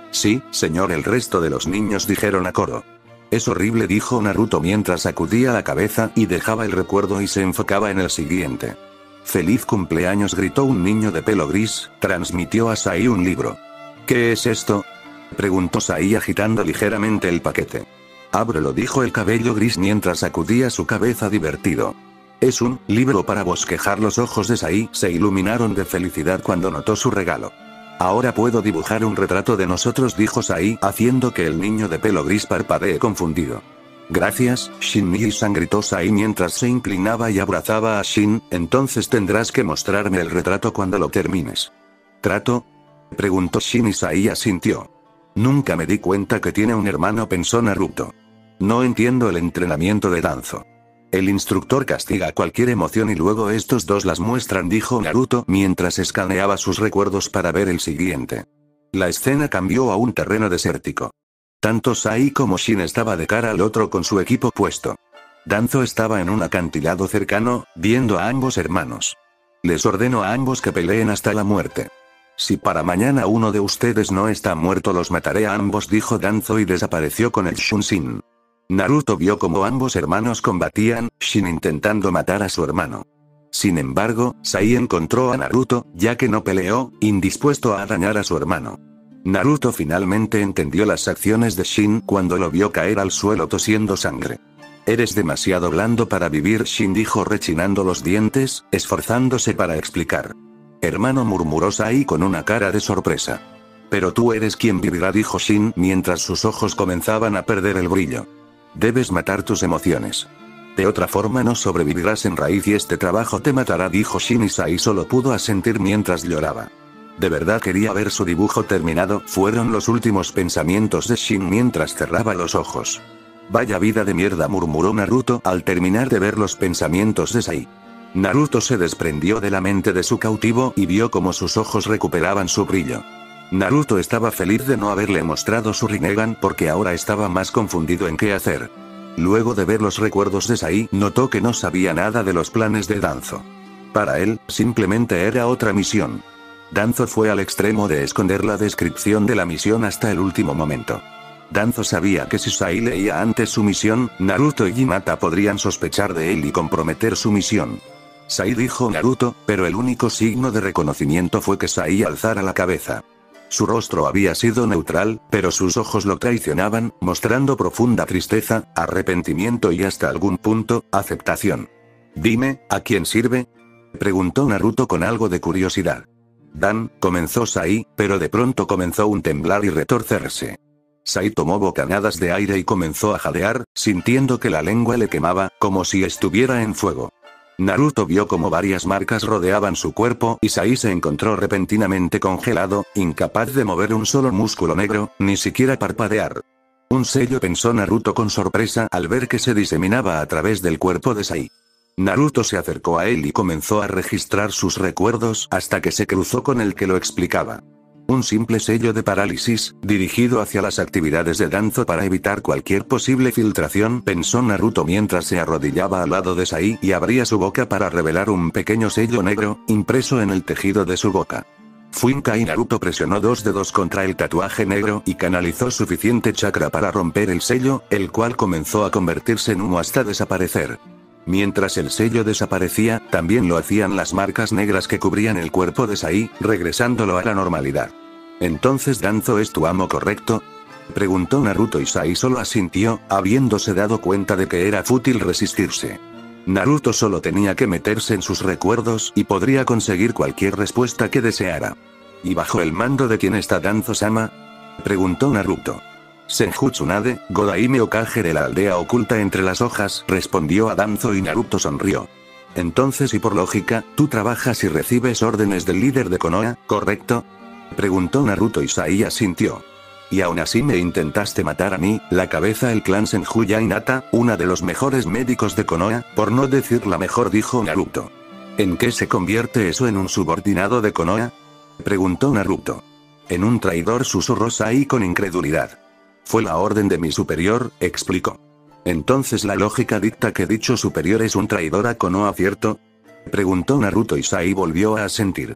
Sí, señor, el resto de los niños dijeron a coro. Es horrible, dijo Naruto mientras sacudía la cabeza y dejaba el recuerdo y se enfocaba en el siguiente. ¡Feliz cumpleaños!, gritó un niño de pelo gris, transmitió a Sai un libro. ¿Qué es esto?, preguntó Sai agitando ligeramente el paquete. Ábrelo, dijo el cabello gris mientras sacudía su cabeza divertido. Es un libro para bosquejar. Los ojos de Sai se iluminaron de felicidad cuando notó su regalo. Ahora puedo dibujar un retrato de nosotros, dijo Sai, haciendo que el niño de pelo gris parpadee confundido. Gracias, Shin-Nii-san, gritó Sai mientras se inclinaba y abrazaba a Shin. Entonces tendrás que mostrarme el retrato cuando lo termines. ¿Trato?, preguntó Shin y Sai asintió. Nunca me di cuenta que tiene un hermano, pensó Naruto. No entiendo el entrenamiento de Danzo. El instructor castiga cualquier emoción y luego estos dos las muestran, dijo Naruto mientras escaneaba sus recuerdos para ver el siguiente. La escena cambió a un terreno desértico. Tanto Sai como Shin estaba de cara al otro con su equipo puesto. Danzo estaba en un acantilado cercano, viendo a ambos hermanos. Les ordeno a ambos que peleen hasta la muerte. Si para mañana uno de ustedes no está muerto, los mataré a ambos, dijo Danzo y desapareció con el Shunshin. Naruto vio cómo ambos hermanos combatían, Shin intentando matar a su hermano. Sin embargo, Sai encontró a Naruto, ya que no peleó, indispuesto a dañar a su hermano. Naruto finalmente entendió las acciones de Shin cuando lo vio caer al suelo tosiendo sangre. Eres demasiado blando para vivir, Shin dijo rechinando los dientes, esforzándose para explicar. Hermano, murmuró Sai con una cara de sorpresa. Pero tú eres quien vivirá, dijo Shin mientras sus ojos comenzaban a perder el brillo. Debes matar tus emociones. De otra forma no sobrevivirás en raíz y este trabajo te matará, dijo Shin y Sai solo pudo asentir mientras lloraba. De verdad quería ver su dibujo terminado, fueron los últimos pensamientos de Shin mientras cerraba los ojos. Vaya vida de mierda, murmuró Naruto al terminar de ver los pensamientos de Sai. Naruto se desprendió de la mente de su cautivo y vio cómo sus ojos recuperaban su brillo. Naruto estaba feliz de no haberle mostrado su Rinnegan porque ahora estaba más confundido en qué hacer. Luego de ver los recuerdos de Sai, notó que no sabía nada de los planes de Danzo. Para él, simplemente era otra misión. Danzo fue al extremo de esconder la descripción de la misión hasta el último momento. Danzo sabía que si Sai leía antes su misión, Naruto y Hinata podrían sospechar de él y comprometer su misión. Sai, dijo Naruto, pero el único signo de reconocimiento fue que Sai alzara la cabeza. Su rostro había sido neutral, pero sus ojos lo traicionaban, mostrando profunda tristeza, arrepentimiento y hasta algún punto, aceptación. Dime, ¿a quién sirve?, preguntó Naruto con algo de curiosidad. Dan, comenzó Sai, pero de pronto comenzó un temblar y retorcerse. Sai tomó bocanadas de aire y comenzó a jadear, sintiendo que la lengua le quemaba, como si estuviera en fuego. Naruto vio como varias marcas rodeaban su cuerpo y Sai se encontró repentinamente congelado, incapaz de mover un solo músculo negro, ni siquiera parpadear. Un sello, pensó Naruto con sorpresa al ver que se diseminaba a través del cuerpo de Sai. Naruto se acercó a él y comenzó a registrar sus recuerdos hasta que se cruzó con el que lo explicaba. Un simple sello de parálisis, dirigido hacia las actividades de Danzo para evitar cualquier posible filtración, pensó Naruto mientras se arrodillaba al lado de Sai y abría su boca para revelar un pequeño sello negro, impreso en el tejido de su boca. Fuinka y Naruto presionó dos dedos contra el tatuaje negro y canalizó suficiente chakra para romper el sello, el cual comenzó a convertirse en humo hasta desaparecer. Mientras el sello desaparecía, también lo hacían las marcas negras que cubrían el cuerpo de Sai, regresándolo a la normalidad. ¿Entonces Danzo es tu amo, correcto?, preguntó Naruto y Sai solo asintió, habiéndose dado cuenta de que era fútil resistirse. Naruto solo tenía que meterse en sus recuerdos y podría conseguir cualquier respuesta que deseara. ¿Y bajo el mando de quién está Danzo-sama?, preguntó Naruto. Senju Tsunade, Godaime Hokage de la aldea oculta entre las hojas, respondió a Danzo y Naruto sonrió. Entonces y por lógica, tú trabajas y recibes órdenes del líder de Konoha, ¿correcto?, preguntó Naruto y Sai asintió. Y aún así me intentaste matar a mí, la cabeza del clan Senju y Hinata, una de los mejores médicos de Konoha, por no decir la mejor, dijo Naruto. ¿En qué se convierte eso en un subordinado de Konoha?, preguntó Naruto. En un traidor, susurró Sai con incredulidad. Fue la orden de mi superior, explicó. Entonces la lógica dicta que dicho superior es un traidor a Konoha, ¿cierto?, preguntó Naruto y Sai volvió a asentir.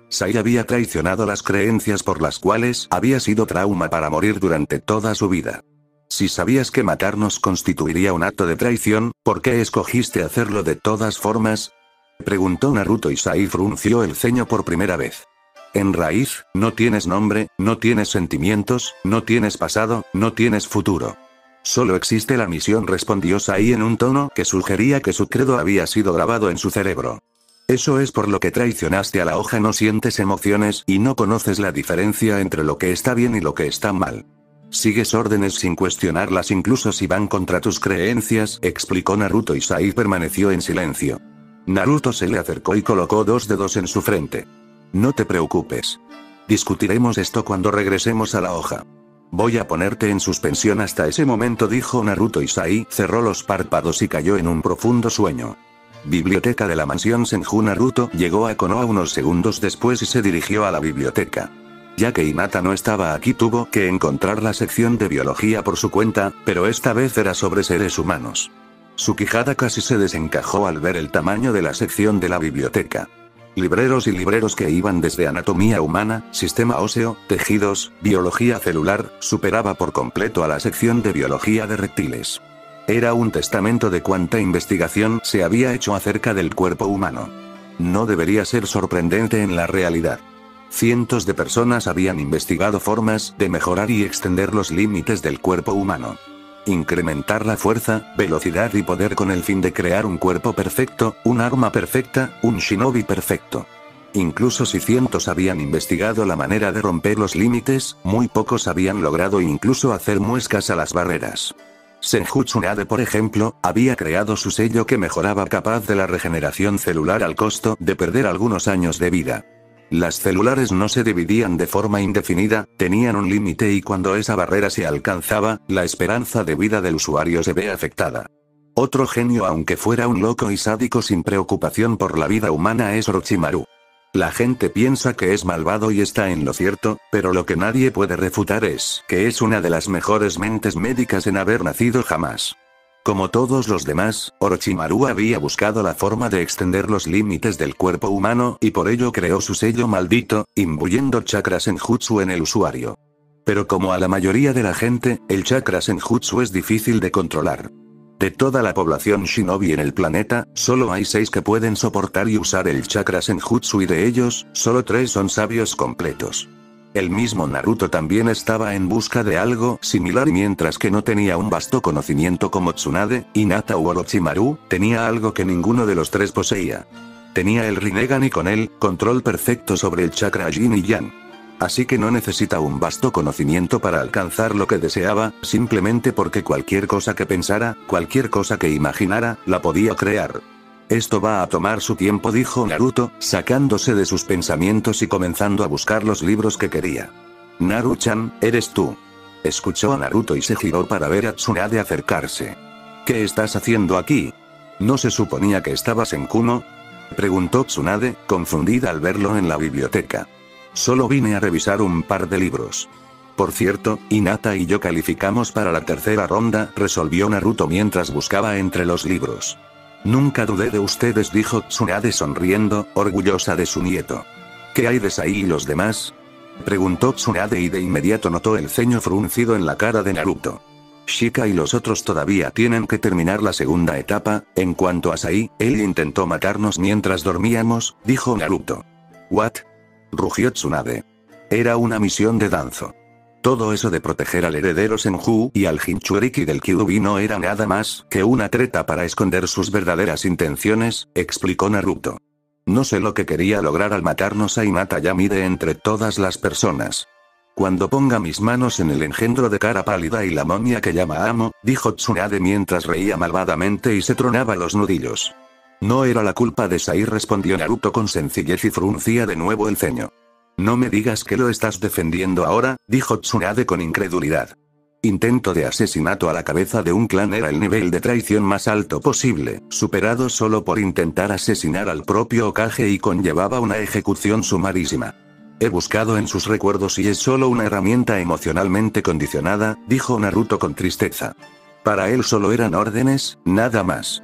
Sai había traicionado las creencias por las cuales había sido trauma para morir durante toda su vida. Si sabías que matarnos constituiría un acto de traición, ¿por qué escogiste hacerlo de todas formas? Preguntó Naruto y Sai frunció el ceño por primera vez. En raíz, no tienes nombre, no tienes sentimientos, no tienes pasado, no tienes futuro. Solo existe la misión, respondió Sai en un tono que sugería que su credo había sido grabado en su cerebro. Eso es por lo que traicionaste a la hoja, no sientes emociones y no conoces la diferencia entre lo que está bien y lo que está mal. Sigues órdenes sin cuestionarlas incluso si van contra tus creencias, explicó Naruto y Sai permaneció en silencio. Naruto se le acercó y colocó 2 dedos en su frente. No te preocupes. Discutiremos esto cuando regresemos a la hoja. Voy a ponerte en suspensión hasta ese momento, dijo Naruto y Sai cerró los párpados y cayó en un profundo sueño. Biblioteca de la mansión Senju. Naruto llegó a Konoha unos segundos después y se dirigió a la biblioteca. Ya que Hinata no estaba aquí, tuvo que encontrar la sección de biología por su cuenta, pero esta vez era sobre seres humanos. Su quijada casi se desencajó al ver el tamaño de la sección de la biblioteca. Libreros y libreros que iban desde anatomía humana, sistema óseo, tejidos, biología celular, superaba por completo a la sección de biología de reptiles. Era un testamento de cuánta investigación se había hecho acerca del cuerpo humano. No debería ser sorprendente en la realidad. Cientos de personas habían investigado formas de mejorar y extender los límites del cuerpo humano. Incrementar la fuerza, velocidad y poder con el fin de crear un cuerpo perfecto, un arma perfecta, un shinobi perfecto. Incluso si cientos habían investigado la manera de romper los límites, muy pocos habían logrado incluso hacer muescas a las barreras. Senju Tsunade, por ejemplo, había creado su sello que mejoraba capaz de la regeneración celular al costo de perder algunos años de vida. Las celulares no se dividían de forma indefinida, tenían un límite y cuando esa barrera se alcanzaba, la esperanza de vida del usuario se ve afectada. Otro genio, aunque fuera un loco y sádico sin preocupación por la vida humana, es Orochimaru. La gente piensa que es malvado y está en lo cierto, pero lo que nadie puede refutar es que es una de las mejores mentes médicas en haber nacido jamás. Como todos los demás, Orochimaru había buscado la forma de extender los límites del cuerpo humano y por ello creó su sello maldito, imbuyendo chakra senjutsu en el usuario. Pero como a la mayoría de la gente, el chakra senjutsu es difícil de controlar. De toda la población shinobi en el planeta, solo hay 6 que pueden soportar y usar el chakra senjutsu y de ellos, solo 3 son sabios completos. El mismo Naruto también estaba en busca de algo similar y mientras que no tenía un vasto conocimiento como Tsunade, Hinata u Orochimaru, tenía algo que ninguno de los 3 poseía. Tenía el Rinnegan y con él, control perfecto sobre el chakra Yin y Yang. Así que no necesita un vasto conocimiento para alcanzar lo que deseaba, simplemente porque cualquier cosa que pensara, cualquier cosa que imaginara, la podía crear. Esto va a tomar su tiempo, dijo Naruto, sacándose de sus pensamientos y comenzando a buscar los libros que quería. Naru-chan, ¿eres tú? Escuchó a Naruto y se giró para ver a Tsunade acercarse. ¿Qué estás haciendo aquí? ¿No se suponía que estabas en Kuno? Preguntó Tsunade, confundida al verlo en la biblioteca. Solo vine a revisar un par de libros. Por cierto, Hinata y yo calificamos para la tercera ronda, resolvió Naruto mientras buscaba entre los libros. Nunca dudé de ustedes, dijo Tsunade sonriendo, orgullosa de su nieto. ¿Qué hay de Sai y los demás? Preguntó Tsunade y de inmediato notó el ceño fruncido en la cara de Naruto. Shika y los otros todavía tienen que terminar la segunda etapa. En cuanto a Sai, él intentó matarnos mientras dormíamos, dijo Naruto. ¿What? Rugió Tsunade. Era una misión de Danzo. Todo eso de proteger al heredero Senju y al Jinchuriki del Kyuubi no era nada más que una treta para esconder sus verdaderas intenciones, explicó Naruto. No sé lo que quería lograr al matarnos a Hinata Yamide entre todas las personas. Cuando ponga mis manos en el engendro de cara pálida y la momia que llama Amo, dijo Tsunade mientras reía malvadamente y se tronaba los nudillos. No era la culpa de Sai, respondió Naruto con sencillez y fruncía de nuevo el ceño. No me digas que lo estás defendiendo ahora, dijo Tsunade con incredulidad. Intento de asesinato a la cabeza de un clan era el nivel de traición más alto posible, superado solo por intentar asesinar al propio Hokage y conllevaba una ejecución sumarísima. He buscado en sus recuerdos y es solo una herramienta emocionalmente condicionada, dijo Naruto con tristeza. Para él solo eran órdenes, nada más.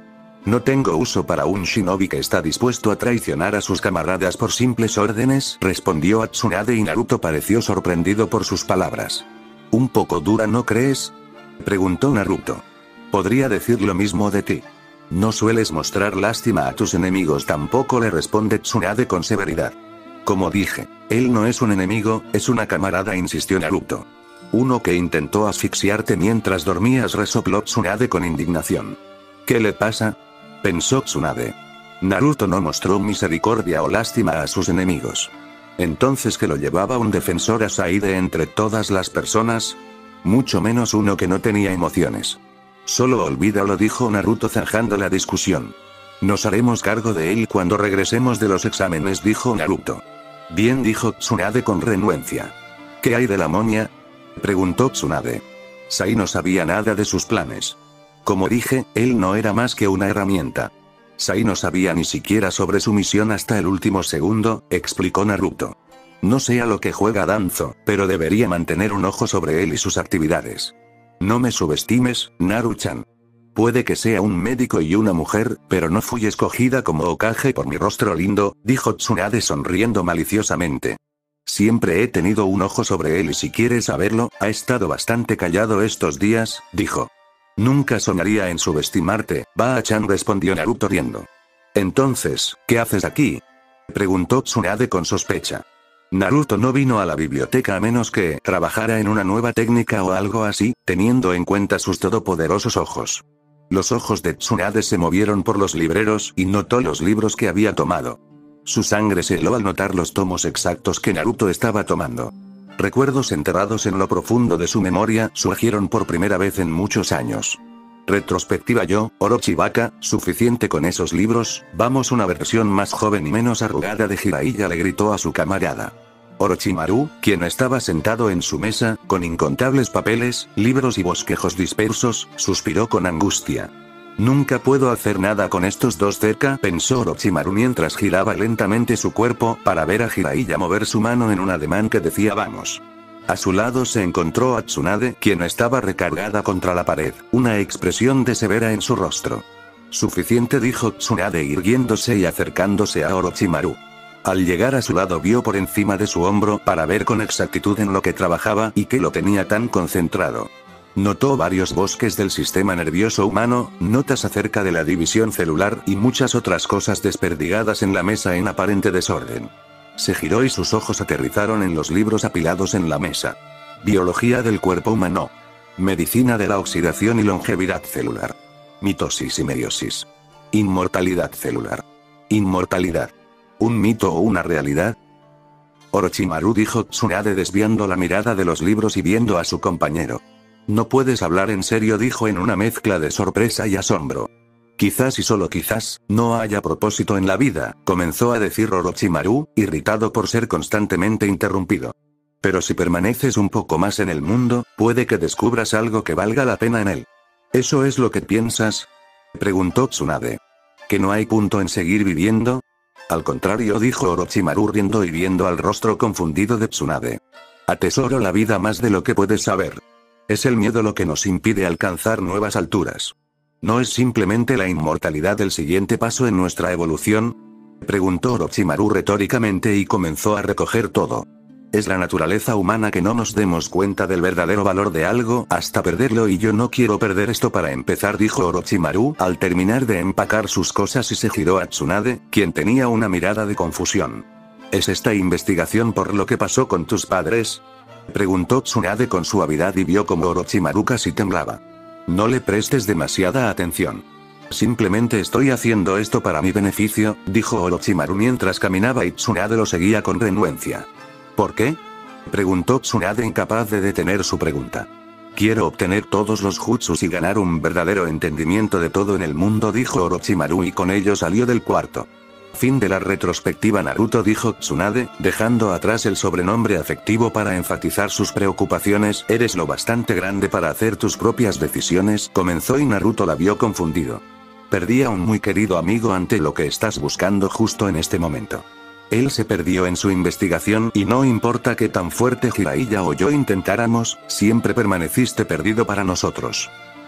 No tengo uso para un shinobi que está dispuesto a traicionar a sus camaradas por simples órdenes, respondió a Tsunade y Naruto pareció sorprendido por sus palabras. ¿Un poco dura, no crees? Preguntó Naruto. Podría decir lo mismo de ti. No sueles mostrar lástima a tus enemigos, tampoco, le responde Tsunade con severidad. Como dije, él no es un enemigo, es una camarada, insistió Naruto. Uno que intentó asfixiarte mientras dormías, resopló Tsunade con indignación. ¿Qué le pasa?, pensó Tsunade. Naruto no mostró misericordia o lástima a sus enemigos. Entonces, ¿que lo llevaba un defensor Asahi de entre todas las personas? Mucho menos uno que no tenía emociones. Solo olvídalo, dijo Naruto zanjando la discusión. Nos haremos cargo de él cuando regresemos de los exámenes, dijo Naruto. Bien, dijo Tsunade con renuencia. ¿Qué hay de la moña?, preguntó Tsunade. Sai no sabía nada de sus planes. Como dije, él no era más que una herramienta. Sai no sabía ni siquiera sobre su misión hasta el último segundo, explicó Naruto. No sé a lo que juega Danzo, pero debería mantener un ojo sobre él y sus actividades. No me subestimes, Naru-chan. Puede que sea un médico y una mujer, pero no fui escogida como Hokage por mi rostro lindo, dijo Tsunade sonriendo maliciosamente. Siempre he tenido un ojo sobre él y si quieres saberlo, ha estado bastante callado estos días, dijo. Nunca soñaría en subestimarte, Ba-chan, respondió Naruto riendo. Entonces, ¿qué haces aquí?, preguntó Tsunade con sospecha. Naruto no vino a la biblioteca a menos que trabajara en una nueva técnica o algo así, teniendo en cuenta sus todopoderosos ojos. Los ojos de Tsunade se movieron por los libreros y notó los libros que había tomado. Su sangre se heló al notar los tomos exactos que Naruto estaba tomando. Recuerdos enterrados en lo profundo de su memoria surgieron por primera vez en muchos años. Retrospectiva: yo, Orochimaru, suficiente con esos libros, vamos, una versión más joven y menos arrugada de Jiraiya le gritó a su camarada. Orochimaru, quien estaba sentado en su mesa, con incontables papeles, libros y bosquejos dispersos, suspiró con angustia. Nunca puedo hacer nada con estos dos cerca, pensó Orochimaru mientras giraba lentamente su cuerpo para ver a Jiraiya mover su mano en un ademán que decía vamos. A su lado se encontró a Tsunade, quien estaba recargada contra la pared, una expresión de severa en su rostro. Suficiente, dijo Tsunade irguiéndose y acercándose a Orochimaru. Al llegar a su lado vio por encima de su hombro para ver con exactitud en lo que trabajaba y que lo tenía tan concentrado. Notó varios bosques del sistema nervioso humano, notas acerca de la división celular y muchas otras cosas desperdigadas en la mesa en aparente desorden. Se giró y sus ojos aterrizaron en los libros apilados en la mesa. Biología del cuerpo humano. Medicina de la oxidación y longevidad celular. Mitosis y meiosis. Inmortalidad celular. Inmortalidad. ¿Un mito o una realidad? Orochimaru, dijo Tsunade desviando la mirada de los libros y viendo a su compañero. No puedes hablar en serio, dijo en una mezcla de sorpresa y asombro. Quizás y solo quizás, no haya propósito en la vida, comenzó a decir Orochimaru, irritado por ser constantemente interrumpido. Pero si permaneces un poco más en el mundo, puede que descubras algo que valga la pena en él. ¿Eso es lo que piensas?, preguntó Tsunade. ¿Que no hay punto en seguir viviendo? Al contrario, dijo Orochimaru riendo y viendo al rostro confundido de Tsunade. Atesoro la vida más de lo que puedes saber. Es el miedo lo que nos impide alcanzar nuevas alturas. ¿No es simplemente la inmortalidad el siguiente paso en nuestra evolución?, preguntó Orochimaru retóricamente y comenzó a recoger todo. Es la naturaleza humana que no nos demos cuenta del verdadero valor de algo hasta perderlo y yo no quiero perder esto para empezar, dijo Orochimaru al terminar de empacar sus cosas y se giró a Tsunade, quien tenía una mirada de confusión. ¿Es esta investigación por lo que pasó con tus padres?, preguntó Tsunade con suavidad y vio como Orochimaru casi temblaba. No le prestes demasiada atención. Simplemente estoy haciendo esto para mi beneficio, dijo Orochimaru mientras caminaba y Tsunade lo seguía con renuencia. ¿Por qué?, preguntó Tsunade incapaz de detener su pregunta. Quiero obtener todos los jutsus y ganar un verdadero entendimiento de todo en el mundo, dijo Orochimaru y con ello salió del cuarto. Fin de la retrospectiva. Naruto, dijo Tsunade, dejando atrás el sobrenombre afectivo para enfatizar sus preocupaciones. Eres lo bastante grande para hacer tus propias decisiones, comenzó y Naruto la vio confundido. Perdí a un muy querido amigo ante lo que estás buscando justo en este momento. Él se perdió en su investigación y no importa qué tan fuerte Jiraiya o yo intentáramos, siempre permaneciste perdido para nosotros.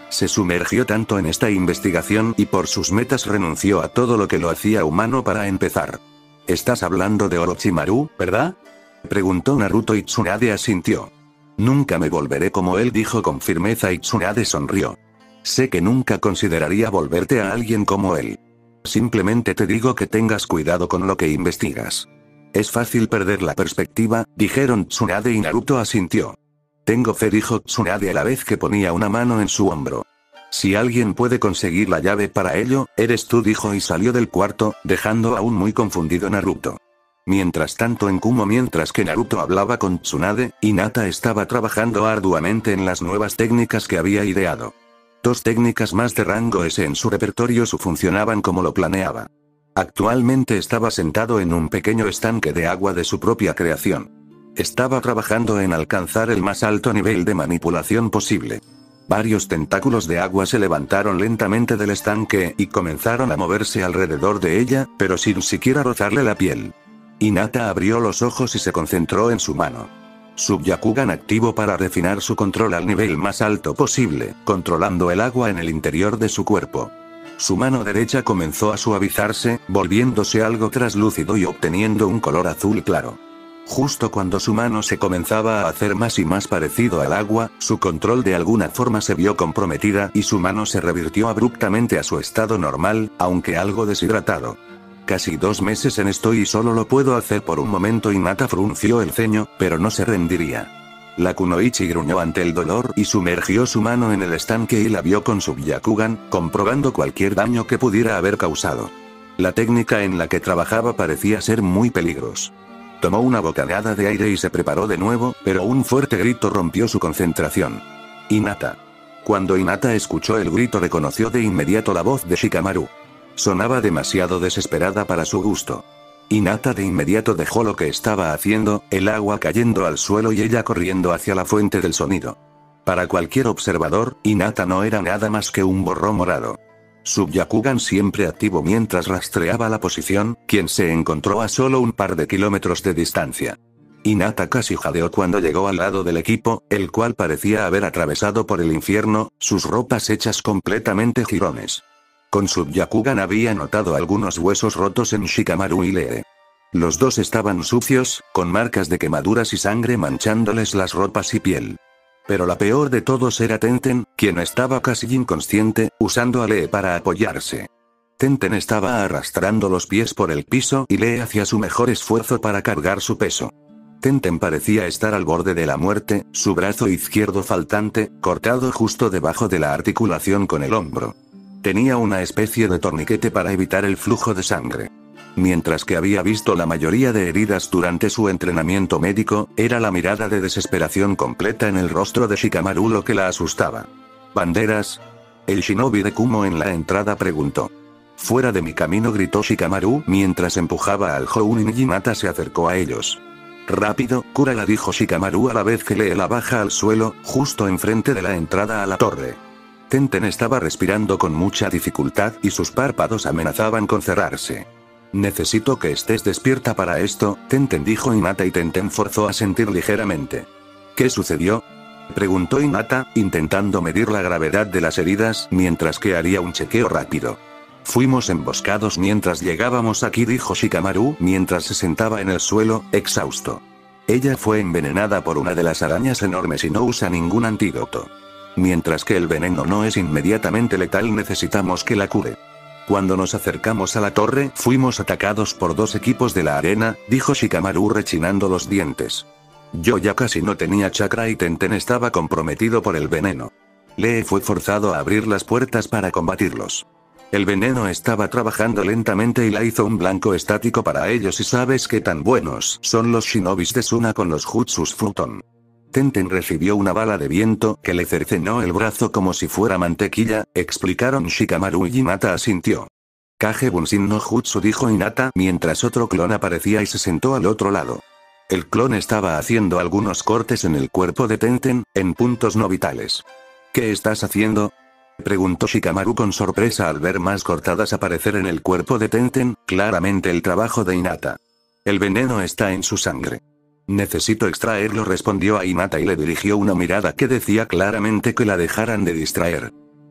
Se sumergió tanto en esta investigación y por sus metas renunció a todo lo que lo hacía humano para empezar. ¿Estás hablando de Orochimaru, verdad? Preguntó Naruto y Tsunade asintió. Nunca me volveré como él, dijo con firmeza y Tsunade sonrió. Sé que nunca consideraría volverte a alguien como él. Simplemente te digo que tengas cuidado con lo que investigas. Es fácil perder la perspectiva, dijeron Tsunade y Naruto asintió. Tengo fe, dijo Tsunade a la vez que ponía una mano en su hombro. Si alguien puede conseguir la llave para ello, eres tú, dijo y salió del cuarto, dejando aún muy confundido a Naruto. Mientras tanto mientras que Naruto hablaba con Tsunade, Hinata estaba trabajando arduamente en las nuevas técnicas que había ideado. 2 técnicas más de rango S en su repertorio funcionaban como lo planeaba. Actualmente estaba sentado en un pequeño estanque de agua de su propia creación. Estaba trabajando en alcanzar el más alto nivel de manipulación posible. Varios tentáculos de agua se levantaron lentamente del estanque y comenzaron a moverse alrededor de ella, pero sin siquiera rozarle la piel. Hinata abrió los ojos y se concentró en su mano. Sub-Byakugan activo para refinar su control al nivel más alto posible, controlando el agua en el interior de su cuerpo. Su mano derecha comenzó a suavizarse, volviéndose algo traslúcido y obteniendo un color azul claro. Justo cuando su mano se comenzaba a hacer más y más parecido al agua, su control de alguna forma se vio comprometida y su mano se revirtió abruptamente a su estado normal, aunque algo deshidratado. Casi 2 meses en esto y solo lo puedo hacer por un momento. Hinata frunció el ceño, pero no se rendiría. La Kunoichi gruñó ante el dolor y sumergió su mano en el estanque y la vio con su Byakugan, comprobando cualquier daño que pudiera haber causado. La técnica en la que trabajaba parecía ser muy peligrosa. Tomó una bocanada de aire y se preparó de nuevo, pero un fuerte grito rompió su concentración. Hinata. Cuando Hinata escuchó el grito reconoció de inmediato la voz de Shikamaru. Sonaba demasiado desesperada para su gusto. Hinata de inmediato dejó lo que estaba haciendo, el agua cayendo al suelo y ella corriendo hacia la fuente del sonido. Para cualquier observador, Hinata no era nada más que un borrón morado. Sub-Byakugan siempre activo mientras rastreaba la posición, quien se encontró a solo un par de kilómetros de distancia. Hinata casi jadeó cuando llegó al lado del equipo, el cual parecía haber atravesado por el infierno, sus ropas hechas completamente jirones. Con Sub-Byakugan había notado algunos huesos rotos en Shikamaru y Lee. Los dos estaban sucios, con marcas de quemaduras y sangre manchándoles las ropas y piel. Pero la peor de todos era Tenten, quien estaba casi inconsciente, usando a Lee para apoyarse. Tenten estaba arrastrando los pies por el piso y Lee hacía su mejor esfuerzo para cargar su peso. Tenten parecía estar al borde de la muerte, su brazo izquierdo faltante, cortado justo debajo de la articulación con el hombro. Tenía una especie de torniquete para evitar el flujo de sangre. Mientras que había visto la mayoría de heridas durante su entrenamiento médico, era la mirada de desesperación completa en el rostro de Shikamaru lo que la asustaba. ¿Banderas? El shinobi de Kumo en la entrada preguntó. Fuera de mi camino, gritó Shikamaru mientras empujaba al Jounin y Hinata se acercó a ellos. Rápido, cúrala, dijo Shikamaru a la vez que Lee la baja al suelo, justo enfrente de la entrada a la torre. Tenten estaba respirando con mucha dificultad y sus párpados amenazaban con cerrarse. Necesito que estés despierta para esto, Tenten, dijo Hinata y Tenten forzó a sentir ligeramente. ¿Qué sucedió?, preguntó Hinata, intentando medir la gravedad de las heridas mientras que haría un chequeo rápido. Fuimos emboscados mientras llegábamos aquí, dijo Shikamaru mientras se sentaba en el suelo, exhausto. Ella fue envenenada por una de las arañas enormes y no usa ningún antídoto. Mientras que el veneno no es inmediatamente letal, necesitamos que la cure. Cuando nos acercamos a la torre, fuimos atacados por 2 equipos de la arena, dijo Shikamaru rechinando los dientes. Yo ya casi no tenía chakra y Tenten estaba comprometido por el veneno. Lee fue forzado a abrir las puertas para combatirlos. El veneno estaba trabajando lentamente y la hizo un blanco estático para ellos. ¿Y sabes qué tan buenos son los shinobis de Suna con los jutsus Futon? Tenten recibió una bala de viento que le cercenó el brazo como si fuera mantequilla, explicaron Shikamaru y Hinata asintió. Kage Bunshin no Jutsu, dijo Hinata mientras otro clon aparecía y se sentó al otro lado. El clon estaba haciendo algunos cortes en el cuerpo de Tenten, en puntos no vitales. ¿Qué estás haciendo?, preguntó Shikamaru con sorpresa al ver más cortadas aparecer en el cuerpo de Tenten, claramente el trabajo de Hinata. El veneno está en su sangre. Necesito extraerlo, respondió a Hinata y le dirigió una mirada que decía claramente que la dejaran de distraer.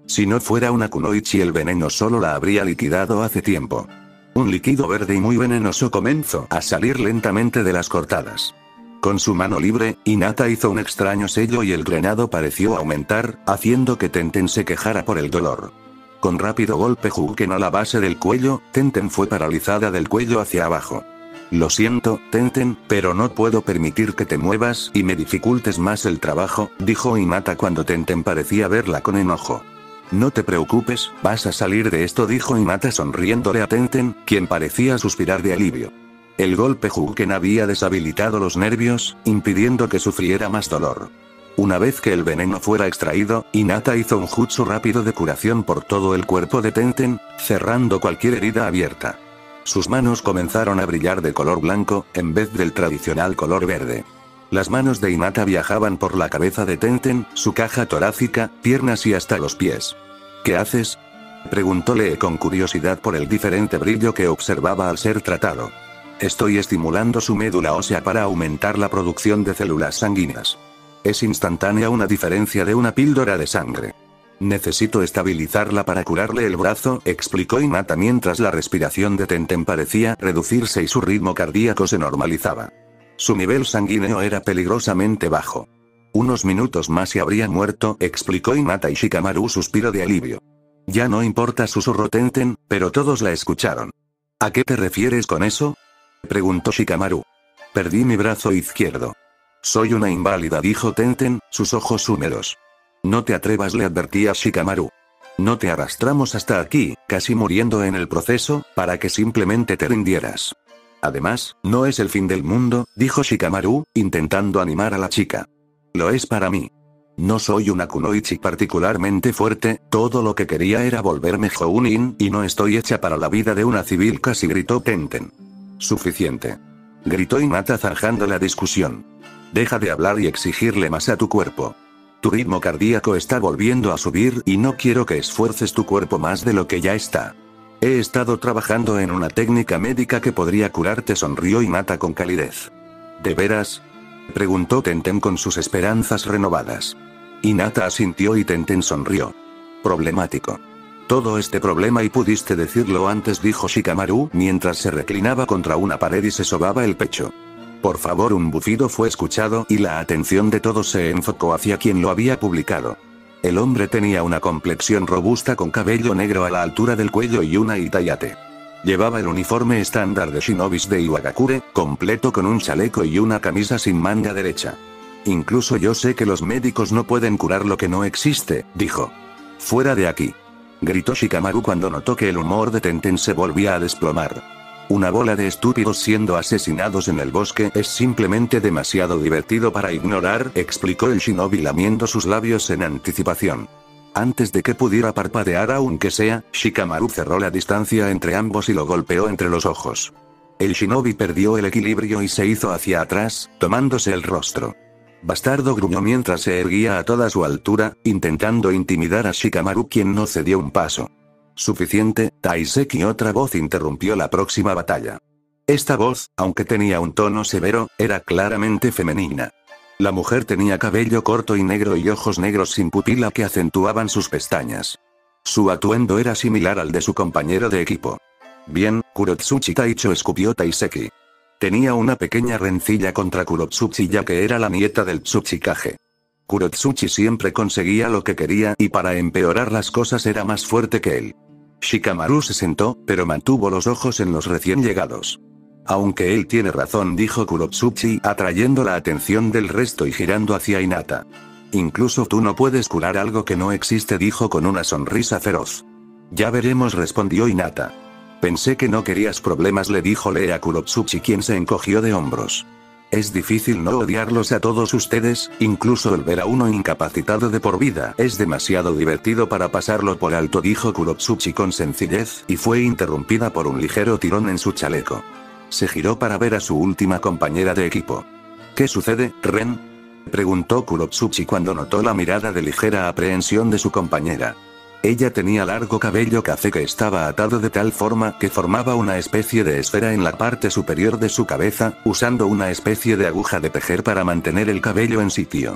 Si no fuera una kunoichi, el veneno solo la habría liquidado hace tiempo. Un líquido verde y muy venenoso comenzó a salir lentamente de las cortadas. Con su mano libre, Hinata hizo un extraño sello y el drenado pareció aumentar, haciendo que Tenten se quejara por el dolor. Con rápido golpe Hadouken a la base del cuello, Tenten fue paralizada del cuello hacia abajo. Lo siento, Tenten, pero no puedo permitir que te muevas y me dificultes más el trabajo, dijo Hinata cuando Tenten parecía verla con enojo. No te preocupes, vas a salir de esto, dijo Hinata sonriéndole a Tenten, quien parecía suspirar de alivio. El golpe Hadouken había deshabilitado los nervios, impidiendo que sufriera más dolor. Una vez que el veneno fuera extraído, Hinata hizo un jutsu rápido de curación por todo el cuerpo de Tenten, cerrando cualquier herida abierta. Sus manos comenzaron a brillar de color blanco, en vez del tradicional color verde. Las manos de Hinata viajaban por la cabeza de Tenten, su caja torácica, piernas y hasta los pies. ¿Qué haces?, preguntó Lee con curiosidad por el diferente brillo que observaba al ser tratado. Estoy estimulando su médula ósea para aumentar la producción de células sanguíneas. Es instantánea, una diferencia de una píldora de sangre. Necesito estabilizarla para curarle el brazo, explicó Hinata mientras la respiración de Tenten parecía reducirse y su ritmo cardíaco se normalizaba. Su nivel sanguíneo era peligrosamente bajo. Unos minutos más y habría muerto, explicó Hinata, y Shikamaru suspiró de alivio. Ya no importa, susurró Tenten, pero todos la escucharon. ¿A qué te refieres con eso?, preguntó Shikamaru. Perdí mi brazo izquierdo. Soy una inválida, dijo Tenten, sus ojos húmedos. No te atrevas, le advertía Shikamaru. No te arrastramos hasta aquí, casi muriendo en el proceso, para que simplemente te rindieras. Además, no es el fin del mundo, dijo Shikamaru, intentando animar a la chica. Lo es para mí. No soy una kunoichi particularmente fuerte, todo lo que quería era volverme Jounin, y no estoy hecha para la vida de una civil, casi gritó Tenten. Suficiente. Gritó Hinata zanjando la discusión. Deja de hablar y exigirle más a tu cuerpo. Tu ritmo cardíaco está volviendo a subir y no quiero que esfuerces tu cuerpo más de lo que ya está. He estado trabajando en una técnica médica que podría curarte, sonrió Hinata con calidez. ¿De veras?, preguntó Tenten con sus esperanzas renovadas. Hinata asintió y Tenten sonrió. Problemático. Todo este problema y pudiste decirlo antes, dijo Shikamaru mientras se reclinaba contra una pared y se sobaba el pecho. Por favor, un bufido fue escuchado y la atención de todos se enfocó hacia quien lo había publicado. El hombre tenía una complexión robusta con cabello negro a la altura del cuello y una itayate. Llevaba el uniforme estándar de shinobis de Iwagakure, completo con un chaleco y una camisa sin manga derecha. Incluso yo sé que los médicos no pueden curar lo que no existe, dijo. Fuera de aquí. Gritó Shikamaru cuando notó que el humor de Tenten se volvía a desplomar. Una bola de estúpidos siendo asesinados en el bosque es simplemente demasiado divertido para ignorar, explicó el shinobi lamiendo sus labios en anticipación. Antes de que pudiera parpadear aunque sea, Shikamaru cerró la distancia entre ambos y lo golpeó entre los ojos. El shinobi perdió el equilibrio y se hizo hacia atrás, tomándose el rostro. Bastardo, gruñó mientras se erguía a toda su altura, intentando intimidar a Shikamaru, quien no cedió un paso. Suficiente, Taiseki, otra voz interrumpió la próxima batalla. Esta voz, aunque tenía un tono severo, era claramente femenina. La mujer tenía cabello corto y negro y ojos negros sin pupila que acentuaban sus pestañas. Su atuendo era similar al de su compañero de equipo. Bien, Kurotsuchi Taicho, escupió Taiseki. Tenía una pequeña rencilla contra Kurotsuchi ya que era la nieta del Tsuchikage. Kurotsuchi siempre conseguía lo que quería y para empeorar las cosas era más fuerte que él. Shikamaru se sentó, pero mantuvo los ojos en los recién llegados. Aunque él tiene razón, dijo Kurotsuchi, atrayendo la atención del resto y girando hacia Hinata. Incluso tú no puedes curar algo que no existe, dijo con una sonrisa feroz. Ya veremos, respondió Hinata. Pensé que no querías problemas, le dijo Lee a Kurotsuchi, quien se encogió de hombros. Es difícil no odiarlos a todos ustedes, incluso el ver a uno incapacitado de por vida es demasiado divertido para pasarlo por alto, dijo Kurotsuchi con sencillez, y fue interrumpida por un ligero tirón en su chaleco. Se giró para ver a su última compañera de equipo. ¿Qué sucede, Ren?, preguntó Kurotsuchi cuando notó la mirada de ligera aprehensión de su compañera. Ella tenía largo cabello café que estaba atado de tal forma que formaba una especie de esfera en la parte superior de su cabeza, usando una especie de aguja de tejer para mantener el cabello en sitio.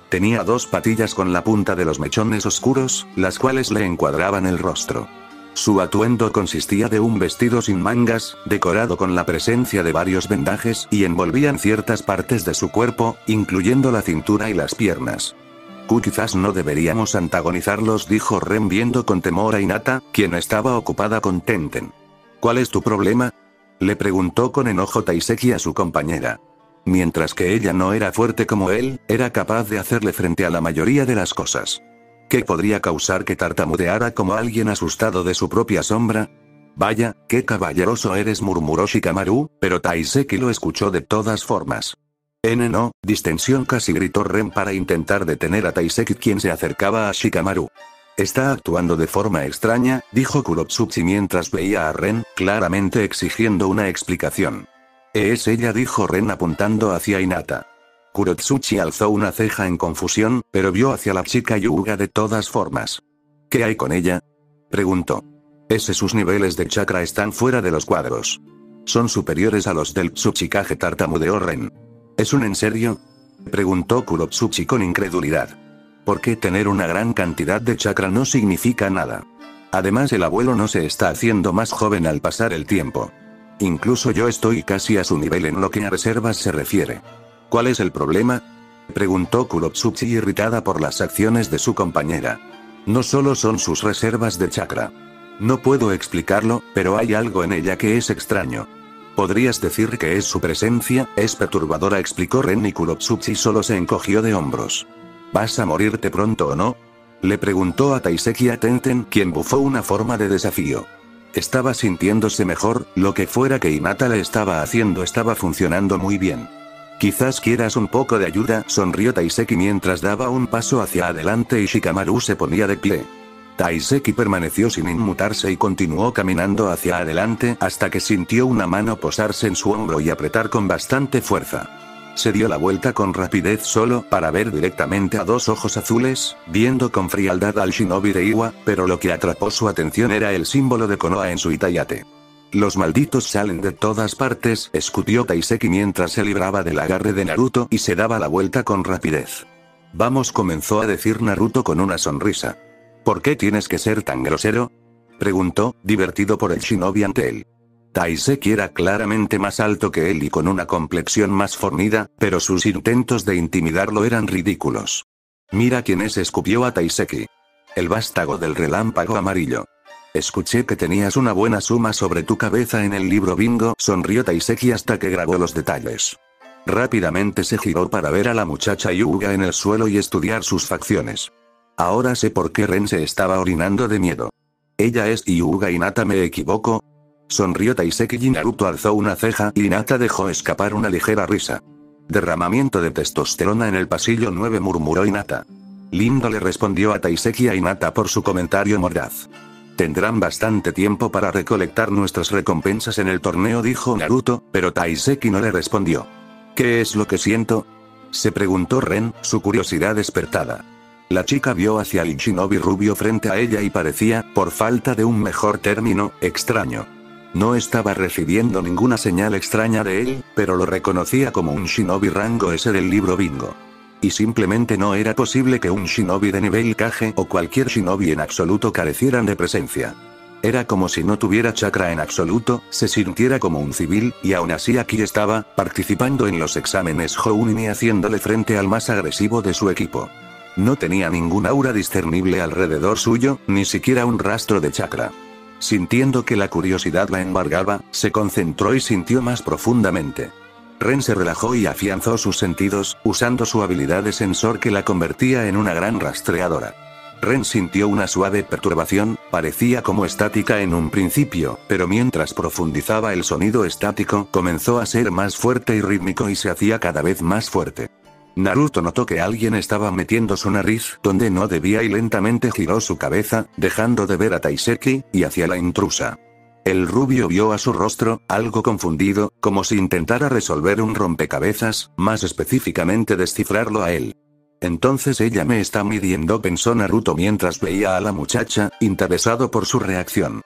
Tenía dos patillas con la punta de los mechones oscuros, las cuales le encuadraban el rostro. Su atuendo consistía de un vestido sin mangas, decorado con la presencia de varios vendajes y envolvían ciertas partes de su cuerpo, incluyendo la cintura y las piernas. Quizás no deberíamos antagonizarlos, dijo Ren viendo con temor a Hinata, quien estaba ocupada con Tenten. ¿Cuál es tu problema?, le preguntó con enojo Taiseki a su compañera. Mientras que ella no era fuerte como él, era capaz de hacerle frente a la mayoría de las cosas. ¿Qué podría causar que tartamudeara como alguien asustado de su propia sombra? Vaya, qué caballeroso eres, murmuró Shikamaru, pero Taiseki lo escuchó de todas formas. No, distensión, casi gritó Ren para intentar detener a Taiseki, quien se acercaba a Shikamaru. Está actuando de forma extraña, dijo Kurotsuchi mientras veía a Ren, claramente exigiendo una explicación. Es ella, dijo Ren apuntando hacia Hinata. Kurotsuchi alzó una ceja en confusión, pero vio hacia la chica Hyuga de todas formas. ¿Qué hay con ella?, preguntó. Sus niveles de chakra están fuera de los cuadros. Son superiores a los del Tsuchikage, tartamudeó Ren. ¿Es en serio?, preguntó Kurotsuchi con incredulidad. ¿Por qué tener una gran cantidad de chakra no significa nada? Además, el abuelo no se está haciendo más joven al pasar el tiempo. Incluso yo estoy casi a su nivel en lo que a reservas se refiere. ¿Cuál es el problema?, preguntó Kurotsuchi irritada por las acciones de su compañera. No solo son sus reservas de chakra. No puedo explicarlo, pero hay algo en ella que es extraño. ¿Podrías decir que es su presencia? Es perturbadora, explicó Ren, y Kurotsuchi solo se encogió de hombros. ¿Vas a morirte pronto o no?, le preguntó a Taiseki a Tenten, quien bufó una forma de desafío. Estaba sintiéndose mejor, lo que fuera que Hinata le estaba haciendo estaba funcionando muy bien. Quizás quieras un poco de ayuda, sonrió Taiseki mientras daba un paso hacia adelante y Shikamaru se ponía de pie. Taiseki permaneció sin inmutarse y continuó caminando hacia adelante hasta que sintió una mano posarse en su hombro y apretar con bastante fuerza. Se dio la vuelta con rapidez solo para ver directamente a dos ojos azules, viendo con frialdad al shinobi de Iwa, pero lo que atrapó su atención era el símbolo de Konoha en su itayate. Los malditos salen de todas partes, escutió Taiseki mientras se libraba del agarre de Naruto y se daba la vuelta con rapidez. Vamos, comenzó a decir Naruto con una sonrisa. ¿Por qué tienes que ser tan grosero?, preguntó, divertido por el shinobi ante él. Taiseki era claramente más alto que él y con una complexión más fornida, pero sus intentos de intimidarlo eran ridículos. Mira quién es, escupió a Taiseki. El vástago del relámpago amarillo. Escuché que tenías una buena suma sobre tu cabeza en el libro bingo, sonrió Taiseki hasta que grabó los detalles. Rápidamente se giró para ver a la muchacha Hyuga en el suelo y estudiar sus facciones. Ahora sé por qué Ren se estaba orinando de miedo. Ella es Hyuga Hinata, ¿me equivoco?, sonrió Taiseki y Naruto alzó una ceja y Hinata dejó escapar una ligera risa. Derramamiento de testosterona en el pasillo 9, murmuró Hinata. Lindo, le respondió a Taiseki a Hinata por su comentario mordaz. Tendrán bastante tiempo para recolectar nuestras recompensas en el torneo, dijo Naruto, pero Taiseki no le respondió. ¿Qué es lo que siento?, se preguntó Ren, su curiosidad despertada. La chica vio hacia el shinobi rubio frente a ella y parecía, por falta de un mejor término, extraño. No estaba recibiendo ninguna señal extraña de él, pero lo reconocía como un shinobi rango S del libro bingo. Y simplemente no era posible que un shinobi de nivel Kage o cualquier shinobi en absoluto carecieran de presencia. Era como si no tuviera chakra en absoluto, se sintiera como un civil, y aún así aquí estaba, participando en los exámenes Jounin y haciéndole frente al más agresivo de su equipo. No tenía ningún aura discernible alrededor suyo, ni siquiera un rastro de chakra. Sintiendo que la curiosidad la embargaba, se concentró y sintió más profundamente. Ren se relajó y afianzó sus sentidos, usando su habilidad de sensor que la convertía en una gran rastreadora. Ren sintió una suave perturbación, parecía como estática en un principio, pero mientras profundizaba el sonido estático comenzó a ser más fuerte y rítmico y se hacía cada vez más fuerte. Naruto notó que alguien estaba metiendo su nariz donde no debía y lentamente giró su cabeza, dejando de ver a Taiseki, y hacia la intrusa. El rubio vio a su rostro, algo confundido, como si intentara resolver un rompecabezas, más específicamente descifrarlo a él. Entonces ella me está midiendo, pensó Naruto mientras veía a la muchacha, interesado por su reacción.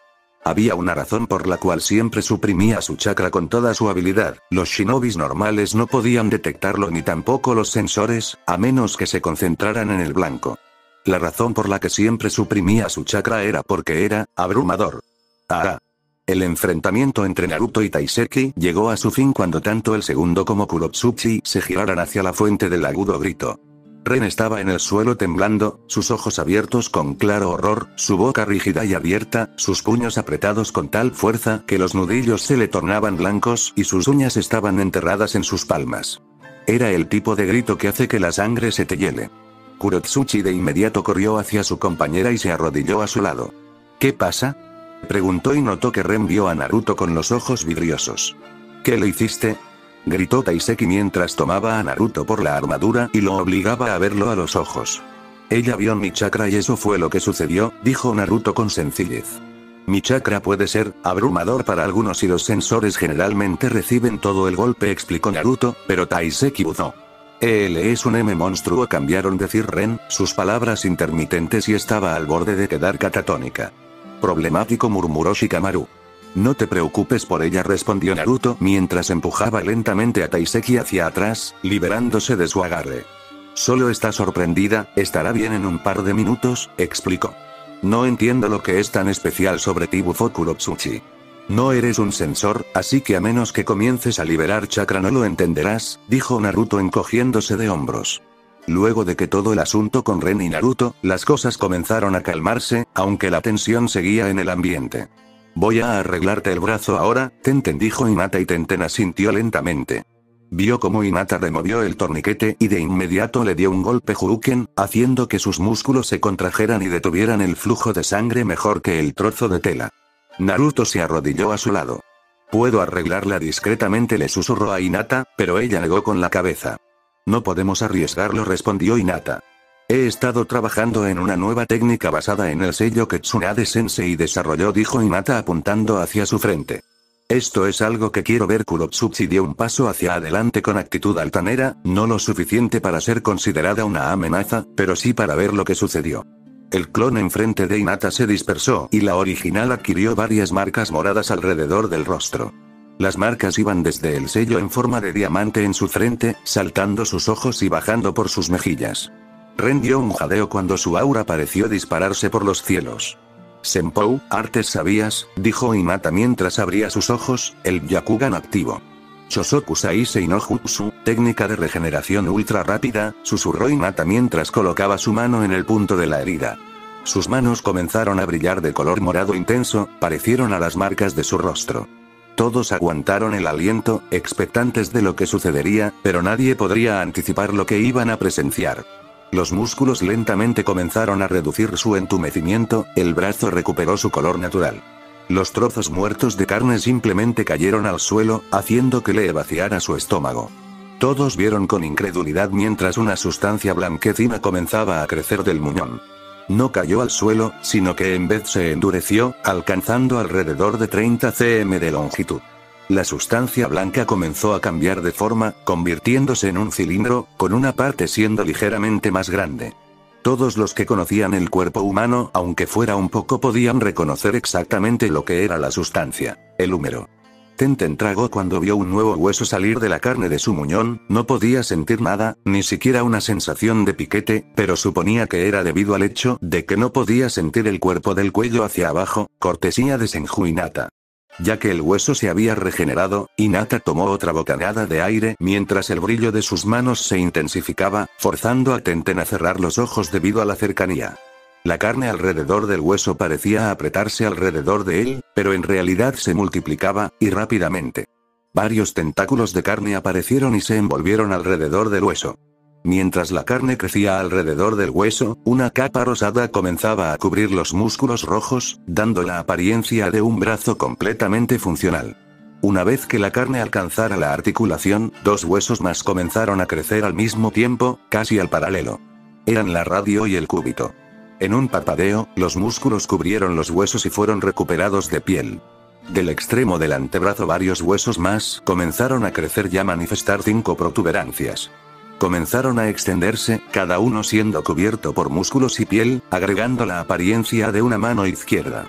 Había una razón por la cual siempre suprimía su chakra con toda su habilidad. Los shinobis normales no podían detectarlo ni tampoco los sensores, a menos que se concentraran en el blanco. La razón por la que siempre suprimía su chakra era porque era abrumador. Ah. El enfrentamiento entre Naruto y Taiseki llegó a su fin cuando tanto el segundo como Kurotsuchi se giraran hacia la fuente del agudo grito. Ren estaba en el suelo temblando, sus ojos abiertos con claro horror, su boca rígida y abierta, sus puños apretados con tal fuerza que los nudillos se le tornaban blancos y sus uñas estaban enterradas en sus palmas. Era el tipo de grito que hace que la sangre se te hiele. Kurotsuchi de inmediato corrió hacia su compañera y se arrodilló a su lado. ¿Qué pasa?, preguntó y notó que Ren vio a Naruto con los ojos vidriosos. ¿Qué le hiciste?, gritó Taiseki mientras tomaba a Naruto por la armadura y lo obligaba a verlo a los ojos. Ella vio mi chakra y eso fue lo que sucedió, dijo Naruto con sencillez. Mi chakra puede ser abrumador para algunos y los sensores generalmente reciben todo el golpe, explicó Naruto, pero Taiseki no. Él es un monstruo, cambiaron decir Ren, sus palabras intermitentes y estaba al borde de quedar catatónica. Problemático, murmuró Shikamaru. No te preocupes por ella, respondió Naruto mientras empujaba lentamente a Taiseki hacia atrás, liberándose de su agarre. Solo está sorprendida, estará bien en un par de minutos, explicó. No entiendo lo que es tan especial sobre ti, bufó Kurotsuchi. No eres un sensor, así que a menos que comiences a liberar chakra no lo entenderás, dijo Naruto encogiéndose de hombros. Luego de que todo el asunto con Ren y Naruto, las cosas comenzaron a calmarse, aunque la tensión seguía en el ambiente. Voy a arreglarte el brazo ahora, Tenten, dijo Hinata y Tenten asintió lentamente. Vio cómo Hinata removió el torniquete y de inmediato le dio un golpe Hadouken, haciendo que sus músculos se contrajeran y detuvieran el flujo de sangre mejor que el trozo de tela. Naruto se arrodilló a su lado. Puedo arreglarla discretamente, le susurró a Hinata, pero ella negó con la cabeza. No podemos arriesgarlo, respondió Hinata. He estado trabajando en una nueva técnica basada en el sello que Tsunade Sensei desarrolló, dijo Hinata apuntando hacia su frente. Esto es algo que quiero ver. Kurotsuchi dio un paso hacia adelante con actitud altanera, no lo suficiente para ser considerada una amenaza, pero sí para ver lo que sucedió. El clon enfrente de Hinata se dispersó y la original adquirió varias marcas moradas alrededor del rostro. Las marcas iban desde el sello en forma de diamante en su frente, saltando sus ojos y bajando por sus mejillas. Ren dio un jadeo cuando su aura pareció dispararse por los cielos. Senpou, artes sabías, dijo Hinata mientras abría sus ojos, el Byakugan activo. Chosoku Saisei no Jutsu, técnica de regeneración ultra rápida, susurró Hinata mientras colocaba su mano en el punto de la herida. Sus manos comenzaron a brillar de color morado intenso, parecieron a las marcas de su rostro. Todos aguantaron el aliento, expectantes de lo que sucedería, pero nadie podría anticipar lo que iban a presenciar. Los músculos lentamente comenzaron a reducir su entumecimiento, el brazo recuperó su color natural. Los trozos muertos de carne simplemente cayeron al suelo, haciendo que le vaciara su estómago. Todos vieron con incredulidad mientras una sustancia blanquecina comenzaba a crecer del muñón. No cayó al suelo, sino que en vez se endureció, alcanzando alrededor de 30 cm de longitud. La sustancia blanca comenzó a cambiar de forma, convirtiéndose en un cilindro, con una parte siendo ligeramente más grande. Todos los que conocían el cuerpo humano, aunque fuera un poco, podían reconocer exactamente lo que era la sustancia, el húmero. Tenten tragó cuando vio un nuevo hueso salir de la carne de su muñón, no podía sentir nada, ni siquiera una sensación de piquete, pero suponía que era debido al hecho de que no podía sentir el cuerpo del cuello hacia abajo, cortesía de Senju Hinata. Ya que el hueso se había regenerado, Hinata tomó otra bocanada de aire mientras el brillo de sus manos se intensificaba, forzando a Tenten a cerrar los ojos debido a la cercanía. La carne alrededor del hueso parecía apretarse alrededor de él, pero en realidad se multiplicaba, y rápidamente. Varios tentáculos de carne aparecieron y se envolvieron alrededor del hueso. Mientras la carne crecía alrededor del hueso, una capa rosada comenzaba a cubrir los músculos rojos, dando la apariencia de un brazo completamente funcional. Una vez que la carne alcanzara la articulación, dos huesos más comenzaron a crecer al mismo tiempo, casi al paralelo. Eran la radio y el cúbito. En un parpadeo, los músculos cubrieron los huesos y fueron recuperados de piel. Del extremo del antebrazo varios huesos más comenzaron a crecer y a manifestar 5 protuberancias. Comenzaron a extenderse, cada uno siendo cubierto por músculos y piel, agregando la apariencia de una mano izquierda.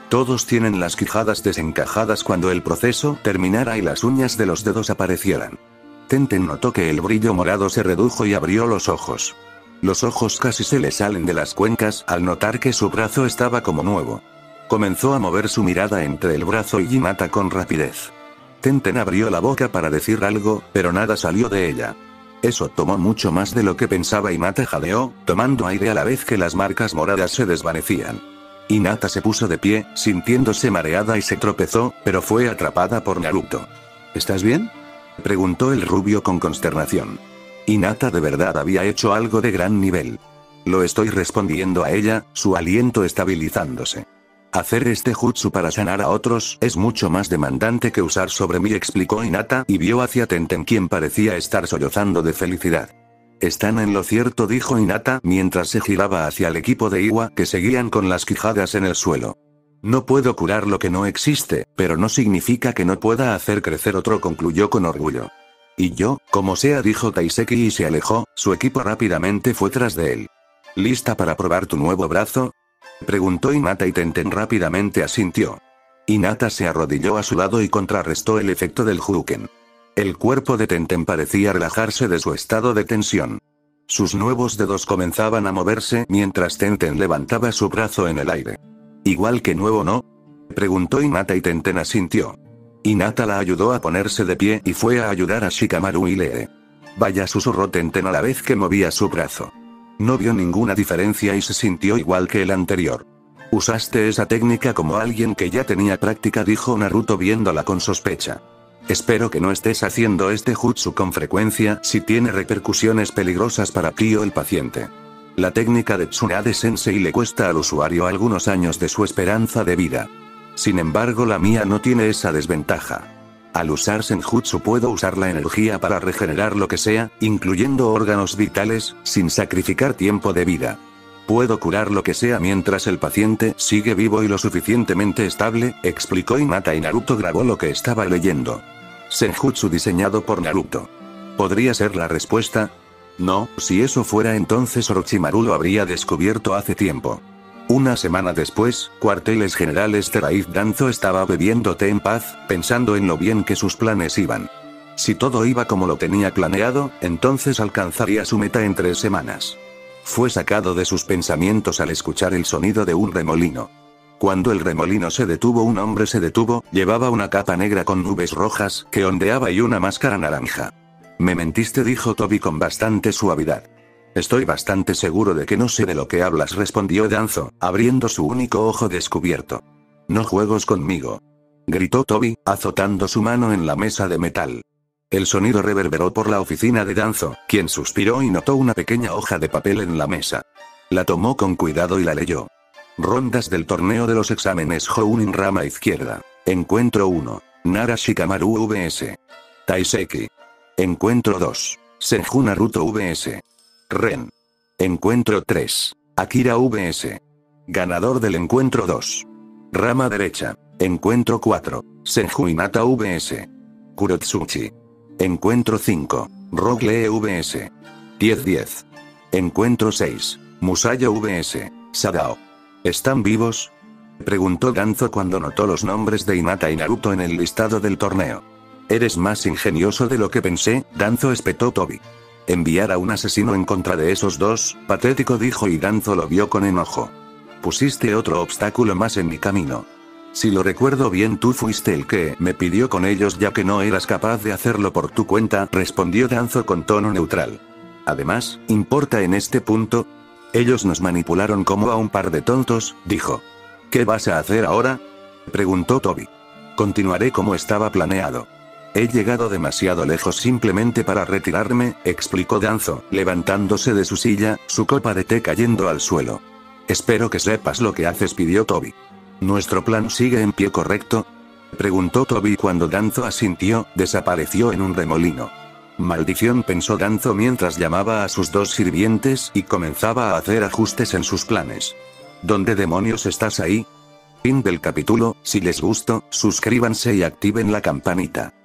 Todos tienen las quijadas desencajadas cuando el proceso terminara y las uñas de los dedos aparecieran. Tenten notó que el brillo morado se redujo y abrió los ojos. Los ojos casi se le salen de las cuencas al notar que su brazo estaba como nuevo. Comenzó a mover su mirada entre el brazo y Hinata con rapidez. Tenten abrió la boca para decir algo, pero nada salió de ella. Eso tomó mucho más de lo que pensaba. Hinata jadeó, tomando aire a la vez que las marcas moradas se desvanecían. Hinata se puso de pie, sintiéndose mareada y se tropezó, pero fue atrapada por Naruto. ¿Estás bien?, preguntó el rubio con consternación. Hinata de verdad había hecho algo de gran nivel. Lo estoy respondiendo a ella, su aliento estabilizándose. Hacer este jutsu para sanar a otros es mucho más demandante que usar sobre mí, explicó Hinata y vio hacia Tenten, quien parecía estar sollozando de felicidad. Están en lo cierto, dijo Hinata mientras se giraba hacia el equipo de Iwa que seguían con las quijadas en el suelo. No puedo curar lo que no existe, pero no significa que no pueda hacer crecer otro, concluyó con orgullo. Y yo, como sea, dijo Taiseki y se alejó, su equipo rápidamente fue tras de él. ¿Lista para probar tu nuevo brazo?, preguntó Hinata y Tenten rápidamente asintió. Hinata se arrodilló a su lado y contrarrestó el efecto del Huken. El cuerpo de Tenten parecía relajarse de su estado de tensión. Sus nuevos dedos comenzaban a moverse mientras Tenten levantaba su brazo en el aire. ¿Igual que nuevo, no?, preguntó Hinata y Tenten asintió. Hinata la ayudó a ponerse de pie y fue a ayudar a Shikamaru y Lee. Vaya, susurró Tenten a la vez que movía su brazo. No vio ninguna diferencia y se sintió igual que el anterior. Usaste esa técnica como alguien que ya tenía práctica, dijo Naruto viéndola con sospecha. Espero que no estés haciendo este jutsu con frecuencia si tiene repercusiones peligrosas para ti o el paciente. La técnica de Tsunade-sensei le cuesta al usuario algunos años de su esperanza de vida. Sin embargo, la mía no tiene esa desventaja. Al usar Senjutsu puedo usar la energía para regenerar lo que sea, incluyendo órganos vitales, sin sacrificar tiempo de vida. Puedo curar lo que sea mientras el paciente sigue vivo y lo suficientemente estable, explicó Hinata y Naruto grabó lo que estaba leyendo. Senjutsu diseñado por Naruto. ¿Podría ser la respuesta? No, si eso fuera entonces Orochimaru lo habría descubierto hace tiempo. Una semana después, cuarteles generales de Raid Danzo estaba bebiendo té en paz, pensando en lo bien que sus planes iban. Si todo iba como lo tenía planeado, entonces alcanzaría su meta en 3 semanas. Fue sacado de sus pensamientos al escuchar el sonido de un remolino. Cuando el remolino se detuvo, un hombre se detuvo, llevaba una capa negra con nubes rojas que ondeaba y una máscara naranja. Me mentiste, dijo Tobi con bastante suavidad. Estoy bastante seguro de que no sé de lo que hablas, respondió Danzo, abriendo su único ojo descubierto. No juegos conmigo, gritó Tobi, azotando su mano en la mesa de metal. El sonido reverberó por la oficina de Danzo, quien suspiró y notó una pequeña hoja de papel en la mesa. La tomó con cuidado y la leyó. Rondas del torneo de los exámenes Jounin rama izquierda. Encuentro 1. Nara Shikamaru vs. Taiseki. Encuentro 2. Senju Naruto vs. Ren. Encuentro 3. Akira vs. Ganador del encuentro 2. Rama derecha. Encuentro 4. Senju Hinata vs. Kurotsuchi. Encuentro 5. Rock Lee vs. 10-10. Encuentro 6. Musayo vs. Sadao. ¿Están vivos?, preguntó Danzo cuando notó los nombres de Hinata y Naruto en el listado del torneo. Eres más ingenioso de lo que pensé, Danzo, espetó Tobi. Enviar a un asesino en contra de esos dos, patético, dijo, y Danzo lo vio con enojo. Pusiste otro obstáculo más en mi camino. Si lo recuerdo bien, tú fuiste el que me pidió con ellos ya que no eras capaz de hacerlo por tu cuenta, respondió Danzo con tono neutral. Además, ¿importa en este punto? Ellos nos manipularon como a un par de tontos, dijo. ¿Qué vas a hacer ahora?, preguntó Tobi. Continuaré como estaba planeado. He llegado demasiado lejos simplemente para retirarme, explicó Danzo, levantándose de su silla, su copa de té cayendo al suelo. Espero que sepas lo que haces, pidió Tobi. ¿Nuestro plan sigue en pie, correcto?, preguntó Tobi. Cuando Danzo asintió, desapareció en un remolino. Maldición, pensó Danzo mientras llamaba a sus 2 sirvientes y comenzaba a hacer ajustes en sus planes. ¿Dónde demonios estás ahí? Fin del capítulo. Si les gustó, suscríbanse y activen la campanita.